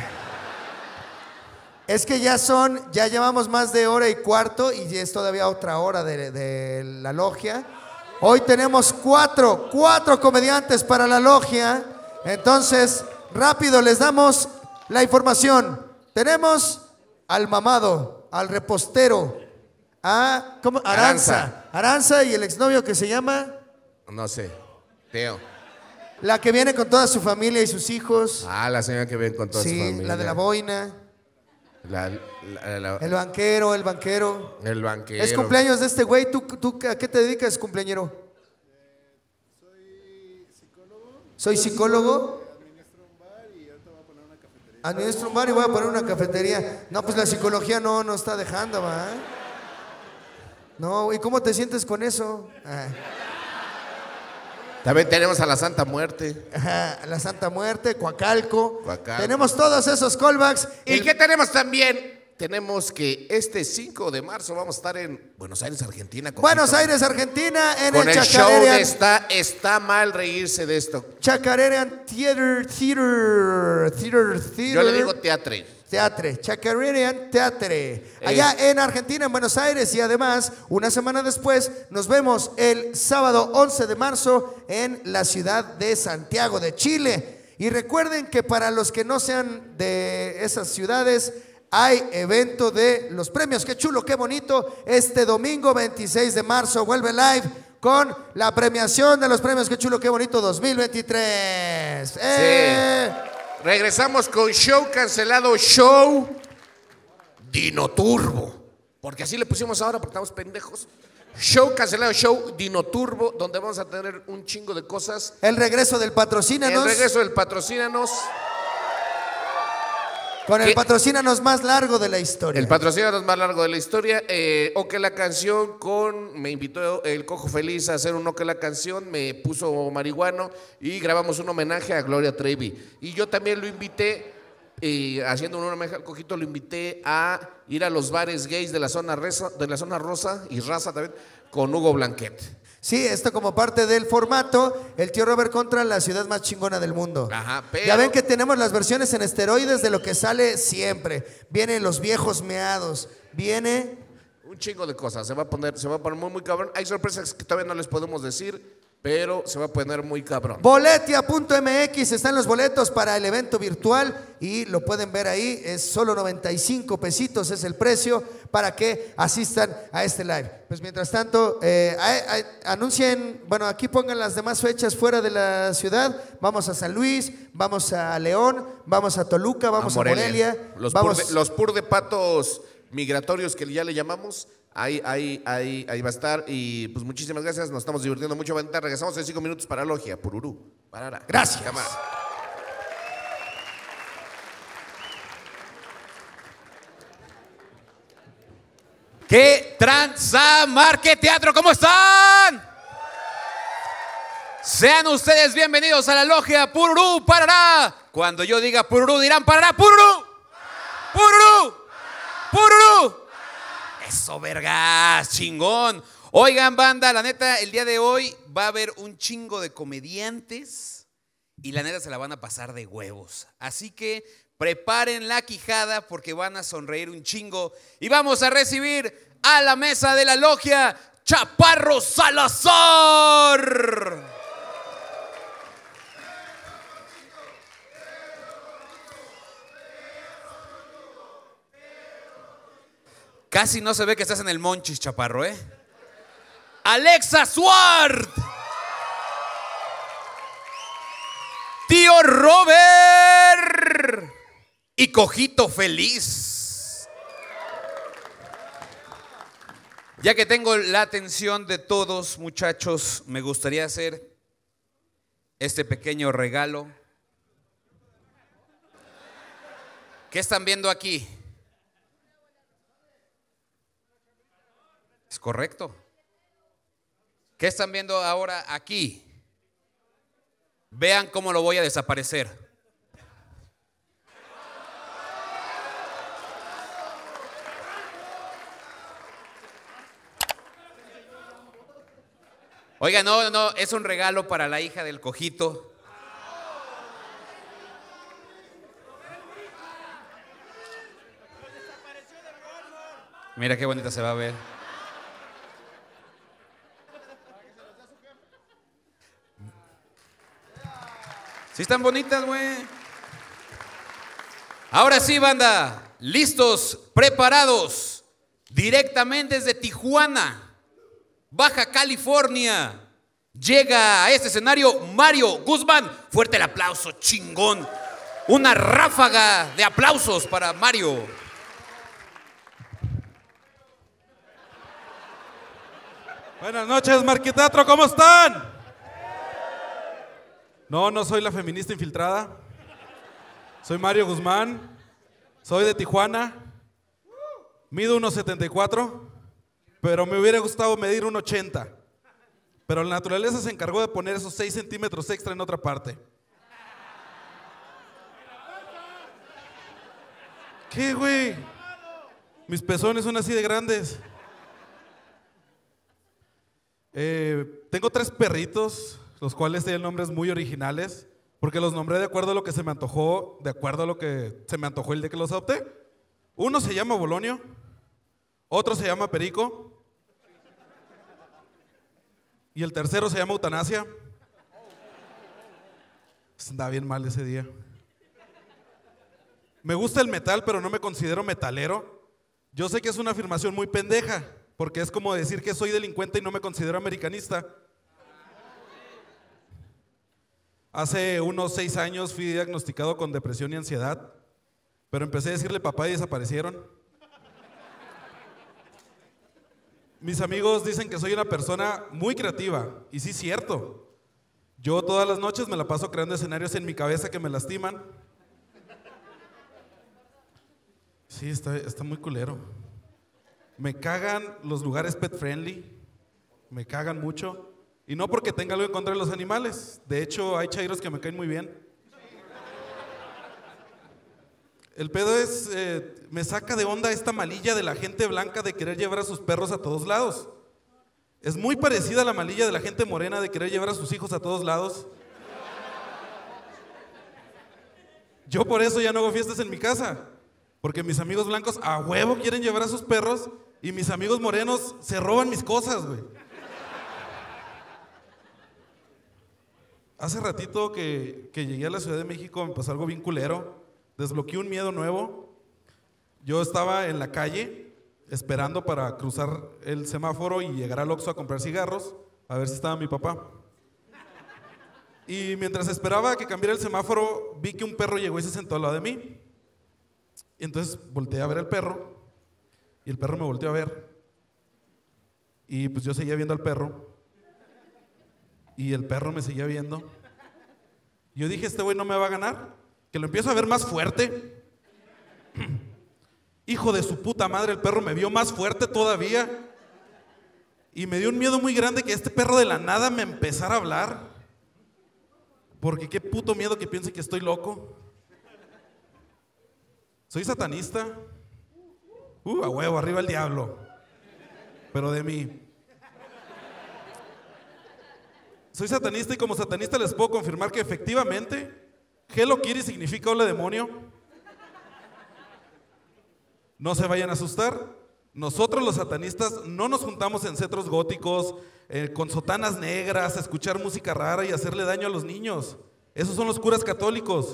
Es que ya son, ya llevamos más de hora y cuarto y es todavía otra hora de, de la logia. Hoy tenemos cuatro, cuatro comediantes para la logia. Entonces, rápido les damos la información. Tenemos al mamado, al repostero, a ¿cómo? Aranza. Aranza y el exnovio que se llama, No sé. Teo. la que viene con toda su familia y sus hijos. Ah, la señora que ven con toda su Sí, familia. la de la boina. La- la- la- El banquero, el banquero. el banquero. Es cumpleaños de este güey. ¿Tú, tú a qué te dedicas, cumpleañero? Soy psicólogo. Administro un bar y voy a poner una cafetería. No, pues la psicología no nos está dejando, ¿va? No, ¿y cómo te sientes con eso? Ah, También tenemos a la Santa Muerte. ajá, la Santa Muerte, Coacalco. Coacalco. Tenemos todos esos callbacks. ¿Y El- qué tenemos también? Tenemos que este cinco de marzo vamos a estar en Buenos Aires, Argentina. Coquito. Buenos Aires, Argentina, en Con el, el show de Chacarerian, está, está mal reírse de esto. Chacarerian Theater, Theater, Theater, Theater. Yo le digo teatre. Teatre, Chacarerian Teatre. Allá en Argentina, en Buenos Aires. Y además, una semana después, nos vemos el sábado once de marzo en la ciudad de Santiago de Chile. Y recuerden que para los que no sean de esas ciudades, hay evento de los premios. Qué chulo, qué bonito. Este domingo veintiséis de marzo vuelve live con la premiación de los premios. Qué chulo, qué bonito dos mil veintitrés. ¡Eh! Regresamos con show cancelado, show Dino Turbo. Porque así le pusimos ahora, porque estamos pendejos. Show cancelado, show Dino Turbo, donde vamos a tener un chingo de cosas. El regreso del Patrocínanos. El regreso del Patrocínanos. Con el ¿Qué? Patrocínanos más largo de la historia. El Patrocínanos más largo de la historia. Eh, o que la canción con... Me invitó el Cojo Feliz a hacer un O que la canción. Me puso marihuano y grabamos un homenaje a Gloria Trevi. Y yo también lo invité, eh, haciendo un homenaje al Cojito, lo invité a ir a los bares gays de la zona, reza, de la zona rosa y raza también, con Hugo Blanquet. Sí, esto como parte del formato, el tío Robert contra la ciudad más chingona del mundo. Ajá, pero... Ya ven que tenemos las versiones en esteroides de lo que sale siempre. Vienen los viejos meados, viene... Un chingo de cosas, se va a poner, se va a poner muy, muy cabrón. Hay sorpresas que todavía no les podemos decir, pero se va a poner muy cabrón. Boletia punto M X, están los boletos para el evento virtual y lo pueden ver ahí, es solo noventa y cinco pesitos es el precio para que asistan a este live. Pues mientras tanto, eh, a, a, anuncien, bueno, aquí pongan las demás fechas fuera de la ciudad. Vamos a San Luis, vamos a León, vamos a Toluca, vamos a Morelia. Los, vamos... pur de, los pur de patos migratorios que ya le llamamos. Ahí, ahí, ahí, ahí va a estar. Y pues muchísimas gracias. Nos estamos divirtiendo mucho. Regresamos en cinco minutos para Logia, Pururú. Parara. Gracias. Cámara. ¿Qué tranza, Marque Teatro? ¿Cómo están? Sean ustedes bienvenidos a la Logia Pururú, Parará. Cuando yo diga Pururú, dirán Parará, Pururú. Pururú. Pururú. Eso, vergas, chingón. Oigan, banda, la neta, el día de hoy va a haber un chingo de comediantes y la neta se la van a pasar de huevos. Así que preparen la quijada porque van a sonreír un chingo y vamos a recibir a la mesa de la Logia Chaparro Salazar. Casi no se ve que estás en el Monchis, Chaparro, ¿eh? Alexa Suart. Tío Robert. Y Cojito Feliz. Ya que tengo la atención de todos, muchachos, me gustaría hacer este pequeño regalo. ¿Qué están viendo aquí? Es correcto. ¿Qué están viendo ahora aquí? Vean cómo lo voy a desaparecer. Oiga, no, no, es un regalo para la hija del Cojito. Mira qué bonita se va a ver. Sí están bonitas, güey. Ahora sí, banda. Listos, preparados. Directamente desde Tijuana, Baja California. Llega a este escenario Mario Guzmán. Fuerte el aplauso, chingón. Una ráfaga de aplausos para Mario. Buenas noches, Marque Teatro, ¿cómo están? No, no soy la feminista infiltrada. Soy Mario Guzmán. Soy de Tijuana. Mido uno setenta y cuatro, pero me hubiera gustado medir uno ochenta. Pero la naturaleza se encargó de poner esos seis centímetros extra en otra parte. ¿Qué, güey? Mis pezones son así de grandes. Eh, tengo tres perritos, los cuales tienen nombres muy originales, porque los nombré de acuerdo a lo que se me antojó, de acuerdo a lo que se me antojó el día que los adopté. Uno se llama Bolonio, otro se llama Perico, y el tercero se llama Eutanasia. Andaba bien mal ese día. Me gusta el metal, pero no me considero metalero. Yo sé que es una afirmación muy pendeja, porque es como decir que soy delincuente y no me considero americanista. Hace unos seis años fui diagnosticado con depresión y ansiedad, pero empecé a decirle papá y desaparecieron. Mis amigos dicen que soy una persona muy creativa, y sí es cierto. Yo todas las noches me la paso creando escenarios en mi cabeza que me lastiman. Sí, está, está muy culero. Me cagan los lugares pet friendly, me cagan mucho. Y no porque tenga algo en contra de los animales, de hecho hay chairos que me caen muy bien. El pedo es, eh, me saca de onda esta malilla de la gente blanca de querer llevar a sus perros a todos lados. Es muy parecida a la malilla de la gente morena de querer llevar a sus hijos a todos lados. Yo por eso ya no hago fiestas en mi casa, porque mis amigos blancos a huevo quieren llevar a sus perros y mis amigos morenos se roban mis cosas, güey. Hace ratito que, que llegué a la Ciudad de México me pasó algo bien culero. Desbloqueé un miedo nuevo. Yo estaba en la calle esperando para cruzar el semáforo y llegar al Oxxo a comprar cigarros, a ver si estaba mi papá. Y mientras esperaba que cambiara el semáforo, vi que un perro llegó y se sentó al lado de mí. Y entonces volteé a ver al perro, y el perro me volteó a ver. Y pues yo seguía viendo al perro, y el perro me seguía viendo. Yo dije, este güey no me va a ganar, que lo empiezo a ver más fuerte. Hijo de su puta madre, el perro me vio más fuerte todavía. Y me dio un miedo muy grande que este perro de la nada me empezara a hablar. Porque qué puto miedo que piense que estoy loco. Soy satanista. Uh, a huevo, arriba el diablo. Pero de mí. Soy satanista y como satanista les puedo confirmar que efectivamente Hello Kitty significa hola demonio. No se vayan a asustar. Nosotros los satanistas no nos juntamos en centros góticos, eh, con sotanas negras, a escuchar música rara y hacerle daño a los niños. Esos son los curas católicos.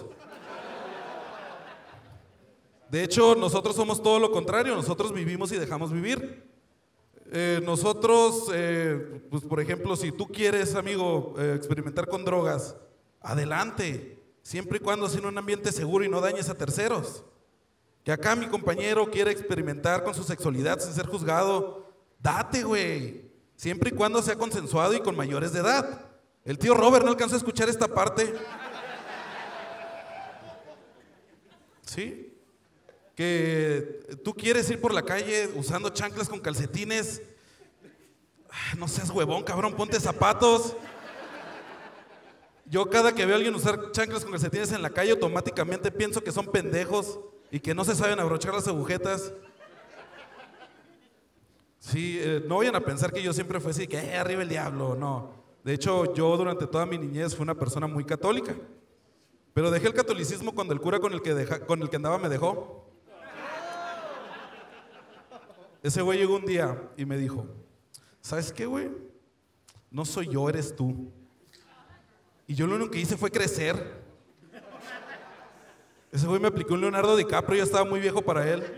De hecho, nosotros somos todo lo contrario. Nosotros vivimos y dejamos vivir. Eh, nosotros, eh, pues por ejemplo, si tú quieres, amigo, eh, experimentar con drogas, adelante, siempre y cuando sea en un ambiente seguro y no dañes a terceros. Que acá mi compañero quiere experimentar con su sexualidad sin ser juzgado, date, güey, siempre y cuando sea consensuado y con mayores de edad. El tío Robert no alcanzó a escuchar esta parte. ¿Sí? Que tú quieres ir por la calle usando chanclas con calcetines. No seas huevón, cabrón, ponte zapatos. Yo cada que veo a alguien usar chanclas con calcetines en la calle, automáticamente pienso que son pendejos y que no se saben abrochar las agujetas. Sí, eh, no vayan a pensar que yo siempre fui así, que eh, arriba el diablo, no. De hecho, yo durante toda mi niñez fui una persona muy católica. Pero dejé el catolicismo cuando el cura con el que, deja, con el que andaba me dejó. Ese güey llegó un día y me dijo, ¿sabes qué, güey? No soy yo, eres tú. Y yo lo único que hice fue crecer. Ese güey me aplicó un Leonardo DiCaprio, yo estaba muy viejo para él.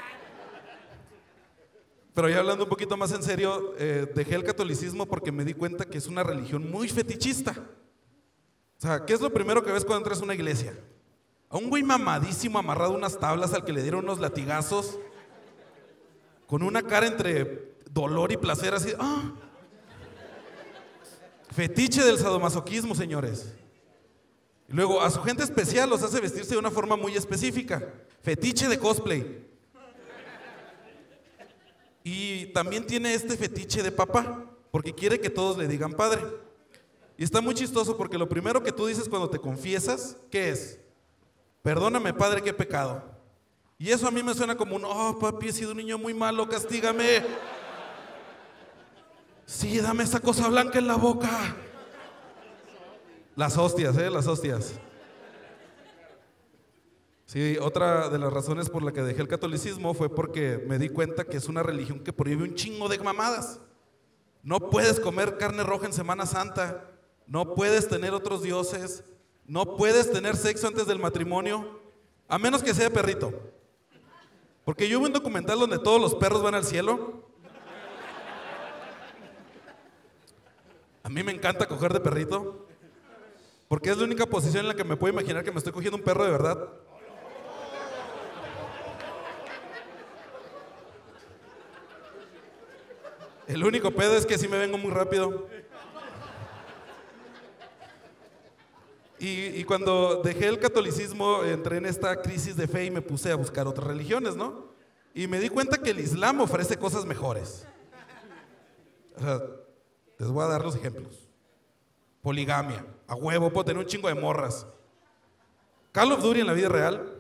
Pero ya hablando un poquito más en serio, eh, dejé el catolicismo porque me di cuenta que es una religión muy fetichista. O sea, ¿qué es lo primero que ves cuando entras a una iglesia? A un güey mamadísimo amarrado a unas tablas al que le dieron unos latigazos, con una cara entre dolor y placer así. ¡Ah! Fetiche del sadomasoquismo, señores. Y luego a su gente especial los hace vestirse de una forma muy específica. Fetiche de cosplay. Y también tiene este fetiche de papá, porque quiere que todos le digan padre. Y está muy chistoso porque lo primero que tú dices cuando te confiesas, ¿qué es? Perdóname, padre, qué pecado. Y eso a mí me suena como un, oh, papi, he sido un niño muy malo, castígame. Sí, dame esa cosa blanca en la boca. Las hostias, ¿eh? Las hostias. Sí, otra de las razones por la que dejé el catolicismo fue porque me di cuenta que es una religión que prohíbe un chingo de mamadas. No puedes comer carne roja en Semana Santa, no puedes tener otros dioses, no puedes tener sexo antes del matrimonio, a menos que sea perrito. Porque yo vi un documental donde todos los perros van al cielo. A mí me encanta coger de perrito, porque es la única posición en la que me puedo imaginar que me estoy cogiendo un perro de verdad. El único pedo es que sí me vengo muy rápido. Y, y cuando dejé el catolicismo, entré en esta crisis de fe y me puse a buscar otras religiones, ¿no? Y me di cuenta que el Islam ofrece cosas mejores. O sea, les voy a dar los ejemplos. Poligamia. A huevo, puedo tener un chingo de morras. Call of Duty en la vida real.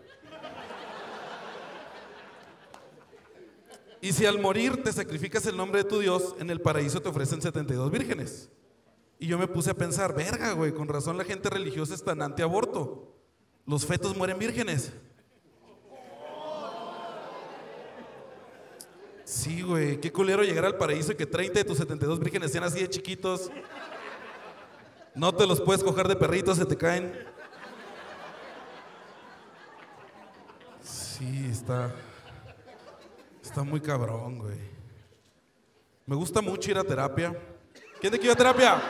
Y si al morir te sacrificas el nombre de tu Dios, en el paraíso te ofrecen setenta y dos vírgenes. Y yo me puse a pensar, verga, güey, con razón la gente religiosa es tan antiaborto. Los fetos mueren vírgenes. Sí, güey, qué culero llegar al paraíso y que treinta de tus setenta y dos vírgenes sean así de chiquitos. No te los puedes coger de perritos, se te caen. Sí, está... Está muy cabrón, güey. Me gusta mucho ir a terapia. ¿Quién de aquí va a terapia?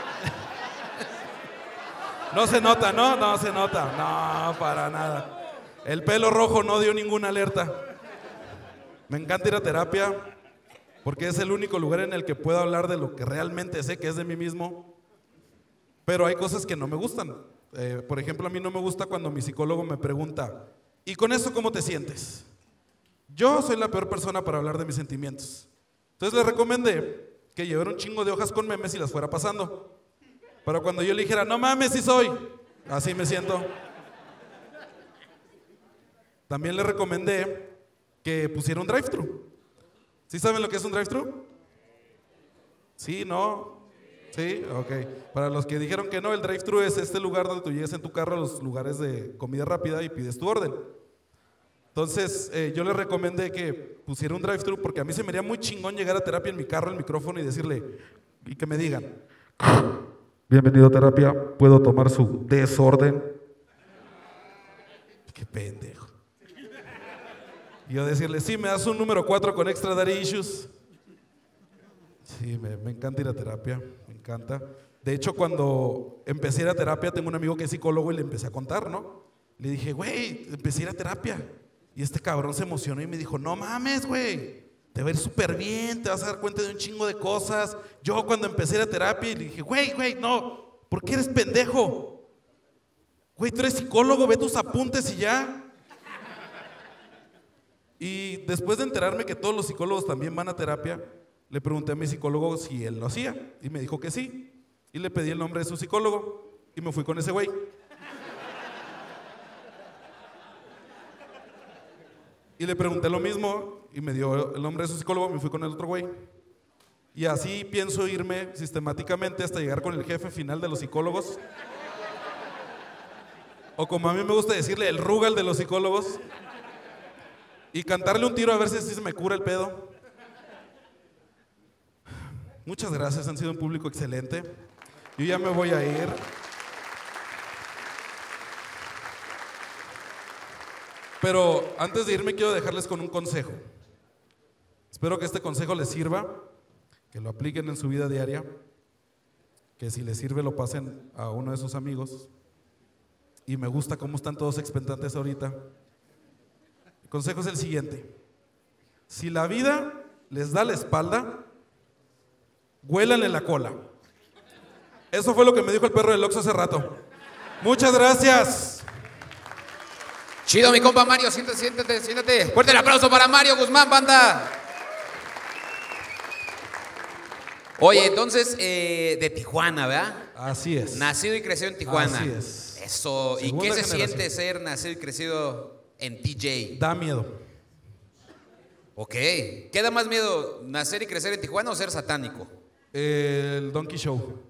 No se nota, ¿no? No se nota. No, para nada. El pelo rojo no dio ninguna alerta. Me encanta ir a terapia porque es el único lugar en el que puedo hablar de lo que realmente sé que es de mí mismo. Pero hay cosas que no me gustan. Eh, por ejemplo, a mí no me gusta cuando mi psicólogo me pregunta, ¿y con eso cómo te sientes? Yo soy la peor persona para hablar de mis sentimientos. Entonces le recomendé que llevara un chingo de hojas con memes y las fuera pasando. Para cuando yo le dijera, no mames, sí soy. Así me siento. También le recomendé que pusiera un drive-thru. ¿Sí saben lo que es un drive-thru? Sí, ¿no? Sí, ok. Para los que dijeron que no, el drive-thru es este lugar donde tú llegas en tu carro a los lugares de comida rápida y pides tu orden. Entonces, eh, yo le recomendé que pusiera un drive-thru porque a mí se me haría muy chingón llegar a terapia en mi carro, el micrófono y decirle, y que me digan, bienvenido a terapia, ¿puedo tomar su desorden? Qué pendejo. Y yo decirle, sí, me das un número cuatro con extra daddy issues. Sí, me, me encanta ir a terapia, me encanta. De hecho, cuando empecé a ir a terapia, tengo un amigo que es psicólogo y le empecé a contar, ¿no? Le dije, güey, empecé a ir a terapia. Y este cabrón se emocionó y me dijo, no mames, güey, te va a ir súper bien, te vas a dar cuenta de un chingo de cosas. Yo cuando empecé a ir a terapia, le dije, güey, güey, no, ¿por qué eres pendejo? Güey, tú eres psicólogo, ve tus apuntes y ya. Y después de enterarme que todos los psicólogos también van a terapia, le pregunté a mi psicólogo si él lo hacía. Y me dijo que sí. Y le pedí el nombre de su psicólogo y me fui con ese güey. Y le pregunté lo mismo y me dio el nombre de su psicólogo, me fui con el otro güey. Y así pienso irme sistemáticamente hasta llegar con el jefe final de los psicólogos. O como a mí me gusta decirle, el Rugal de los psicólogos. Y cantarle un tiro a ver si así se me cura el pedo. Muchas gracias, han sido un público excelente. Yo ya me voy a ir. Pero antes de irme quiero dejarles con un consejo. Espero que este consejo les sirva, que lo apliquen en su vida diaria, que si les sirve lo pasen a uno de sus amigos. Y me gusta cómo están todos expectantes ahorita. El consejo es el siguiente. Si la vida les da la espalda, huélanle la cola. Eso fue lo que me dijo el perro del Oxxo hace rato. Muchas gracias. Chido, mi compa Mario, siéntate, siéntate, siéntate. Fuerte el aplauso para Mario Guzmán, banda. Oye, entonces, eh, de Tijuana, ¿verdad? Así es. Nacido y crecido en Tijuana. Así es. Eso. ¿Y Segunda qué se generación. siente ser nacido y crecido en T J? Da miedo. Ok. ¿Qué da más miedo, nacer y crecer en Tijuana o ser satánico? El Donkey Show.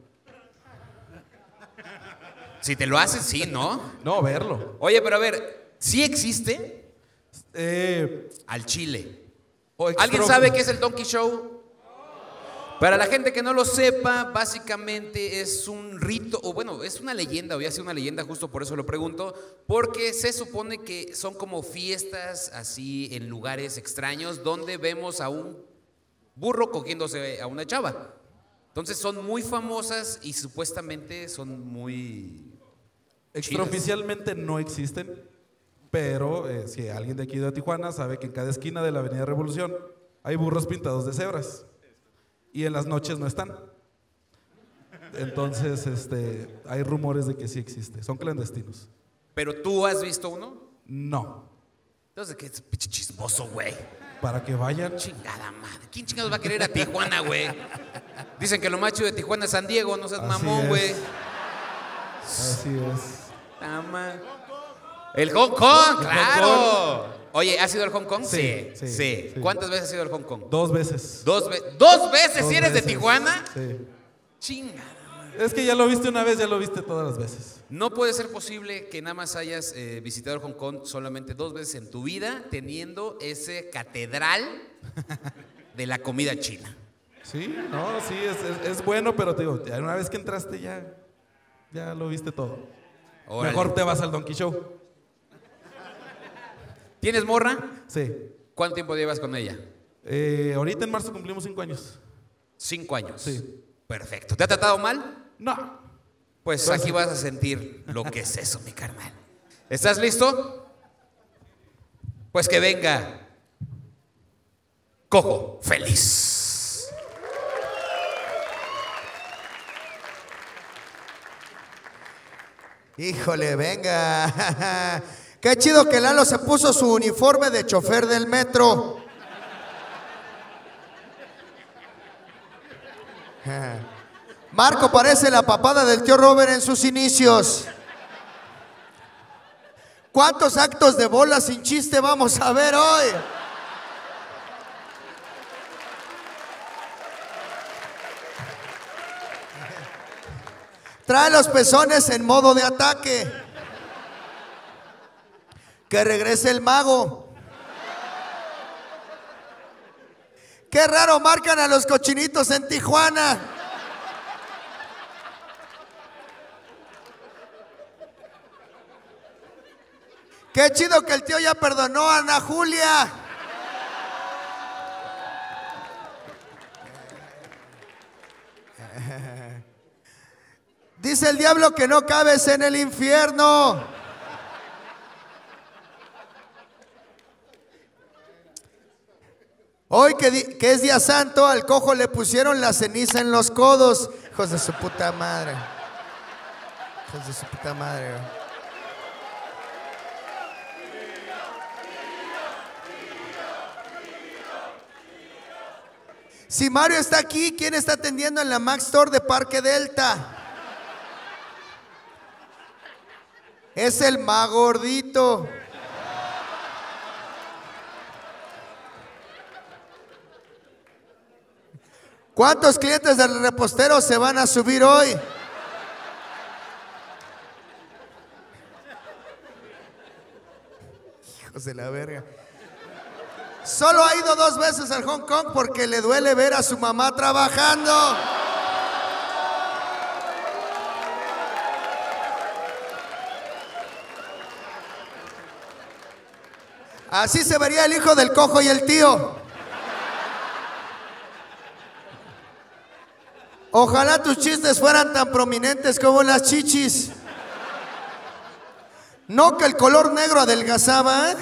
Si te lo haces, sí, ¿no? No, verlo. Oye, pero a ver, ¿sí existe? Eh, Al Chile. extra- ¿Alguien sabe qué es el Donkey Show? Para la gente que no lo sepa, básicamente es un rito, o bueno, es una leyenda, voy a hacer una leyenda, justo por eso lo pregunto, porque se supone que son como fiestas así en lugares extraños donde vemos a un burro cogiéndose a una chava. Entonces son muy famosas y supuestamente son muy... Extraoficialmente no existen, pero eh, si alguien de aquí de Tijuana sabe que en cada esquina de la Avenida Revolución hay burros pintados de cebras. y en las noches no están. Entonces, este, hay rumores de que sí existe. Son clandestinos. ¿Pero tú has visto uno? No. Entonces, ¿qué es pinche chismoso, güey? Para que vayan. Chingada madre. ¿Quién chingados va a querer a Tijuana, güey? Dicen que lo más chido de Tijuana es San Diego, no seas Así mamón, es. güey. Así es. Ah, man. El Hong Kong, El claro. Hong Kong. Oye, ¿has ido al Hong Kong? Sí, Sí. sí, sí. sí. ¿Cuántas veces has ido al Hong Kong? Dos veces. ¿Dos, ve- ¿Dos veces Dos si eres veces. de Tijuana? Sí. Chinga. Es que ya lo viste una vez, ya lo viste todas las veces. No puede ser posible que nada más hayas eh, visitado Hong Kong solamente dos veces en tu vida, teniendo ese catedral de la comida china. Sí, no, sí, es, es- es bueno, pero te digo, ya una vez que entraste ya, ya lo viste todo. Órale. Mejor te vas al Donkey Show. ¿Tienes morra? Sí. ¿Cuánto tiempo llevas con ella? Eh, ahorita en marzo cumplimos cinco años. Cinco años. Sí. Perfecto. ¿Te ha tratado mal? No. Pues Gracias. aquí vas a sentir lo que es eso, mi carnal. ¿Estás listo? Pues que venga Cojo Feliz. Híjole, venga. Qué chido que Lalo se puso su uniforme de chofer del metro. Marco parece la papada del tío Robert en sus inicios. ¿Cuántos actos de bola sin chiste vamos a ver hoy? Trae los pezones en modo de ataque. Que regrese el mago. Qué raro marcan a los cochinitos en Tijuana. Qué chido que el tío ya perdonó a Ana Julia. Dice el diablo que no cabes en el infierno. Hoy que, di- que es día santo, al cojo le pusieron la ceniza en los codos. Hijos de su puta madre. Hijos de su puta madre. güey. Si Mario está aquí, ¿quién está atendiendo en la Max Store de Parque Delta? Es el más gordito. ¿Cuántos clientes del repostero se van a subir hoy? Hijos de la verga. Solo ha ido dos veces al Hong Kong porque le duele ver a su mamá trabajando. Así se vería el hijo del cojo y el tío. Ojalá tus chistes fueran tan prominentes como las chichis. No que el color negro adelgazaba. ¿eh?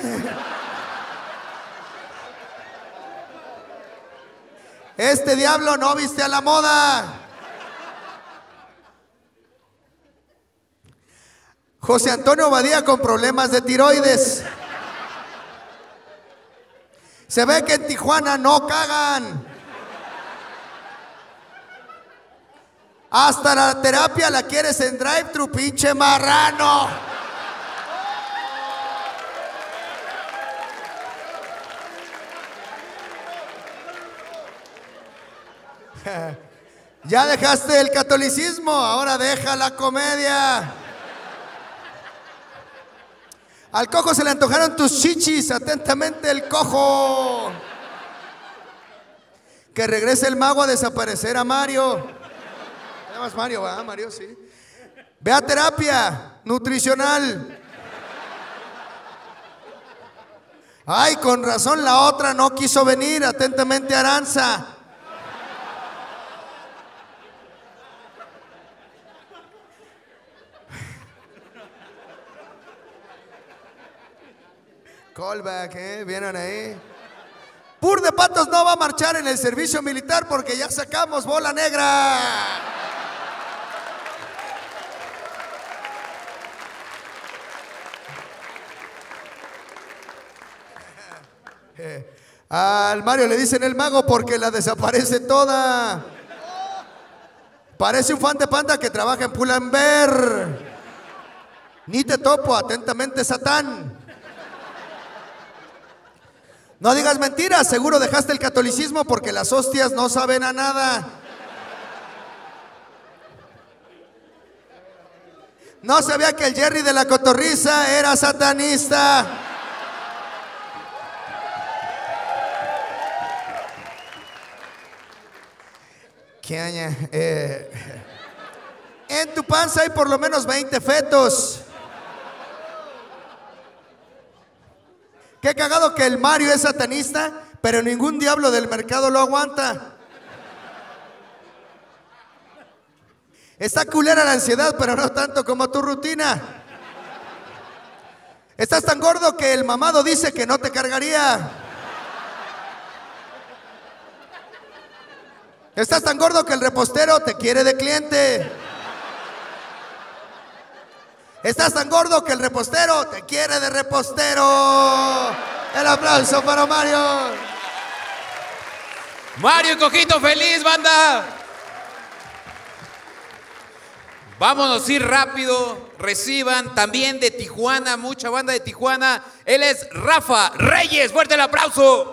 Este diablo no viste a la moda. José Antonio Badía con problemas de tiroides. Se ve que en Tijuana no cagan. Hasta la terapia la quieres en drive-thru, pinche marrano. Ya dejaste el catolicismo, ahora deja la comedia. Al cojo se le antojaron tus chichis, atentamente el cojo. Que regrese el mago a desaparecer a Mario. Además Mario, va, Mario, sí. Ve a terapia nutricional. Ay, con razón la otra no quiso venir, atentamente Aranza. Callback, ¿eh? ¿Vieron ahí? Pur de Patos no va a marchar en el servicio militar porque ya sacamos bola negra. Eh, al Mario le dicen el mago porque la desaparece toda. Parece un fan de Panda que trabaja en Pull&Bear. Ni te topo, atentamente Satán. No digas mentiras, seguro dejaste el catolicismo porque las hostias no saben a nada. No sabía que el Jerry de la Cotorriza era satanista. ¿Qué aña? Eh, en tu panza hay por lo menos veinte fetos. Qué cagado que el Mario es satanista, pero ningún diablo del mercado lo aguanta. Está culera la ansiedad, pero no tanto como tu rutina. Estás tan gordo que el mamado dice que no te cargaría. Estás tan gordo que el repostero te quiere de cliente. Estás tan gordo que el repostero te quiere de repostero. El aplauso para Mario. Mario y Cojito feliz, banda. Vámonos a ir rápido. Reciban también de Tijuana, mucha banda de Tijuana. Él es Rafa Reyes. Fuerte el aplauso.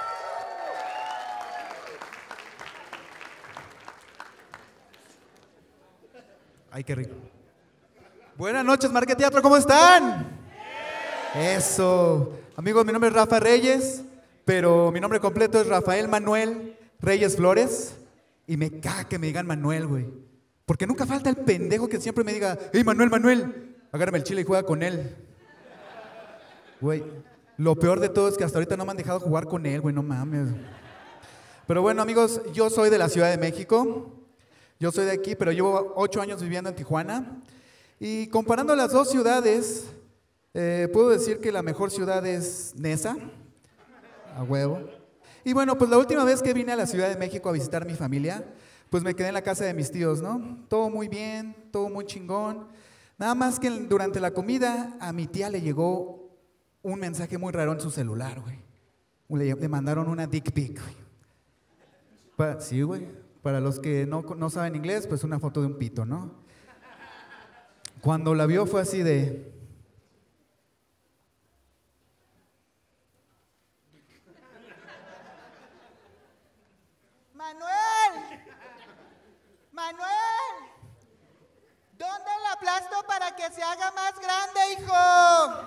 Ay, qué rico. Buenas noches, Marqueteatro, ¿cómo están? Eso. Amigos, mi nombre es Rafa Reyes, pero mi nombre completo es Rafael Manuel Reyes Flores. Y me caga que me digan Manuel, güey. Porque nunca falta el pendejo que siempre me diga, hey, Manuel, Manuel, agárrame el chile y juega con él. Güey, lo peor de todo es que hasta ahorita no me han dejado jugar con él, güey, no mames. Pero bueno, amigos, yo soy de la Ciudad de México. Yo soy de aquí, pero llevo ocho años viviendo en Tijuana. Y comparando las dos ciudades, eh, puedo decir que la mejor ciudad es Nesa, a huevo. Y bueno, pues la última vez que vine a la Ciudad de México a visitar a mi familia, pues me quedé en la casa de mis tíos, ¿no? Todo muy bien, todo muy chingón. Nada más que durante la comida a mi tía le llegó un mensaje muy raro en su celular, güey. Le, le mandaron una dick pic, güey. Pa- sí, güey. Para los que no, no saben inglés, pues una foto de un pito, ¿no? Cuando la vio fue así de... Manuel, Manuel, ¿dónde la aplasto para que se haga más grande, hijo?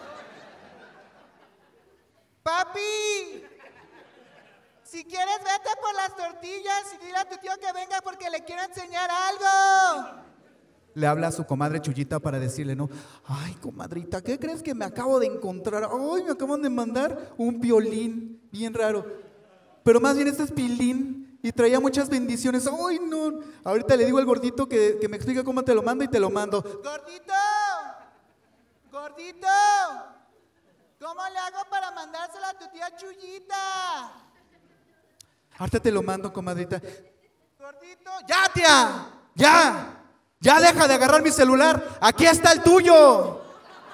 Papi, si quieres vete por las tortillas y dile a tu tío que venga porque le quiero enseñar algo. Le habla a su comadre Chuyita para decirle, ¿no? Ay, comadrita, ¿qué crees que me acabo de encontrar? Ay, me acaban de mandar un violín bien raro. Pero más bien este es pilín y traía muchas bendiciones. Ay, no. Ahorita le digo al gordito que, que me explique cómo te lo mando y te lo mando. Gordito, gordito, ¿cómo le hago para mandárselo a tu tía Chuyita? Ahorita te lo mando, comadrita. Gordito, ¡Ya, tía! ¡Ya! ¡Ya deja de agarrar mi celular! ¡Aquí está el tuyo!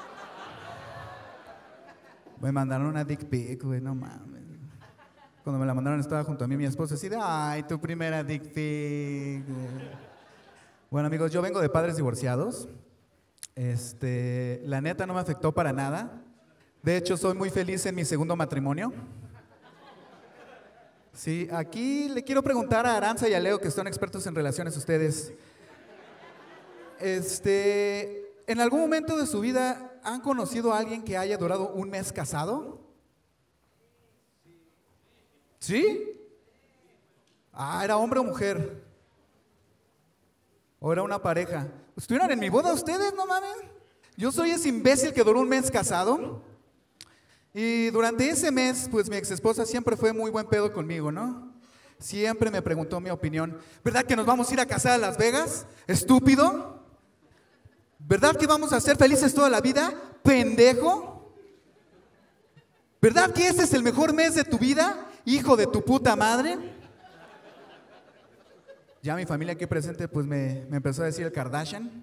Me mandaron una dick pic, güey, no mames. Cuando me la mandaron estaba junto a mí mi esposa así de, ay, tu primera dick pic. Bueno, amigos, yo vengo de padres divorciados. Este, la neta no me afectó para nada. De hecho, soy muy feliz en mi segundo matrimonio. Sí, aquí le quiero preguntar a Aranza y a Leo, que son expertos en relaciones ustedes. Este, ¿en algún momento de su vida han conocido a alguien que haya durado un mes casado? ¿Sí? Ah, ¿era hombre o mujer? ¿O era una pareja? ¿Estuvieron en mi boda ustedes? No mames. Yo soy ese imbécil que duró un mes casado. Y durante ese mes, pues mi ex esposa siempre fue muy buen pedo conmigo, ¿no? Siempre me preguntó mi opinión. ¿Verdad que nos vamos a ir a casar a Las Vegas? ¿Estúpido? ¿Verdad que vamos a ser felices toda la vida? ¿Pendejo? ¿Verdad que ese es el mejor mes de tu vida? hijo de tu puta madre. Ya mi familia aquí presente pues me, me empezó a decir el Kardashian.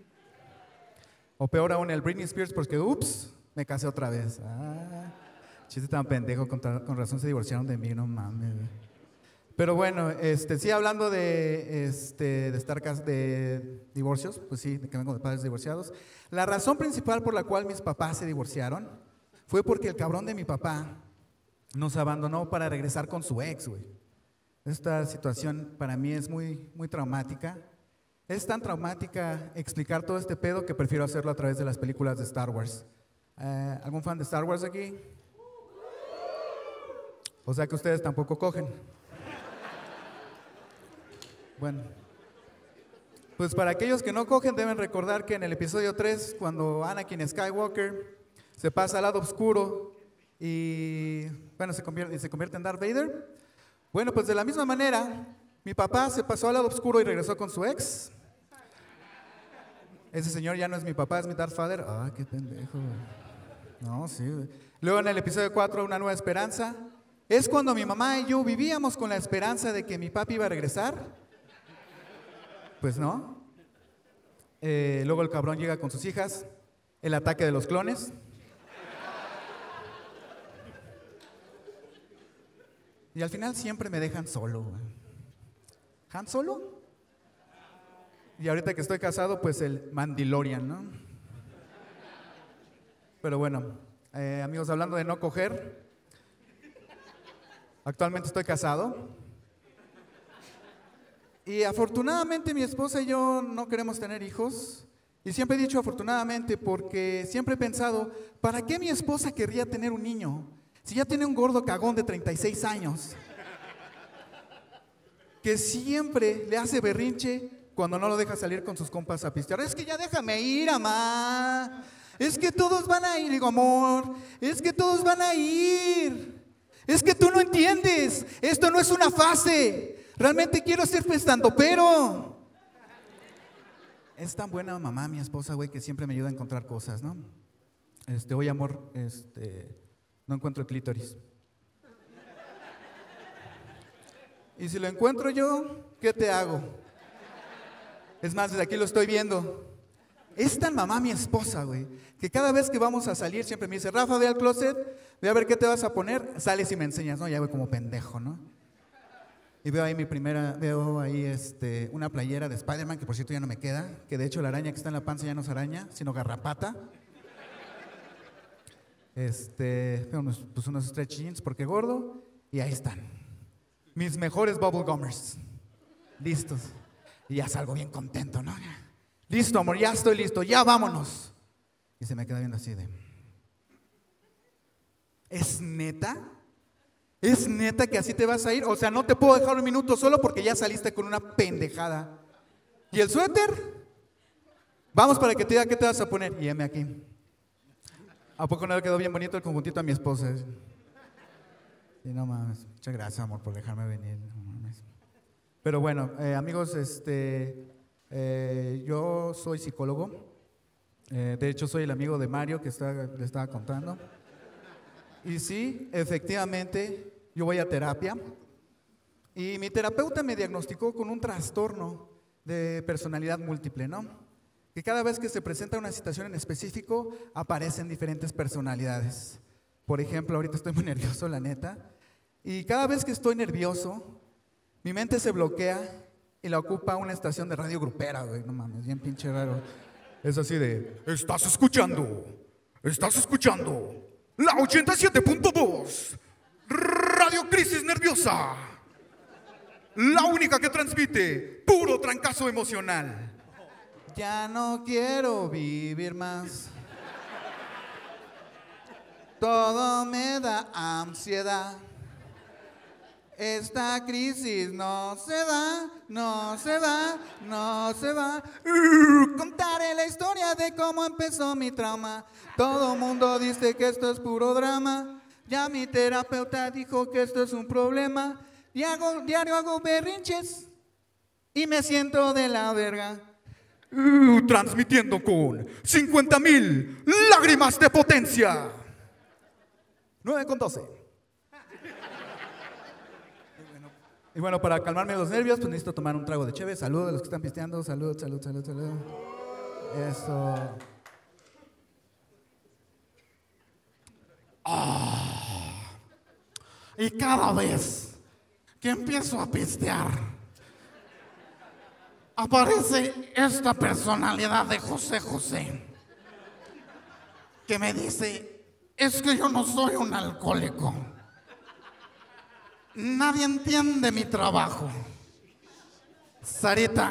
O peor aún el Britney Spears porque ups, me casé otra vez. Ah, chiste tan pendejo, con, con razón se divorciaron de mí, no mames. Pero bueno, este, sí, hablando de, este, de estar cas- de divorcios, pues sí, de que vengo de padres divorciados. La razón principal por la cual mis papás se divorciaron fue porque el cabrón de mi papá nos abandonó para regresar con su ex, güey. Esta situación para mí es muy, muy traumática. Es tan traumática explicar todo este pedo que prefiero hacerlo a través de las películas de Star Wars. Eh, ¿Algún fan de Star Wars aquí? O sea que ustedes tampoco cogen. Bueno, pues para aquellos que no cogen deben recordar que en el episodio tres, cuando Anakin Skywalker se pasa al lado oscuro y bueno, se convierte, se convierte en Darth Vader. Bueno, pues de la misma manera, mi papá se pasó al lado oscuro y regresó con su ex. Ese señor ya no es mi papá, es mi Darth Vader. Ah, qué pendejo. No, sí. Luego en el episodio cuatro, Una Nueva Esperanza, es cuando mi mamá y yo vivíamos con la esperanza de que mi papi iba a regresar. Pues no. Eh, luego el cabrón llega con sus hijas, el ataque de los clones. Y al final siempre me dejan solo. güey. ¿Han solo? Y ahorita que estoy casado, pues el Mandalorian, ¿no? Pero bueno, eh, amigos, hablando de no coger, actualmente estoy casado. Y afortunadamente mi esposa y yo no queremos tener hijos. Y siempre he dicho afortunadamente porque siempre he pensado, ¿para qué mi esposa querría tener un niño? Si ya tiene un gordo cagón de treinta y seis años. Que siempre le hace berrinche cuando no lo deja salir con sus compas a pistear. Es que ya déjame ir, amá. Es que todos van a ir. Digo, amor, es que todos van a ir. Es que tú no entiendes. Esto no es una fase. Realmente quiero ser estandopero. Es tan buena mamá, mi esposa, güey, que siempre me ayuda a encontrar cosas, ¿no? Este, oye, amor, este, no encuentro el clítoris. Y si lo encuentro yo, ¿qué te hago? Es más, desde aquí lo estoy viendo. Es tan mamá mi esposa, güey, que cada vez que vamos a salir siempre me dice, Rafa, ve al closet, ve a ver qué te vas a poner. Sales y me enseñas, ¿no? Ya voy como pendejo, ¿no? Y veo ahí mi primera, veo ahí este, una playera de Spider-Man, que por cierto ya no me queda, que de hecho la araña que está en la panza ya no es araña, sino garrapata. Este, veo unos, pues unos stretch jeans porque gordo, y ahí están. Mis mejores bubble gummers. Listos. Y ya salgo bien contento, ¿no? Listo, amor, ya estoy listo, ya vámonos. Y se me queda viendo así de... ¿Es neta? ¿Es neta que así te vas a ir? O sea, no te puedo dejar un minuto solo porque ya saliste con una pendejada. ¿Y el suéter? Vamos para que te diga qué te vas a poner. Y heme aquí. ¿A poco no le quedó bien bonito el conjuntito a mi esposa? Y no mames. Muchas gracias, amor, por dejarme venir. No mames. Pero bueno, eh, amigos, este, eh, yo soy psicólogo. Eh, de hecho, soy el amigo de Mario que está, le estaba contando. Y sí, efectivamente, yo voy a terapia y mi terapeuta me diagnosticó con un trastorno de personalidad múltiple, ¿no? Que cada vez que se presenta una situación en específico, aparecen diferentes personalidades. Por ejemplo, ahorita estoy muy nervioso, la neta, y cada vez que estoy nervioso, mi mente se bloquea y la ocupa una estación de radio grupera, güey, no mames, bien pinche raro. Es así de, estás escuchando, estás escuchando. La ochenta y siete punto dos, Radio Crisis Nerviosa, la única que transmite puro trancazo emocional. Ya no quiero vivir más, todo me da ansiedad. Esta crisis no se va, no se va, no se va. Uh, contaré la historia de cómo empezó mi trauma. Todo mundo dice que esto es puro drama. Ya mi terapeuta dijo que esto es un problema. Y hago, diario hago berrinches y me siento de la verga. Uh, transmitiendo con cincuenta mil lágrimas de potencia. nueve con doce. Y bueno, para calmarme los nervios, pues necesito tomar un trago de cheve. Salud a los que están pisteando. Salud, salud, salud, salud. Eso. Ah. Y cada vez que empiezo a pistear, aparece esta personalidad de José José, que me dice, es que yo no soy un alcohólico. Nadie entiende mi trabajo. Sarita,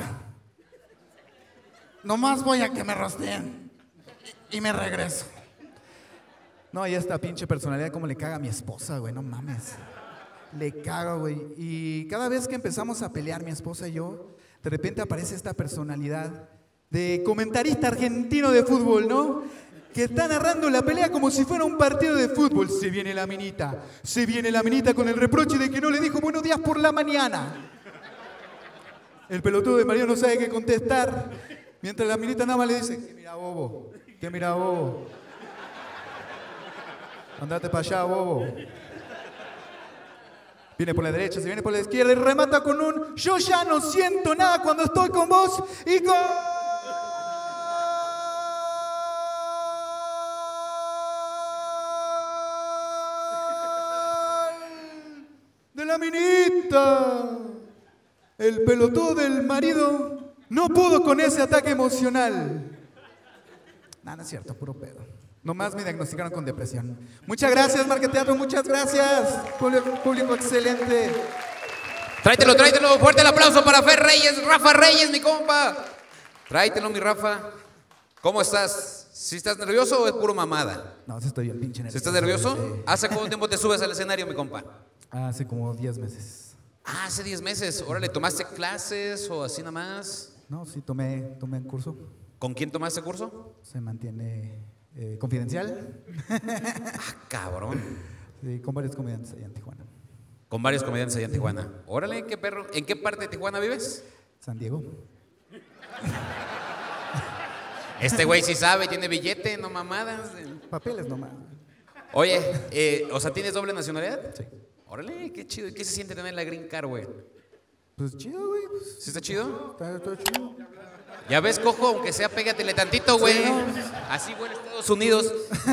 nomás voy a que me rosteen y me regreso. No, y esta pinche personalidad como le caga a mi esposa, güey, no mames. Le caga, güey. Y cada vez que empezamos a pelear mi esposa y yo, de repente aparece esta personalidad de comentarista argentino de fútbol, ¿no? Que está narrando la pelea como si fuera un partido de fútbol. Se viene la minita, se viene la minita con el reproche de que no le dijo buenos días por la mañana. El pelotudo de Mario no sabe qué contestar, mientras la minita nada más le dice, que mira bobo, que mira bobo. Andate para allá, bobo. Viene por la derecha, se viene por la izquierda y remata con un yo ya no siento nada cuando estoy con vos y con... de la minita. El pelotudo del marido no pudo con ese ataque emocional. Nada, no es cierto, puro pedo. Nomás me diagnosticaron con depresión. Muchas gracias, Marqueteatro, muchas gracias. Público, público excelente. Tráetelo, tráetelo. Fuerte el aplauso para Fer Reyes, Rafa Reyes, mi compa. Tráetelo, mi Rafa. ¿Cómo estás? ¿Si estás nervioso o es puro mamada? No, sí estoy bien pinche nervioso. ¿Si estás nervioso? Sí. ¿Hace cuánto tiempo te subes al escenario, mi compa? Hace como diez meses. Ah, hace diez meses. Órale, ¿tomaste clases o así nada más? No, sí, tomé, tomé el curso. ¿Con quién tomaste curso? Se mantiene eh, confidencial. Ah, cabrón. Sí, con varios comediantes allá en Tijuana. Con varios comediantes allá en Tijuana. Órale, qué perro. ¿En qué parte de Tijuana vives? San Diego. Este güey sí sabe, tiene billete, no mamadas. Papeles nomás. Oye, eh, o sea, ¿tienes doble nacionalidad? Sí. Órale, qué chido. ¿Y qué se siente tener la green card, güey? Pues chido, güey. Pues, ¿Sí está chido? Está, está chido. Ya ves, cojo, aunque sea, pégatele tantito, güey. Sí, no. Así, güey, en Estados Unidos.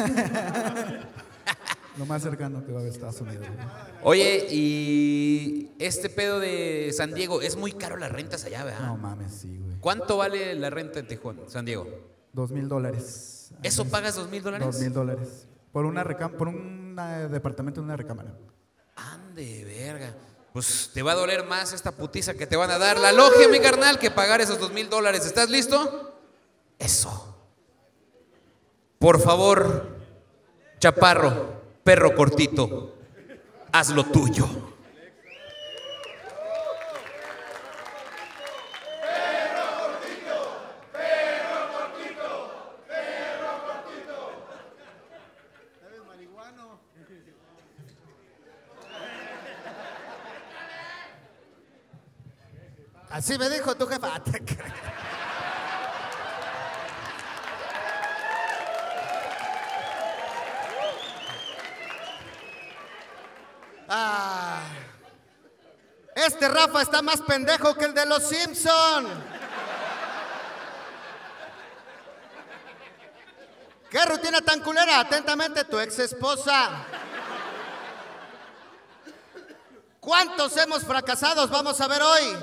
Lo más cercano que va a haber Estados Unidos. Güey. Oye, y este pedo de San Diego, es muy caro las rentas allá, ¿verdad? No mames, sí, güey. ¿Cuánto vale la renta en Tijuana, San Diego? Dos mil dólares. ¿Eso pagas dos mil dólares? Dos mil dólares. Por, una recam por un uh, departamento en una recámara. Ande, verga. Pues te va a doler más esta putiza que te van a dar la logia, mi carnal, que pagar esos dos mil dólares. ¿Estás listo? Eso. Por favor, chaparro, perro cortito, haz lo tuyo. Así me dijo tu jefa. Ah, este Rafa está más pendejo que el de los Simpson. ¿Qué rutina tan culera? Atentamente, tu ex esposa. ¿Cuántos hemos fracasado? Vamos a ver hoy.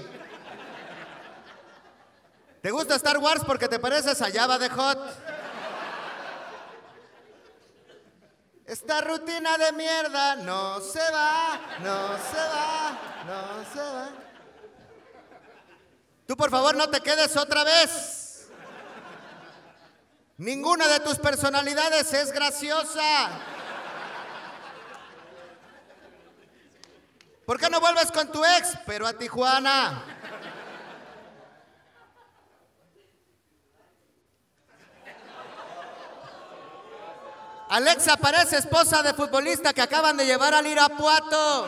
¿Te gusta Star Wars porque te pareces a Jabba de Hot? Esta rutina de mierda no se va, no se va, no se va. Tú por favor no te quedes otra vez. Ninguna de tus personalidades es graciosa. ¿Por qué no vuelves con tu ex, pero a Tijuana? Alexa parece esposa de futbolista que acaban de llevar al Irapuato.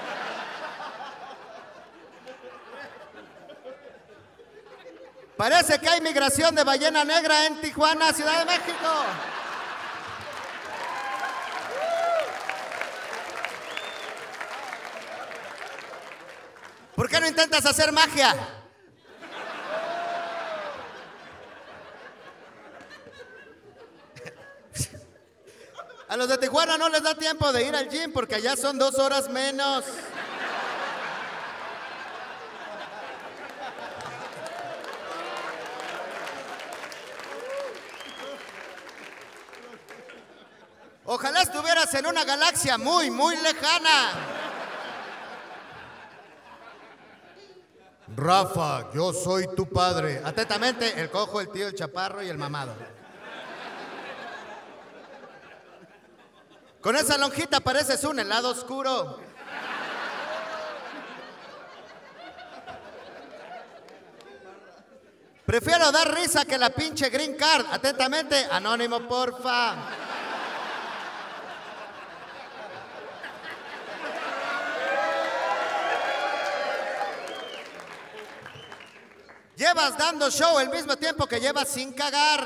Parece que hay migración de ballena negra en Tijuana, Ciudad de México. ¿Por qué no intentas hacer magia? A los de Tijuana no les da tiempo de ir al gym porque allá son dos horas menos. Ojalá estuvieras en una galaxia muy, muy lejana. Rafa, yo soy tu padre. Atentamente, el cojo, el tío, el chaparro y el mamado. Con esa lonjita pareces un helado oscuro. Prefiero dar risa que la pinche green card. Atentamente, anónimo, porfa. Llevas dando show el mismo tiempo que llevas sin cagar.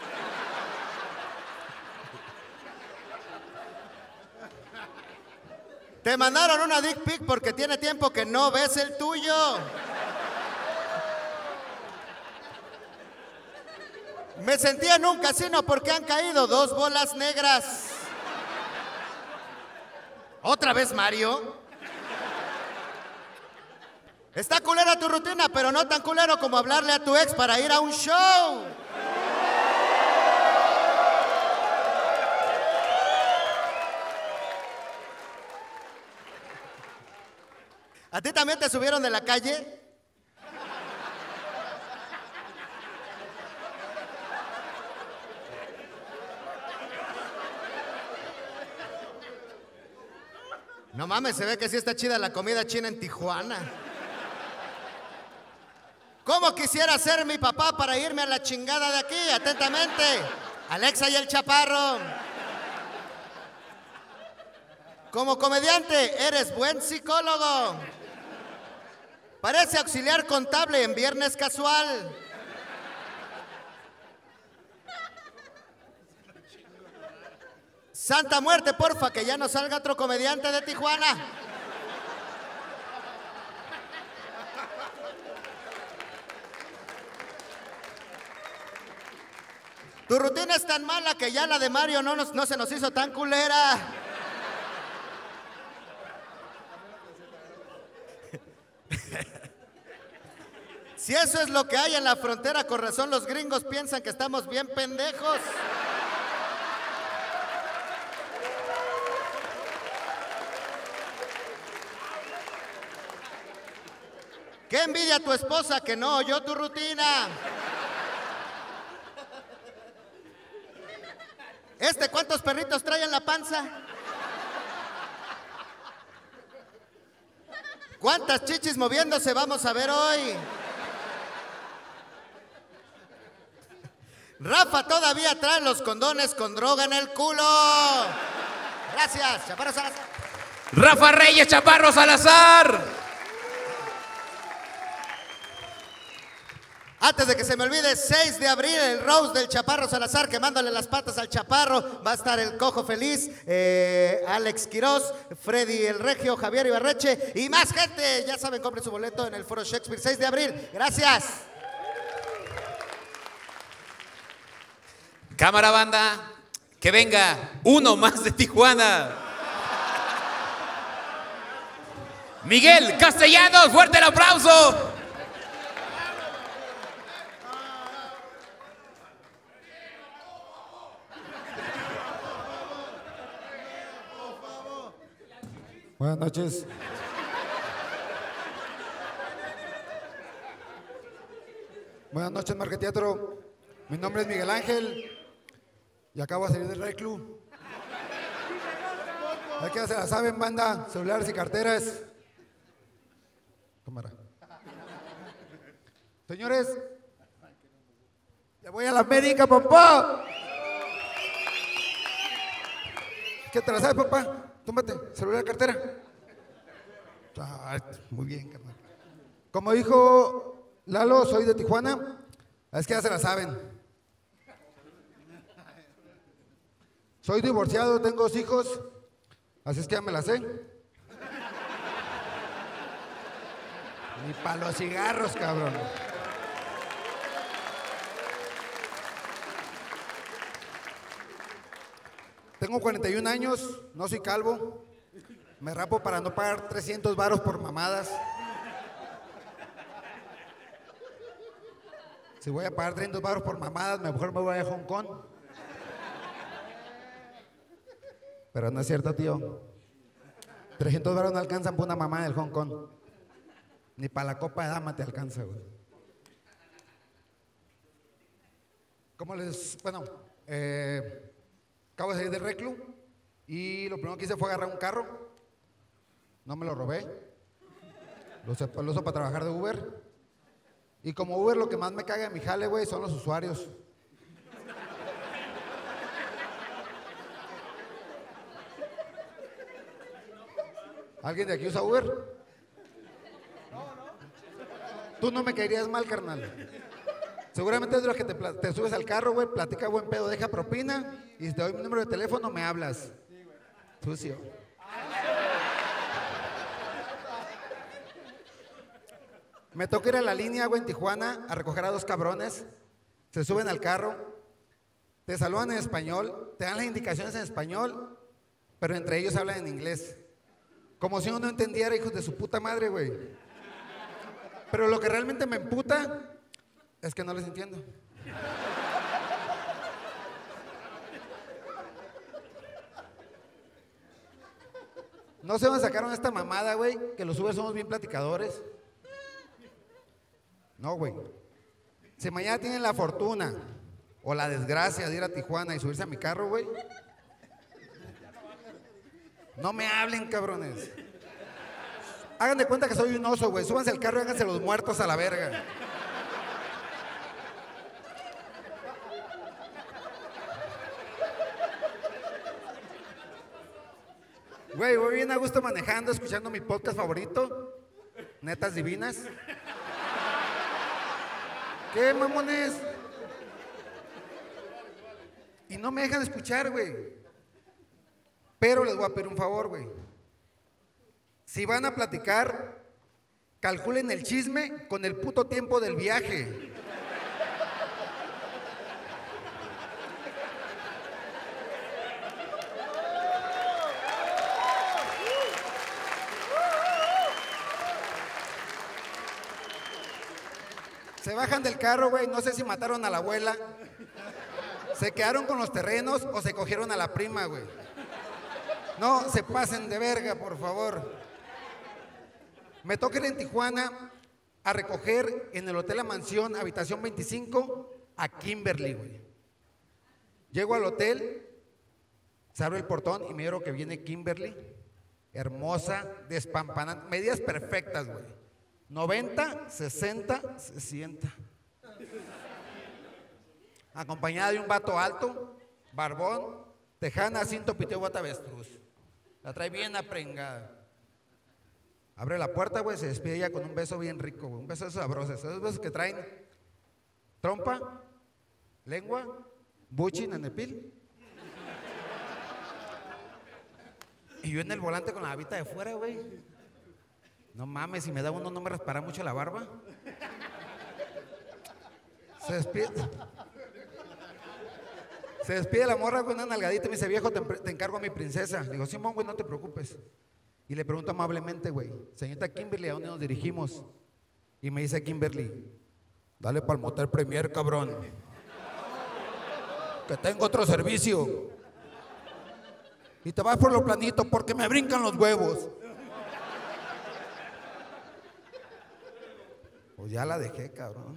Te mandaron una dick pic porque tiene tiempo que no ves el tuyo. Me sentí en un casino porque han caído dos bolas negras. ¿Otra vez Mario? Está culera tu rutina, pero no tan culero como hablarle a tu ex para ir a un show. ¿A ti también te subieron de la calle? No mames, se ve que sí está chida la comida china en Tijuana. ¿Cómo quisiera ser mi papá para irme a la chingada de aquí? Atentamente, Alexa y el Chaparro. Como comediante, eres buen psicólogo. Parece auxiliar contable en Viernes Casual. Santa muerte, porfa, que ya no salga otro comediante de Tijuana. Tu rutina es tan mala que ya la de Mario no, nos, no se nos hizo tan culera. Si eso es lo que hay en la frontera, con razón los gringos piensan que estamos bien pendejos. Qué envidia tu esposa que no oyó tu rutina. ¿Este cuántos perritos trae en la panza? ¿Cuántas chichis moviéndose vamos a ver hoy? Rafa todavía trae los condones con droga en el culo. Gracias, Chaparro Salazar. Rafa Reyes, Chaparro Salazar. Antes de que se me olvide, seis de abril, el roast del Chaparro Salazar, quemándole las patas al Chaparro. Va a estar el Cojo Feliz, eh, Alex Quiroz, Freddy el Regio, Javier Ibarreche y más gente. Ya saben, compren su boleto en el Foro Shakespeare, seis de abril. Gracias. Cámara, banda, que venga uno más de Tijuana. Miguel Castellanos, fuerte el aplauso. Buenas noches. Buenas noches, Marqueteatro. Mi nombre es Miguel Ángel y acabo de salir del Rey Club. Hay que se la saben, banda, celulares y carteras. Cámara. Señores, ya voy a la América, papá. ¿Qué te la sabes, papá? Tómate, celular, cartera. Ah, muy bien, carnal. Como dijo Lalo, soy de Tijuana. Es que ya se la saben. Soy divorciado, tengo dos hijos. Así es que ya me la sé. Ni para los cigarros, cabrón. Tengo cuarenta y un años, no soy calvo. Me rapo para no pagar trescientos varos por mamadas. Si voy a pagar trescientos varos por mamadas, mejor me voy a Hong Kong. Pero no es cierto, tío. trescientos varos no alcanzan para una mamada del Hong Kong. Ni para la copa de dama te alcanza, güey. ¿Cómo les...? Bueno, eh, acabo de salir del reclu y lo primero que hice fue agarrar un carro. No me lo robé. Lo uso, lo uso para trabajar de Uber. Y como Uber lo que más me caga en mi jale, güey, son los usuarios. ¿Alguien de aquí usa Uber? Tú no me caerías mal, carnal. Seguramente es de los que te, te subes al carro, güey, platica buen pedo, deja propina y si te doy mi número de teléfono me hablas. Sucio. Me toca ir a la línea, güey, en Tijuana a recoger a dos cabrones. Se suben al carro, te saludan en español, te dan las indicaciones en español, pero entre ellos hablan en inglés. Como si uno no entendiera, hijos de su puta madre, güey. Pero lo que realmente me emputa es que no les entiendo. No sé dónde sacaron esta mamada, güey, que los Uber somos bien platicadores. No, güey. Si mañana tienen la fortuna o la desgracia de ir a Tijuana y subirse a mi carro, güey, no me hablen, cabrones. Hagan de cuenta que soy un oso, güey. Súbanse al carro y háganse los muertos a la verga. Güey, voy bien a gusto manejando, escuchando mi podcast favorito, Netas Divinas. ¿Qué, mamones? Y no me dejan escuchar, güey. Pero les voy a pedir un favor, güey. Si van a platicar, calculen el chisme con el puto tiempo del viaje. Se bajan del carro, güey, no sé si mataron a la abuela, se quedaron con los terrenos o se cogieron a la prima, güey. No se pasen de verga, por favor. Me toca ir en Tijuana a recoger en el Hotel La Mansión, habitación veinticinco, a Kimberly, güey. Llego al hotel, se abre el portón y me veo que viene Kimberly, hermosa, despampanante, medidas perfectas, güey. noventa, sesenta, sesenta. Acompañada de un vato alto, barbón, tejana, cinto, piteo, bata, avestruz. La trae bien aprengada. Abre la puerta, güey, se despide ella con un beso bien rico, güey. Un beso sabroso. Esos besos que traen trompa, lengua, buchi, nenepil. Y yo en el volante con la babita de fuera, güey. No mames, si me da uno no me raspara mucho la barba. Se despide. Se despide la morra con una nalgadita y me dice, viejo, te, te encargo a mi princesa. Le digo, Simón, güey, no te preocupes. Y le pregunto amablemente, güey, señorita Kimberly, ¿a dónde nos dirigimos? Y me dice Kimberly, dale pa'l motel Premier, cabrón. Que tengo otro servicio. Y te vas por lo planito porque me brincan los huevos. Pues ya la dejé, cabrón.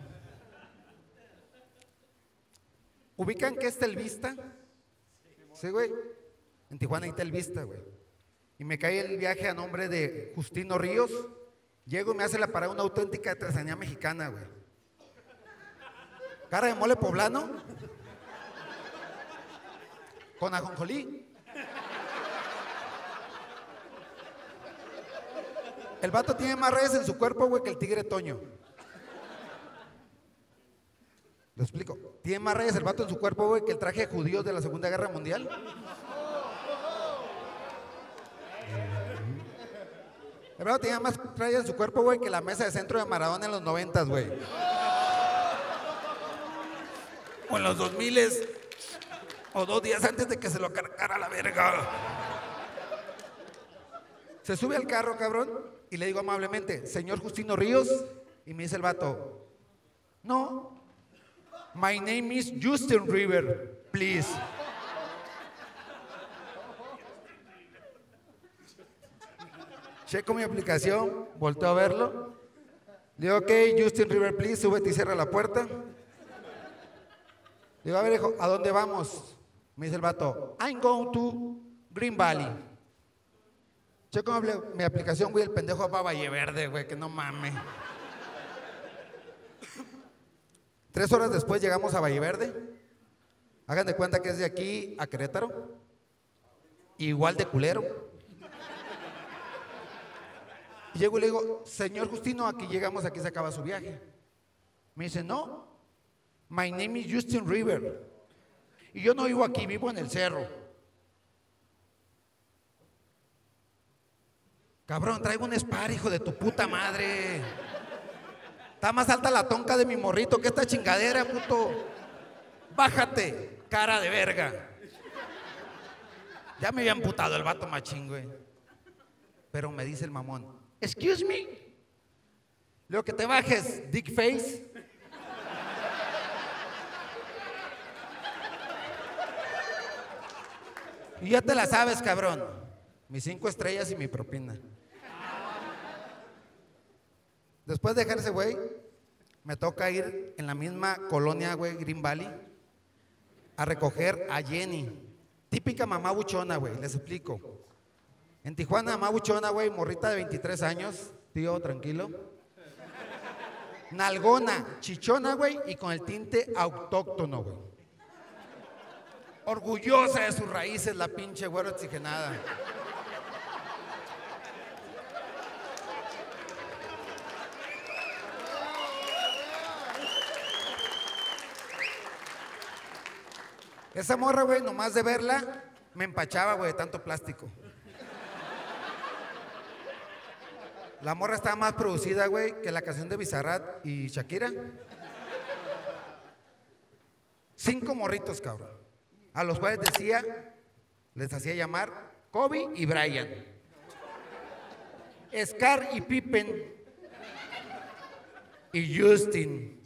¿Ubican qué es Telvista? Sí, güey. En Tijuana hay Telvista, güey. Y me cae el viaje a nombre de Justino Ríos. Llego y me hace la parada una auténtica artesanía mexicana, güey. Cara de mole poblano. Con ajonjolí. El vato tiene más redes en su cuerpo, güey, que el tigre Toño. Lo explico. Tiene más redes el vato en su cuerpo, güey, que el traje de judíos de la Segunda Guerra Mundial. El vato tenía más tralla en su cuerpo, güey, que la mesa de centro de Maradona en los noventas, güey. O en los dos miles, o dos días antes de que se lo cargara la verga. Se sube al carro, cabrón, y le digo amablemente, señor Justino Ríos, y me dice el vato, no, my name is Justin River, please. Checo mi aplicación, volteo a verlo. Le digo, ok, Justin River, please, súbete y cierra la puerta. Le digo, a ver, hijo, ¿a dónde vamos? Me dice el vato, I'm going to Green Valley. Checo mi, mi aplicación, güey, el pendejo va a Valle Verde, güey, que no mames. Tres horas después llegamos a Valle Verde. Hagan de cuenta que es de aquí a Querétaro. Igual de culero. Y llego y le digo, señor Justino, aquí llegamos, aquí se acaba su viaje. Me dice, no, my name is Justin River. Y yo no vivo aquí, vivo en el cerro. Cabrón, traigo un Spar, hijo de tu puta madre. Está más alta la tonca de mi morrito que esta chingadera, puto. Bájate, cara de verga. Ya me había amputado el vato machín, güey. Pero me dice el mamón, excuse me. Luego que te bajes, dick face. Y ya te la sabes, cabrón. Mis cinco estrellas y mi propina. Después de dejarse, güey, me toca ir en la misma colonia, güey, Green Valley, a recoger a Jenny. Típica mamá buchona, güey, les explico. En Tijuana, mamá buchona, güey, morrita de veintitrés años, tío, tranquilo. Nalgona, chichona, güey, y con el tinte autóctono, güey. Orgullosa de sus raíces, la pinche güero oxigenada. Esa morra, güey, nomás de verla, me empachaba, güey, de tanto plástico. La morra estaba más producida, güey, que la canción de Bizarrap y Shakira. Cinco morritos, cabrón. A los cuales decía, les hacía llamar Kobe y Brian. Scar y Pippen. Y Justin.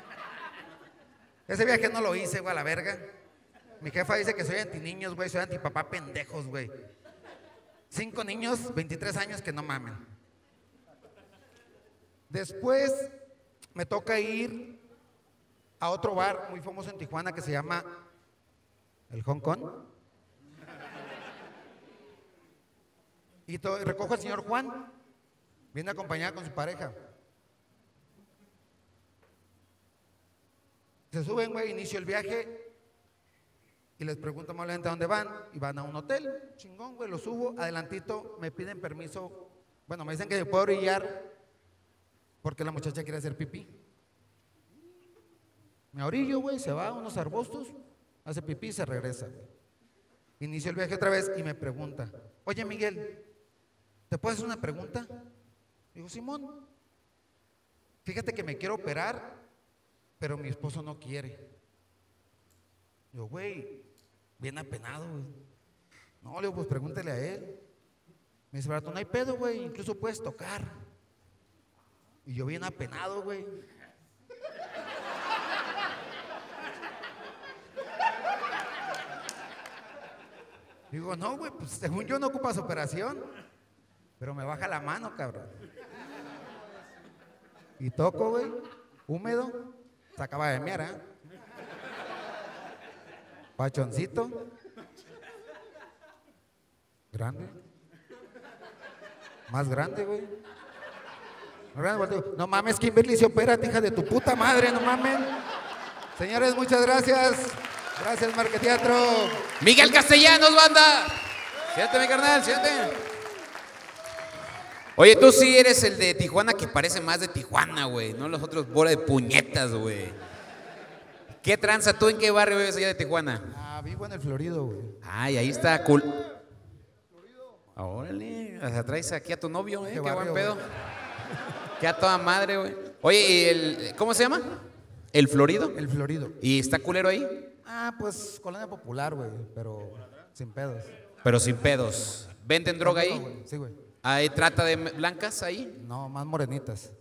Ese viaje no lo hice, güey, a la verga. Mi jefa dice que soy anti-niños, güey, soy anti-papá pendejos, güey. Cinco niños, veintitrés años, que no mamen. Después me toca ir a otro bar muy famoso en Tijuana que se llama el Hong Kong. Y to- recojo al señor Juan, viene acompañada con su pareja. Se suben, güey, inicio el viaje. Y les pregunto amablemente a dónde van, y van a un hotel, chingón, güey, lo subo, adelantito, me piden permiso, bueno, me dicen que me puedo orillar, porque la muchacha quiere hacer pipí. Me orillo, güey, se va a unos arbustos, hace pipí y se regresa, güey. Inicio el viaje otra vez y me pregunta, oye Miguel, ¿te puedo hacer una pregunta? Digo, Simón, fíjate que me quiero operar, pero mi esposo no quiere. Digo, güey, bien apenado, güey. No, le digo, pues pregúntale a él. Me dice, barato, no hay pedo, güey, incluso puedes tocar. Y yo bien apenado, güey. Digo, no, güey, pues según yo no ocupas operación. Pero me baja la mano, cabrón. Y toco, güey, húmedo. Se acaba de mear, ¿eh? Pachoncito. Grande. Más grande, güey. Más grande, volteo. No mames, Kimberly, se opera, hija de tu puta madre, no mames. Señores, muchas gracias. Gracias, Marqueteatro. Miguel Castellanos, banda. Siéntate, mi carnal, siéntate. Oye, tú sí eres el de Tijuana que parece más de Tijuana, güey. No los otros bola de puñetas, güey. ¿Qué tranza? ¿Tú en qué barrio vives allá de Tijuana? Ah, vivo en el Florido, güey. Ay, ahí está cool. Órale, O sea, traes aquí a tu novio, ¿eh? Qué, Qué buen barrio, pedo. güey. Qué a toda madre, güey. Oye, ¿y el, ¿cómo se llama? ¿El Florido? El Florido. ¿Y está culero ahí? Ah, pues colonia popular, güey, pero sin pedos. Pero sin pedos. ¿Venden droga No, ahí? güey, sí, güey. ¿Hay trata de blancas ahí? No, más morenitas.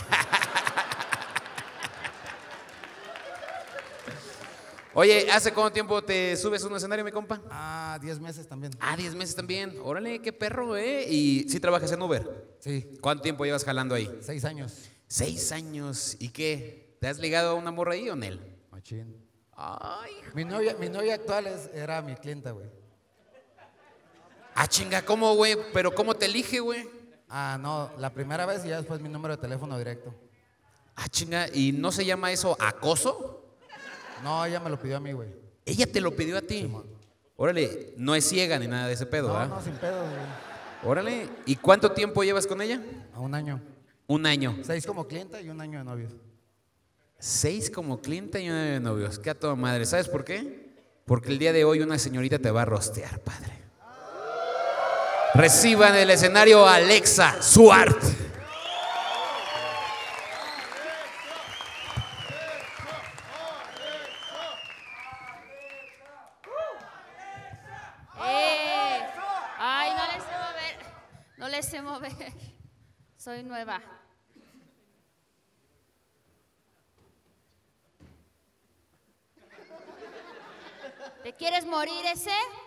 Oye, ¿hace cuánto tiempo te subes a un escenario, mi compa? Ah, diez meses también. Ah, diez meses también. Órale, qué perro, ¿eh? ¿Y sí trabajas en Uber? Sí. ¿Cuánto tiempo llevas jalando ahí? Seis años. Seis años. ¿Y qué? ¿Te has ligado a una morra ahí o Nel? Machín. Ay. Mi novia, mi novia actual es- era mi clienta, güey. Ah, chinga, ¿cómo, güey? ¿Pero cómo te elige, güey? Ah, no, la primera vez y ya después mi número de teléfono directo. Ah, chinga, ¿y no se llama eso acoso? No, ella me lo pidió a mí, güey. Ella te lo pidió a ti. Órale, no es ciega ni nada de ese pedo, No, ¿verdad? no, sin pedo, güey. Órale, ¿y cuánto tiempo llevas con ella? A un año. Un año. Seis como clienta y un año de novios. Seis como cliente y un año de novios. Qué a toda madre. ¿Sabes por qué? Porque el día de hoy una señorita te va a rostear, padre. Reciba en el escenario a Alexa Suart. ¡Eh! Ay, no les sé mover. No les sé mover. Soy nueva. ¿Te quieres morir ese?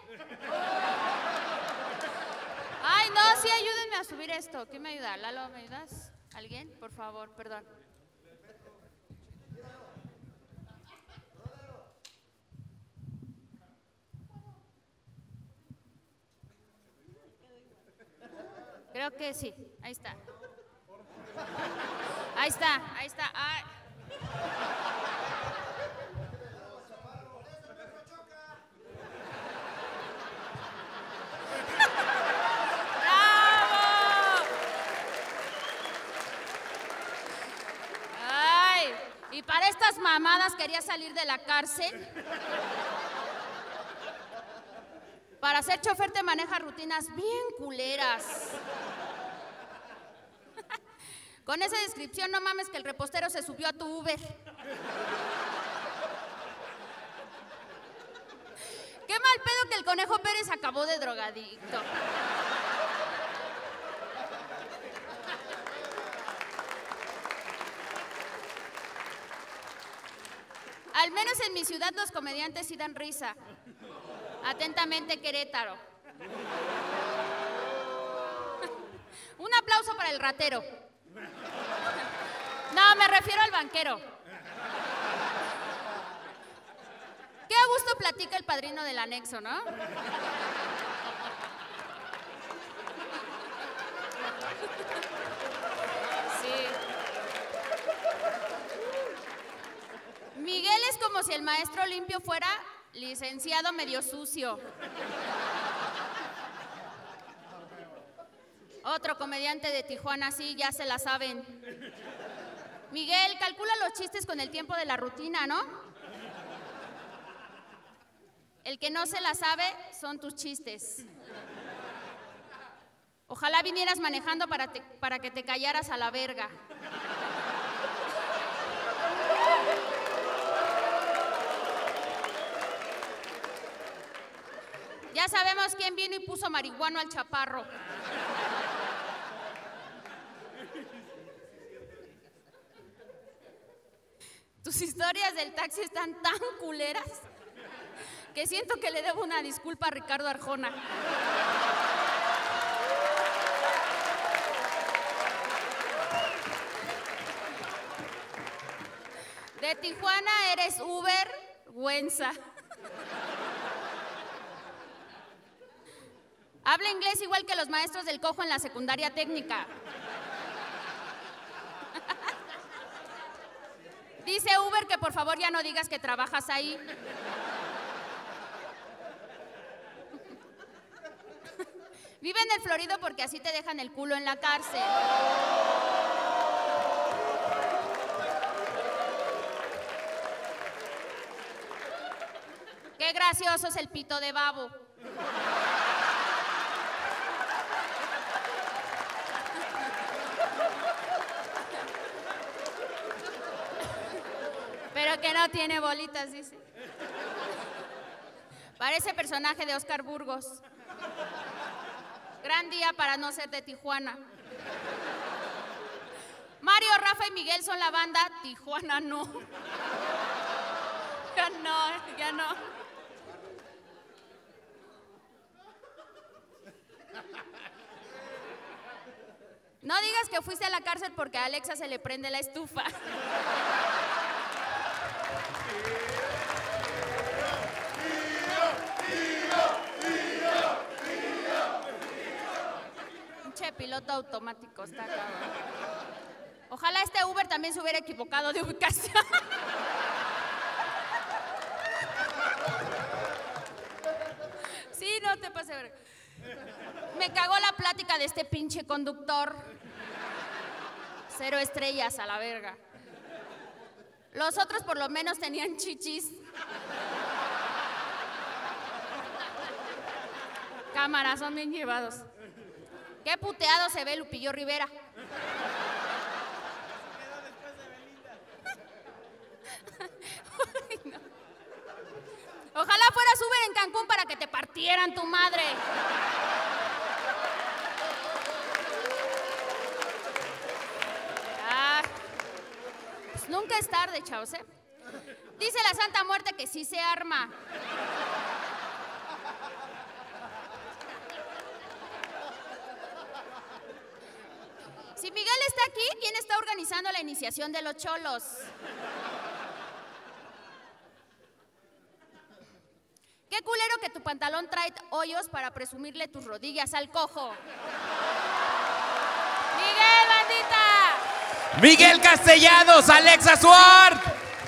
Ay, no, sí, ayúdenme a subir esto. ¿Quién me ayuda? Lalo, ¿me ayudas? ¿Alguien? Por favor, perdón. Creo que sí. Ahí está. Ahí está, ahí está. Ay. ¡Bravo! Ay, y para estas mamadas quería salir de la cárcel. Para ser chofer te maneja rutinas bien culeras. Con esa descripción no mames que el repostero se subió a tu Uber. Qué mal pedo que el Conejo Pérez acabó de drogadicto. Al menos en mi ciudad los comediantes sí dan risa. Atentamente, Querétaro. Un aplauso para el ratero. No, me refiero al banquero. Qué a gusto platica el padrino del anexo, ¿no? Sí. Miguel es como si el maestro limpio fuera licenciado medio sucio. Otro comediante de Tijuana, sí, ya se la saben. Miguel, calcula los chistes con el tiempo de la rutina, ¿no? El que no se la sabe son tus chistes. Ojalá vinieras manejando para, te- para que te callaras a la verga. Ya sabemos quién vino y puso marihuano al chaparro. Tus historias del taxi están tan culeras que siento que le debo una disculpa a Ricardo Arjona. De Tijuana eres Uber, Güenza. Habla inglés igual que los maestros del cojo en la secundaria técnica. Dice Uber que por favor ya no digas que trabajas ahí. Vive en el Florido porque así te dejan el culo en la cárcel. Qué gracioso es el pito de babo. que no tiene bolitas, dice. Parece personaje de Oscar Burgos. Gran día para no ser de Tijuana. Mario, Rafa y Miguel son la banda, Tijuana no. Ya no, ya no. No digas que fuiste a la cárcel porque a Alexa se le prende la estufa. Pinche piloto automático, está cabrón. Ojalá este Uber también se hubiera equivocado de ubicación. Sí, no te pases ver. Me cagó la plática de este pinche conductor. Cero estrellas a la verga. Los otros por lo menos tenían chichis. Cámaras, son bien llevados. Qué puteado se ve Lupillo Rivera. No. Ojalá fueras Uber en Cancún para que te partieran tu madre. Ah, pues nunca es tarde, chavos, ¿eh? Dice la Santa Muerte que sí se arma. Si Miguel está aquí, ¿quién está organizando la iniciación de los cholos? Qué culero que tu pantalón trae hoyos para presumirle tus rodillas al cojo. ¡Miguel, bandita! Miguel Castellanos, Alexa Suárez.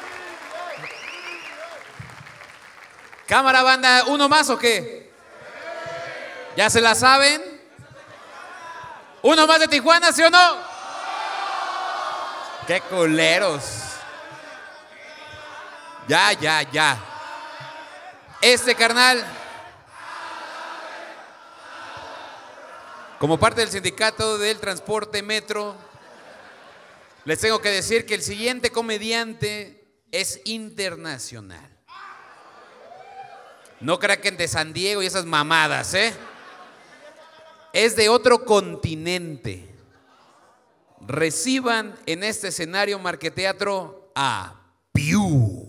Cámara, banda, ¿uno más o qué? ¿Ya se la saben? ¿Uno más de Tijuana, sí o no? ¡Qué culeros! Ya, ya, ya. Este carnal, como parte del sindicato del transporte metro, les tengo que decir que el siguiente comediante es internacional. No crean de San Diego y esas mamadas, ¿eh? Es de otro continente. Reciban en este escenario Marqueteatro a Piu.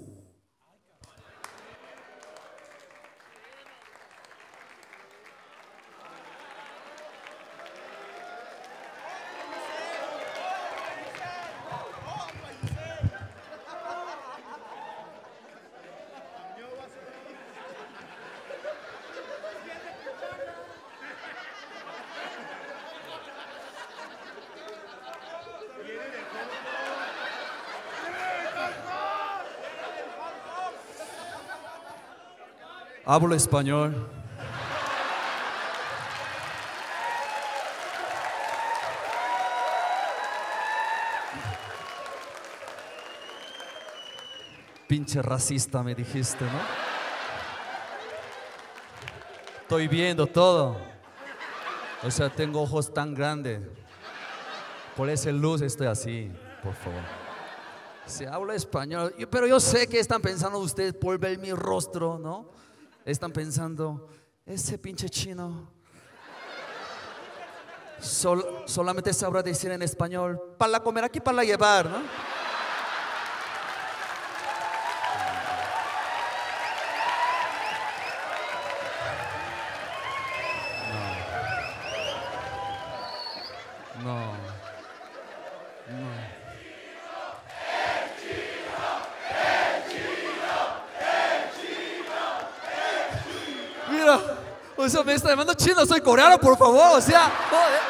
Hablo español. Pinche racista me dijiste, ¿no? Estoy viendo todo. O sea, tengo ojos tan grandes. Por esa luz estoy así, por favor. Si hablo español, yo, pero yo sé que están pensando ustedes por ver mi rostro, ¿no? Están pensando, ese pinche chino sol, solamente sabrá decir en español, para comer aquí, para llevar, ¿no? No. No. No. Mira, o sea, me está llamando chino, soy coreano, por favor, o sea, joder.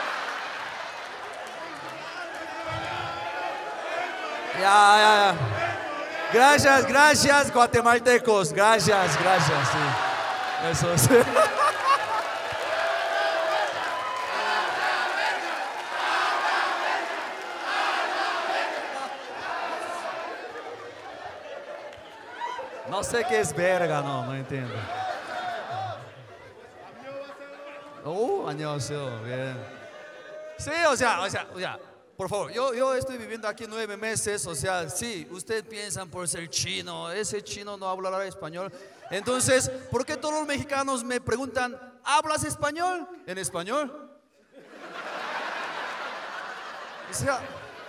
Ya, ya, ya. Gracias, gracias, guatemaltecos, gracias, gracias, sí. Eso, sí. No sé qué es verga, no, no entiendo. Oh, 안녕하세요, bien. Sí, o sea, o sea, o sea, por favor, yo, yo estoy viviendo aquí nueve meses, o sea, sí, ustedes piensan por ser chino, ese chino no hablará español. Entonces, ¿por qué todos los mexicanos me preguntan, ¿hablas español? ¿En español? O sea,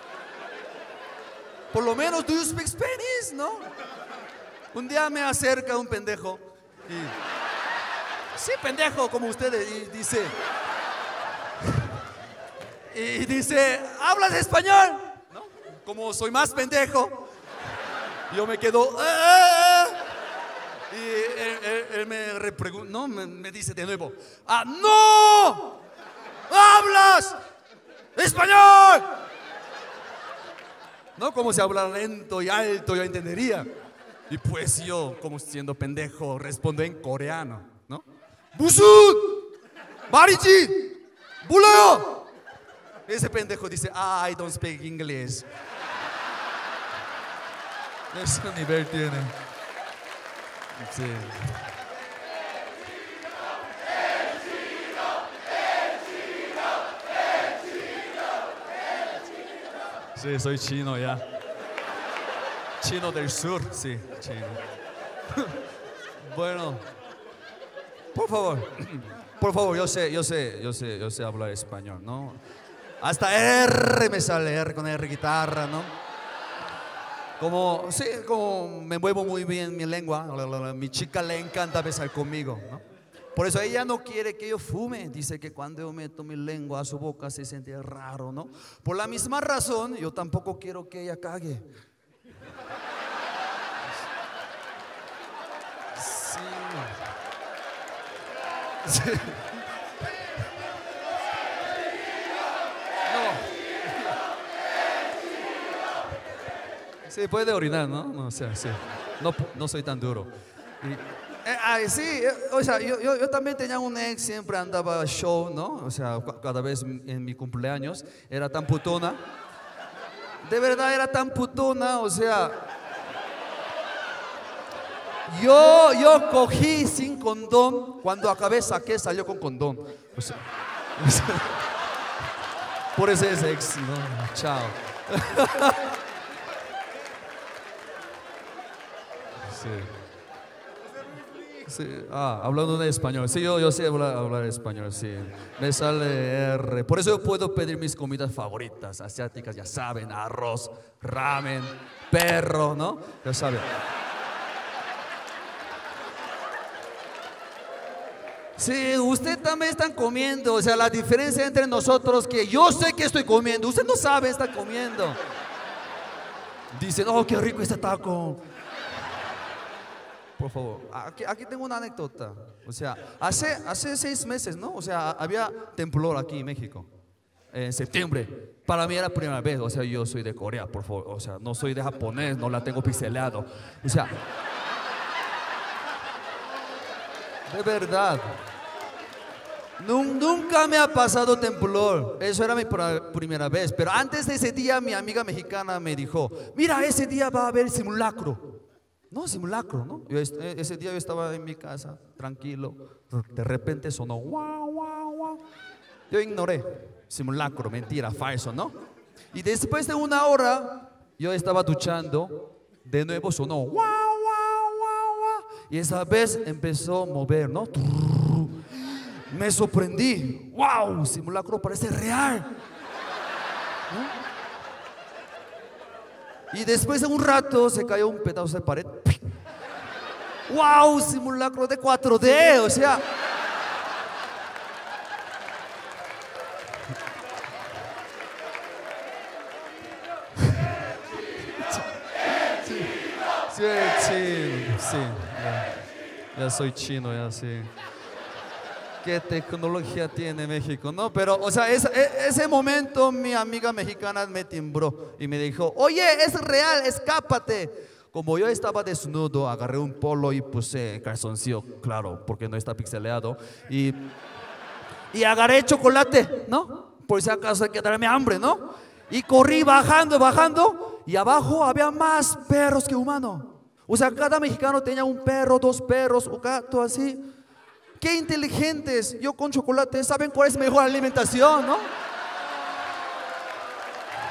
por lo menos, ¿do you speak Spanish? ¿No? Un día me acerca un pendejo y, sí, pendejo, como ustedes, y dice, y dice, ¿hablas español? ¿No? Como soy más pendejo, yo me quedo, ¡ah! Y él, él, él me repregunta, no, me, me dice de nuevo, ¡ah, no! ¡Hablas español! No, como se habla lento y alto, yo entendería. Y pues yo, como siendo pendejo, respondo en coreano, ¿no? ¡Busut! ¡Marichi! ¡Buleo! Ese pendejo dice, ah, I don't speak English. Ese nivel tiene. Sí. Sí, soy chino ya. Chino del sur, sí, chino. Bueno, por favor, por favor, yo sé, yo sé, yo sé, yo sé hablar español, ¿no? Hasta R me sale, R con R guitarra, ¿no? Como, sí, como me muevo muy bien mi lengua, mi chica le encanta besar conmigo, ¿no? Por eso ella no quiere que yo fume, dice que cuando yo meto mi lengua a su boca se siente raro, ¿no? Por la misma razón, yo tampoco quiero que ella cague. Sí. Sí. Sí, puede orinar, ¿no? No, o sea, sí. No, no soy tan duro. Y, eh, ay, sí, eh, o sea, yo, yo, yo también tenía un ex, siempre andaba show, ¿no? O sea, cada vez en mi cumpleaños era tan putona. De verdad era tan putona, o sea. Yo, yo cogí sin condón, cuando acabé saqué, salió con condón. O sea, o sea, por ese es ex, ¿no? Chao. Sí. Sí. Ah, hablando de español. Sí, yo, yo sé hablar, hablar español, sí. Me sale R. Por eso yo puedo pedir mis comidas favoritas, asiáticas, ya saben, arroz, ramen, perro, ¿no? Ya saben. Sí, usted también están comiendo, o sea, la diferencia entre nosotros que yo sé que estoy comiendo, usted no sabe, está comiendo. Dicen, oh, qué rico este taco. Por favor, aquí, aquí tengo una anécdota. O sea, hace, hace seis meses, ¿no? O sea, había temblor aquí en México, en septiembre. Para mí era la primera vez, o sea, yo soy de Corea, por favor. O sea, no soy de japonés, no la tengo pixelado. O sea, de verdad. Nunca me ha pasado temblor. Eso era mi primera vez. Pero antes de ese día, mi amiga mexicana me dijo, mira, ese día va a haber simulacro. No, simulacro, ¿no? Yo, ese día yo estaba en mi casa, tranquilo. De repente sonó, guau, guau, guau. Yo ignoré, simulacro, mentira, falso, ¿no? Y después de una hora, yo estaba duchando. De nuevo sonó, guau, guau, guau, guau. Y esa vez empezó a mover, ¿no? Me sorprendí. ¡Wow! Simulacro parece real. ¿No? Y después de un rato se cayó un pedazo de pared. ¡Wow! Simulacro de cuatro D. O sea. Sí, sí, sí, sí. Ya, ya soy chino, ya sí. ¿Qué tecnología tiene México? No, pero, o sea, ese, ese momento mi amiga mexicana me timbró y me dijo, oye, es real, escápate. Como yo estaba desnudo, agarré un polo y puse calzoncillo, claro, porque no está pixeleado. Y, y agarré chocolate, ¿no? Por si acaso hay que darme hambre, ¿no? Y corrí bajando, bajando, y abajo había más perros que humanos. O sea, cada mexicano tenía un perro, dos perros, un gato, así. ¡Qué inteligentes! Yo con chocolate, ¿saben cuál es mejor alimentación, no?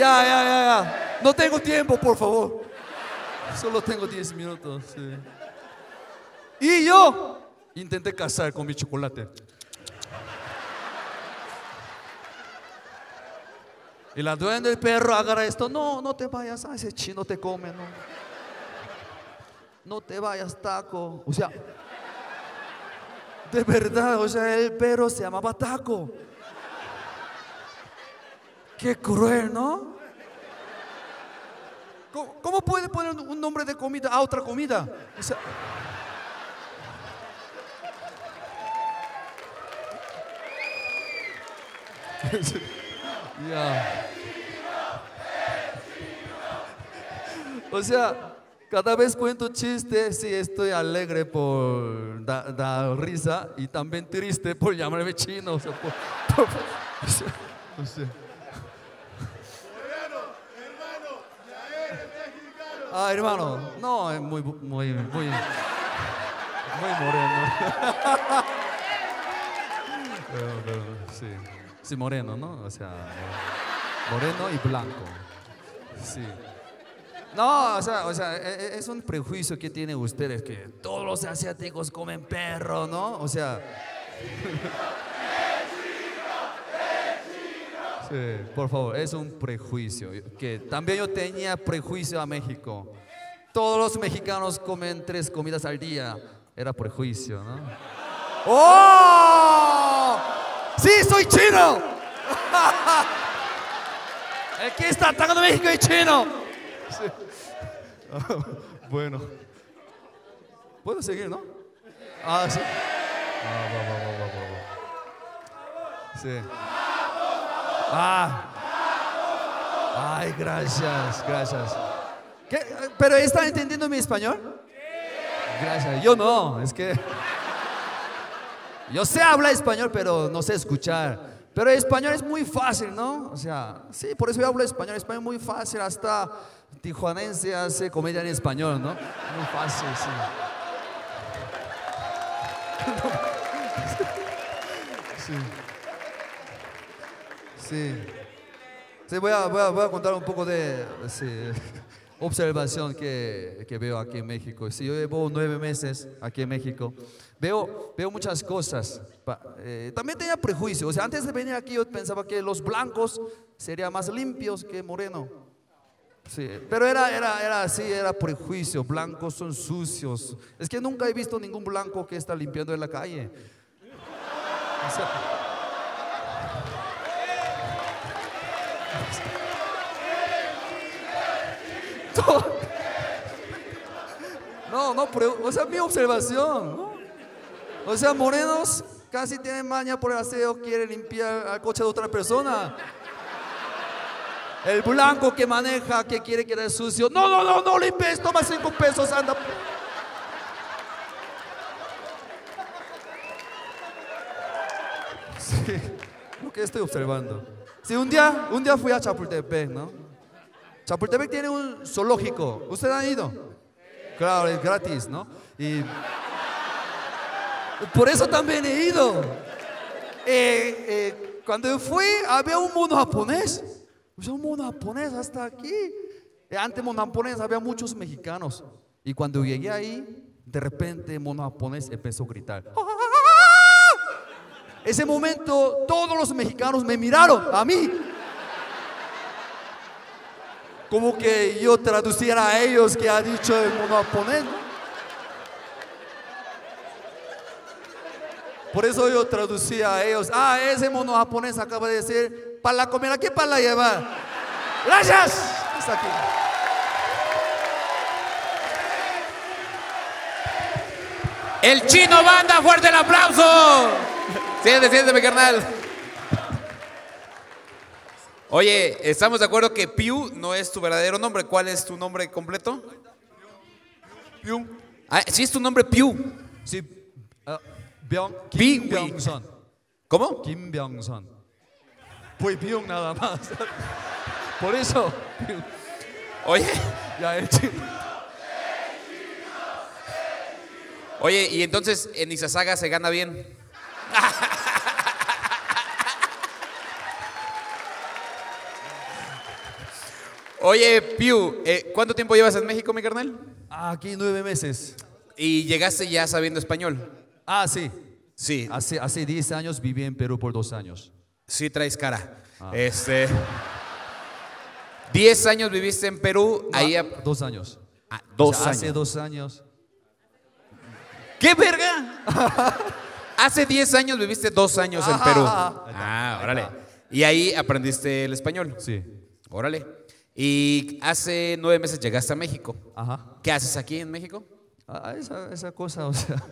Ya, ya, ya, ya. No tengo tiempo, por favor. Solo tengo diez minutos. Sí. Y yo intenté casar con mi chocolate. Y la dueña del perro agarra esto. No, no te vayas. Ah, ese chino te come, no. No te vayas, Taco. O sea, de verdad, o sea, el perro se llamaba Taco. Qué cruel, ¿no? ¿Cómo, cómo puede poner un nombre de comida a otra comida? O sea, ya. O sea, cada vez cuento chistes, sí, estoy alegre por dar da risa y también triste por llamarme chino. O sea, por, por, o sea, o sea. Ah, hermano, no, es muy, muy, muy, muy moreno. Pero, pero, sí, sí, moreno, ¿no? O sea, moreno y blanco. Sí. No, o sea, o sea, es un prejuicio que tienen ustedes que todos los asiáticos comen perro, ¿no? O sea. Sí, por favor, es un prejuicio. Que también yo tenía prejuicio a México. Todos los mexicanos comen tres comidas al día. Era prejuicio, ¿no? ¡Oh! ¡Sí, soy chino! El que está atacando a México es chino. Sí. Bueno. ¿Puedo seguir, no? Ah, sí. Ah, va, va, va, va, va. Sí. Ah. Ay, gracias, gracias. ¿Qué? ¿Pero están entendiendo mi español? Gracias. Yo no, es que yo sé hablar español, pero no sé escuchar. Pero el español es muy fácil, ¿no? O sea, sí, por eso yo hablo español. Español es muy fácil, hasta tijuanense hace comedia en español, ¿no? Muy fácil, sí. Sí. Sí. Sí, voy a, voy a, voy a contar un poco de sí, observación que, que veo aquí en México. Sí, yo llevo nueve meses aquí en México. Veo, veo muchas cosas. Eh, también tenía prejuicios. O sea, antes de venir aquí yo pensaba que los blancos serían más limpios que morenos. Sí, pero era, era, era así, era prejuicio. Blancos son sucios. Es que nunca he visto ningún blanco que está limpiando en la calle. O sea, no, no, pero, o sea, mi observación, ¿no? O sea, morenos casi tienen maña por el aseo, quieren limpiar el coche de otra persona. El blanco que maneja, que quiere quedar sucio, no, no, no, no limpies, toma cinco pesos, anda. Sí, lo que estoy observando. Sí, un día, un día fui a Chapultepec, ¿no? Chapultepec tiene un zoológico. ¿Ustedes han ido? Claro, es gratis, ¿no? Y por eso también he ido. Eh, eh, cuando fui, había un mono japonés. O sea, un mono japonés hasta aquí. Eh, antes mono japonés había muchos mexicanos. Y cuando llegué ahí, de repente el mono japonés empezó a gritar. Ese momento todos los mexicanos me miraron a mí. Como que yo traduciera a ellos que ha dicho el mono japonés. Por eso yo traducía a ellos. Ah, ese mono japonés acaba de decir, para la comer aquí, para la llevar. Gracias. Está aquí. El Chino Banda, fuerte el aplauso. Siéntate, siéntate, mi carnal. Oye, estamos de acuerdo que Piu no es tu verdadero nombre. ¿Cuál es tu nombre completo? Piu. Ah, sí es tu nombre, Piu. Sí. Uh, Byung, Kim Byung-son. ¿Cómo? Kim Byung-son. Pues Byung nada más. Por eso. Oye. Ya el chino. Oye, y entonces en Izazaga se gana bien. Oye, Piu, eh, ¿cuánto tiempo llevas en México, mi carnal? Aquí nueve meses. ¿Y llegaste ya sabiendo español? Ah, sí. Sí. Hace, hace diez años viví en Perú por dos años. Sí, traes cara. Ah. Este. diez años viviste en Perú. No, ahí a- Dos años. Ah, dos O sea, años. Hace dos años. ¿Qué verga? Hace diez años viviste dos años en Ajá, Perú. ajá. Ah, órale. Y ahí aprendiste el español. Sí. Órale. Y hace nueve meses llegaste a México. Ajá. ¿Qué haces aquí en México? Ah, esa, esa cosa, o sea.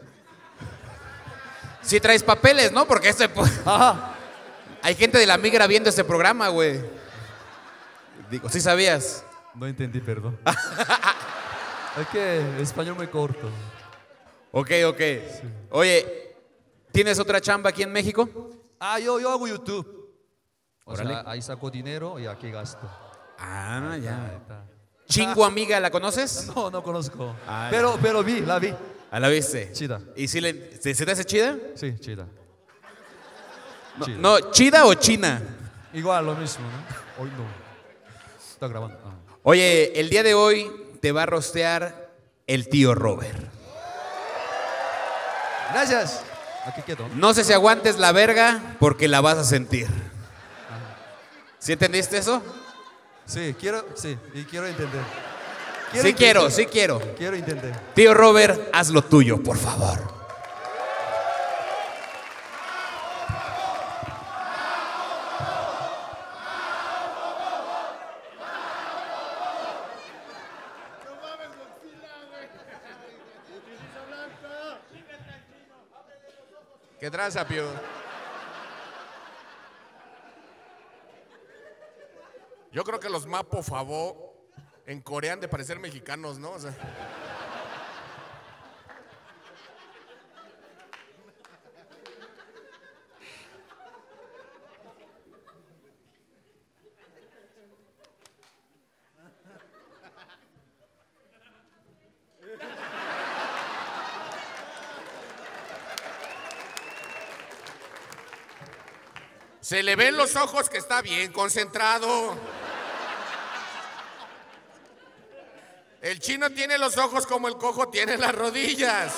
Sí traes papeles, ¿no? Porque este... Ajá. Hay gente de la migra viendo este programa, güey. Digo, ¿sí sabías? No entendí, perdón. Es que español muy corto. Ok, ok. Oye, ¿tienes otra chamba aquí en México? Ah, yo, yo hago YouTube. O Órale. sea, ahí saco dinero y aquí gasto. Ah, Ahí ya. está, ahí está. ¿Chingo Amiga la conoces? No, no conozco. Ah, pero, pero vi, la vi. ¿A la viste? Chida. ¿Y si le, se, se te hace chida? Sí, chida. No, Chida. no, ¿chida o china? Igual, lo mismo, ¿no? Hoy no. Está grabando. Ah. Oye, el día de hoy te va a rostear el tío Robert. Gracias. Aquí quedo. No sé si aguantes la verga porque la vas a sentir. ¿Sí entendiste eso? Sí, quiero, sí, y quiero entender. Sí quiero, entender. sí quiero. Quiero entender. Tío Robert, haz lo tuyo, por favor. ¿Qué tranza, Pío? Yo creo que los Mapo Favó en Corea han de parecer mexicanos, ¿no? O sea, se le ven los ojos que está bien concentrado. El chino tiene los ojos como el cojo tiene las rodillas.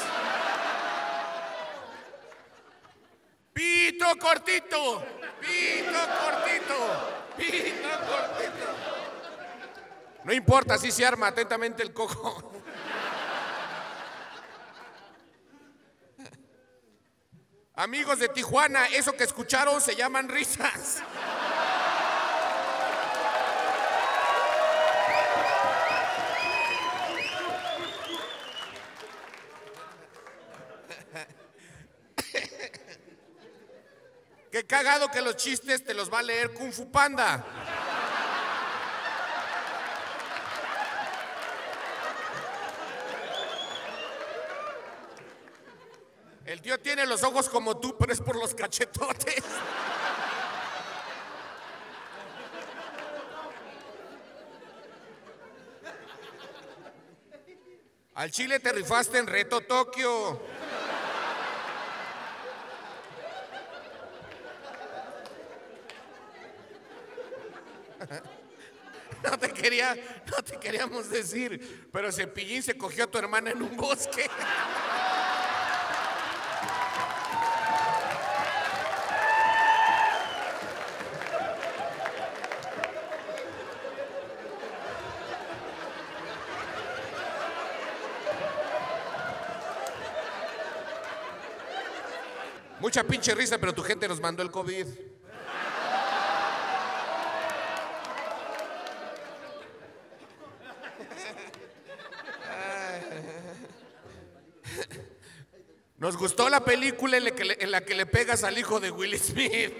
Pito cortito, pito cortito, pito cortito. No importa, así se arma atentamente el cojo. Amigos de Tijuana, eso que escucharon se llaman risas. Qué cagado que los chistes te los va a leer Kung Fu Panda. El tío tiene los ojos como tú, pero es por los cachetotes. Al chile te rifaste en Reto Tokio. No te quería, no te queríamos decir, pero Cepillín se cogió a tu hermana en un bosque. Mucha pinche risa, pero tu gente nos mandó el COVID. Nos gustó la película en la que le, en la que le pegas al hijo de Will Smith.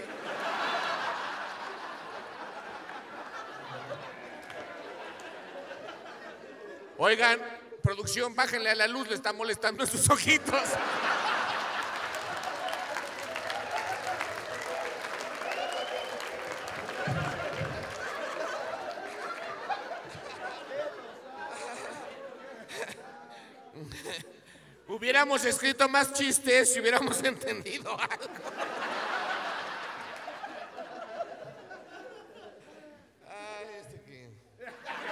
Oigan, producción, bájenle a la luz, le está molestando en sus ojitos. Hubiéramos escrito más chistes si hubiéramos entendido algo. Ay, este que...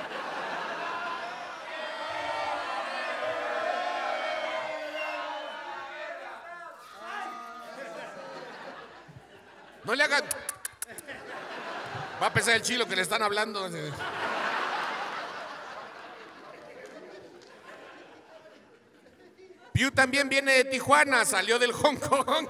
No le hagan. Va a pensar el chilo que le están hablando. Piu también viene de Tijuana, salió del Hong Kong.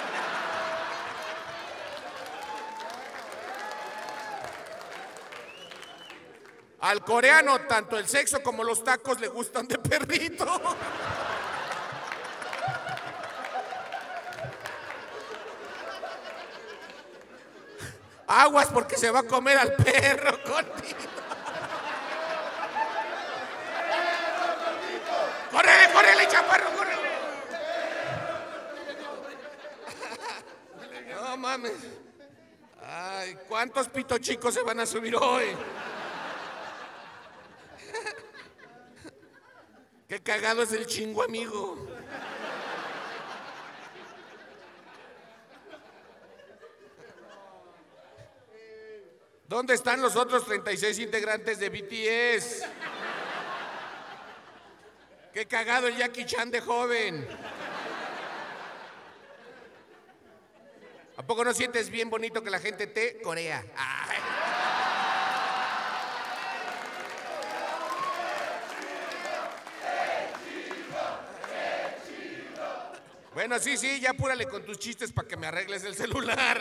Al coreano, tanto el sexo como los tacos le gustan de perrito. Aguas porque se va a comer al perro contigo. ¡Córrele, córrele, chaparro, córrele! No mames. Ay, ¿cuántos pitos chicos se van a subir hoy? Qué cagado es el chingo, amigo. ¿Dónde están los otros treinta y seis integrantes de B T S? Qué cagado el Jackie Chan de joven. ¿A poco no sientes bien bonito que la gente te corea? Ay. Bueno, sí, sí, ya apúrale con tus chistes para que me arregles el celular.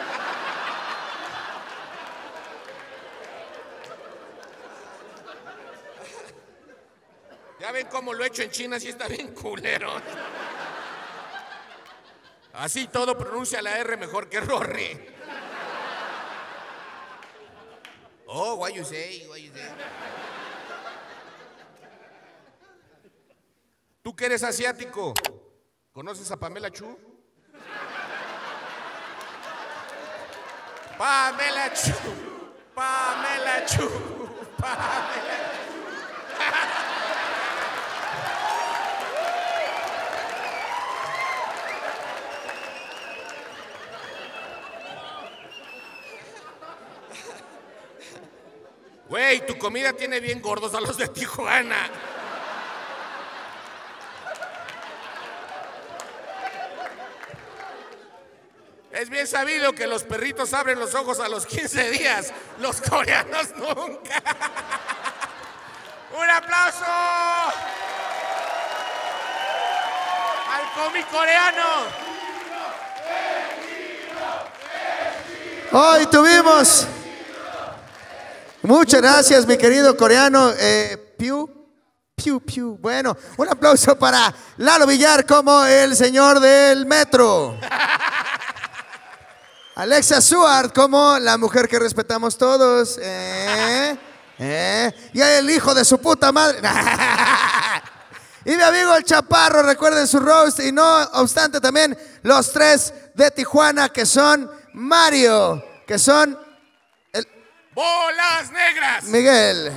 Ya ven cómo lo he hecho en China, sí está bien culero. Así todo pronuncia la R mejor que Rory. Oh, what you say, what you say. ¿Tú que eres asiático? ¿Conoces a Pamela Chu? Pamela Chu, Pamela Chu, Pamela Chu. Güey, tu comida tiene bien gordos a los de Tijuana. Es bien sabido que los perritos abren los ojos a los quince días, los coreanos nunca. ¡Un aplauso! ¡Al cómic coreano! Hoy tuvimos... Muchas gracias, mi querido coreano. Eh, Piu, Piu, Piu. Bueno, un aplauso para Lalo Villar como el señor del metro. Alexa Suart como la mujer que respetamos todos. Eh, eh, y el hijo de su puta madre. Y mi amigo el Chaparro, recuerden su roast. Y no obstante también los tres de Tijuana que son Mario, que son... ¡Bolas negras! Miguel.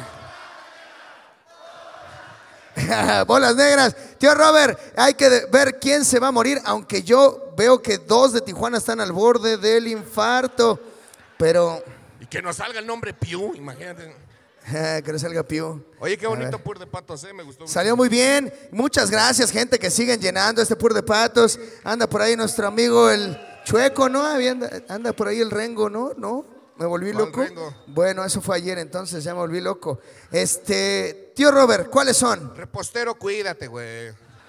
Bolas negras. Tío Robert, hay que ver quién se va a morir, aunque yo veo que dos de Tijuana están al borde del infarto, pero... Y que nos salga el nombre Piu, imagínate. Que no salga Piu. Oye, qué bonito pur de patos, eh, me gustó. Salió muy bien. Muchas gracias, gente, que siguen llenando este pur de patos. Anda por ahí nuestro amigo el Chueco, ¿no? Anda, anda por ahí el Rengo, ¿no? ¿No? ¿Me volví loco? Rengo? Bueno, eso fue ayer, entonces ya me volví loco. Este, tío Robert, ¿cuáles son? Repostero, cuídate, güey.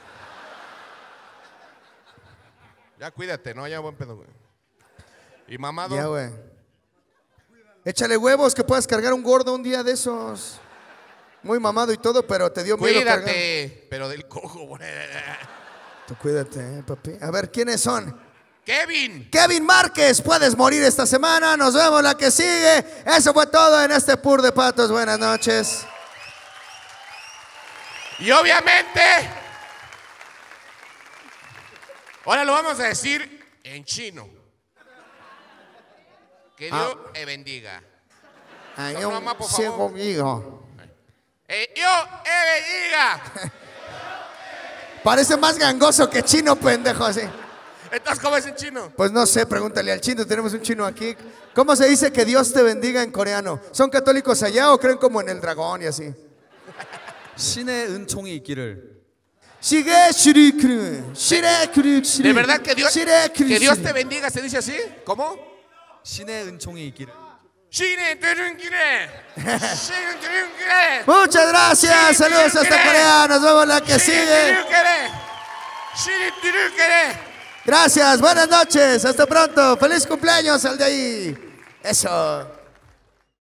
Ya cuídate, ¿no? Ya buen pedo, güey. Y mamado. Ya, güey. Échale huevos que puedas cargar un gordo un día de esos. Muy mamado y todo, pero te dio miedo cargar. Cuídate, pero del cojo, güey. Tú cuídate, eh, papi. A ver, ¿quiénes son? Kevin. Kevin Márquez, puedes morir esta semana. Nos vemos la que sigue. Eso fue todo en este Pur de Patos. Buenas noches. Y obviamente, ahora lo vamos a decir en chino. Que Dios te bendiga. Ay, No, mamá, por favor. conmigo. Eh, Dios te bendiga. Parece más gangoso que chino, pendejo, así. Entonces, ¿cómo es en chino? Pues no sé, pregúntale al chino, tenemos un chino aquí. ¿Cómo se dice que Dios te bendiga en coreano? ¿Son católicos allá o creen como en el dragón y así? 신의 은총이 있기를. ¿De verdad que Dios, que Dios te bendiga se dice así? ¿Cómo? 신의 은총이 있기를. 신의 들은길에. 신의 들은길에. Muchas gracias. Saludos hasta Corea. Nos vemos la que sigue. 신의 들은길에. Gracias. Buenas noches. Hasta pronto. Feliz cumpleaños al de ahí. Eso.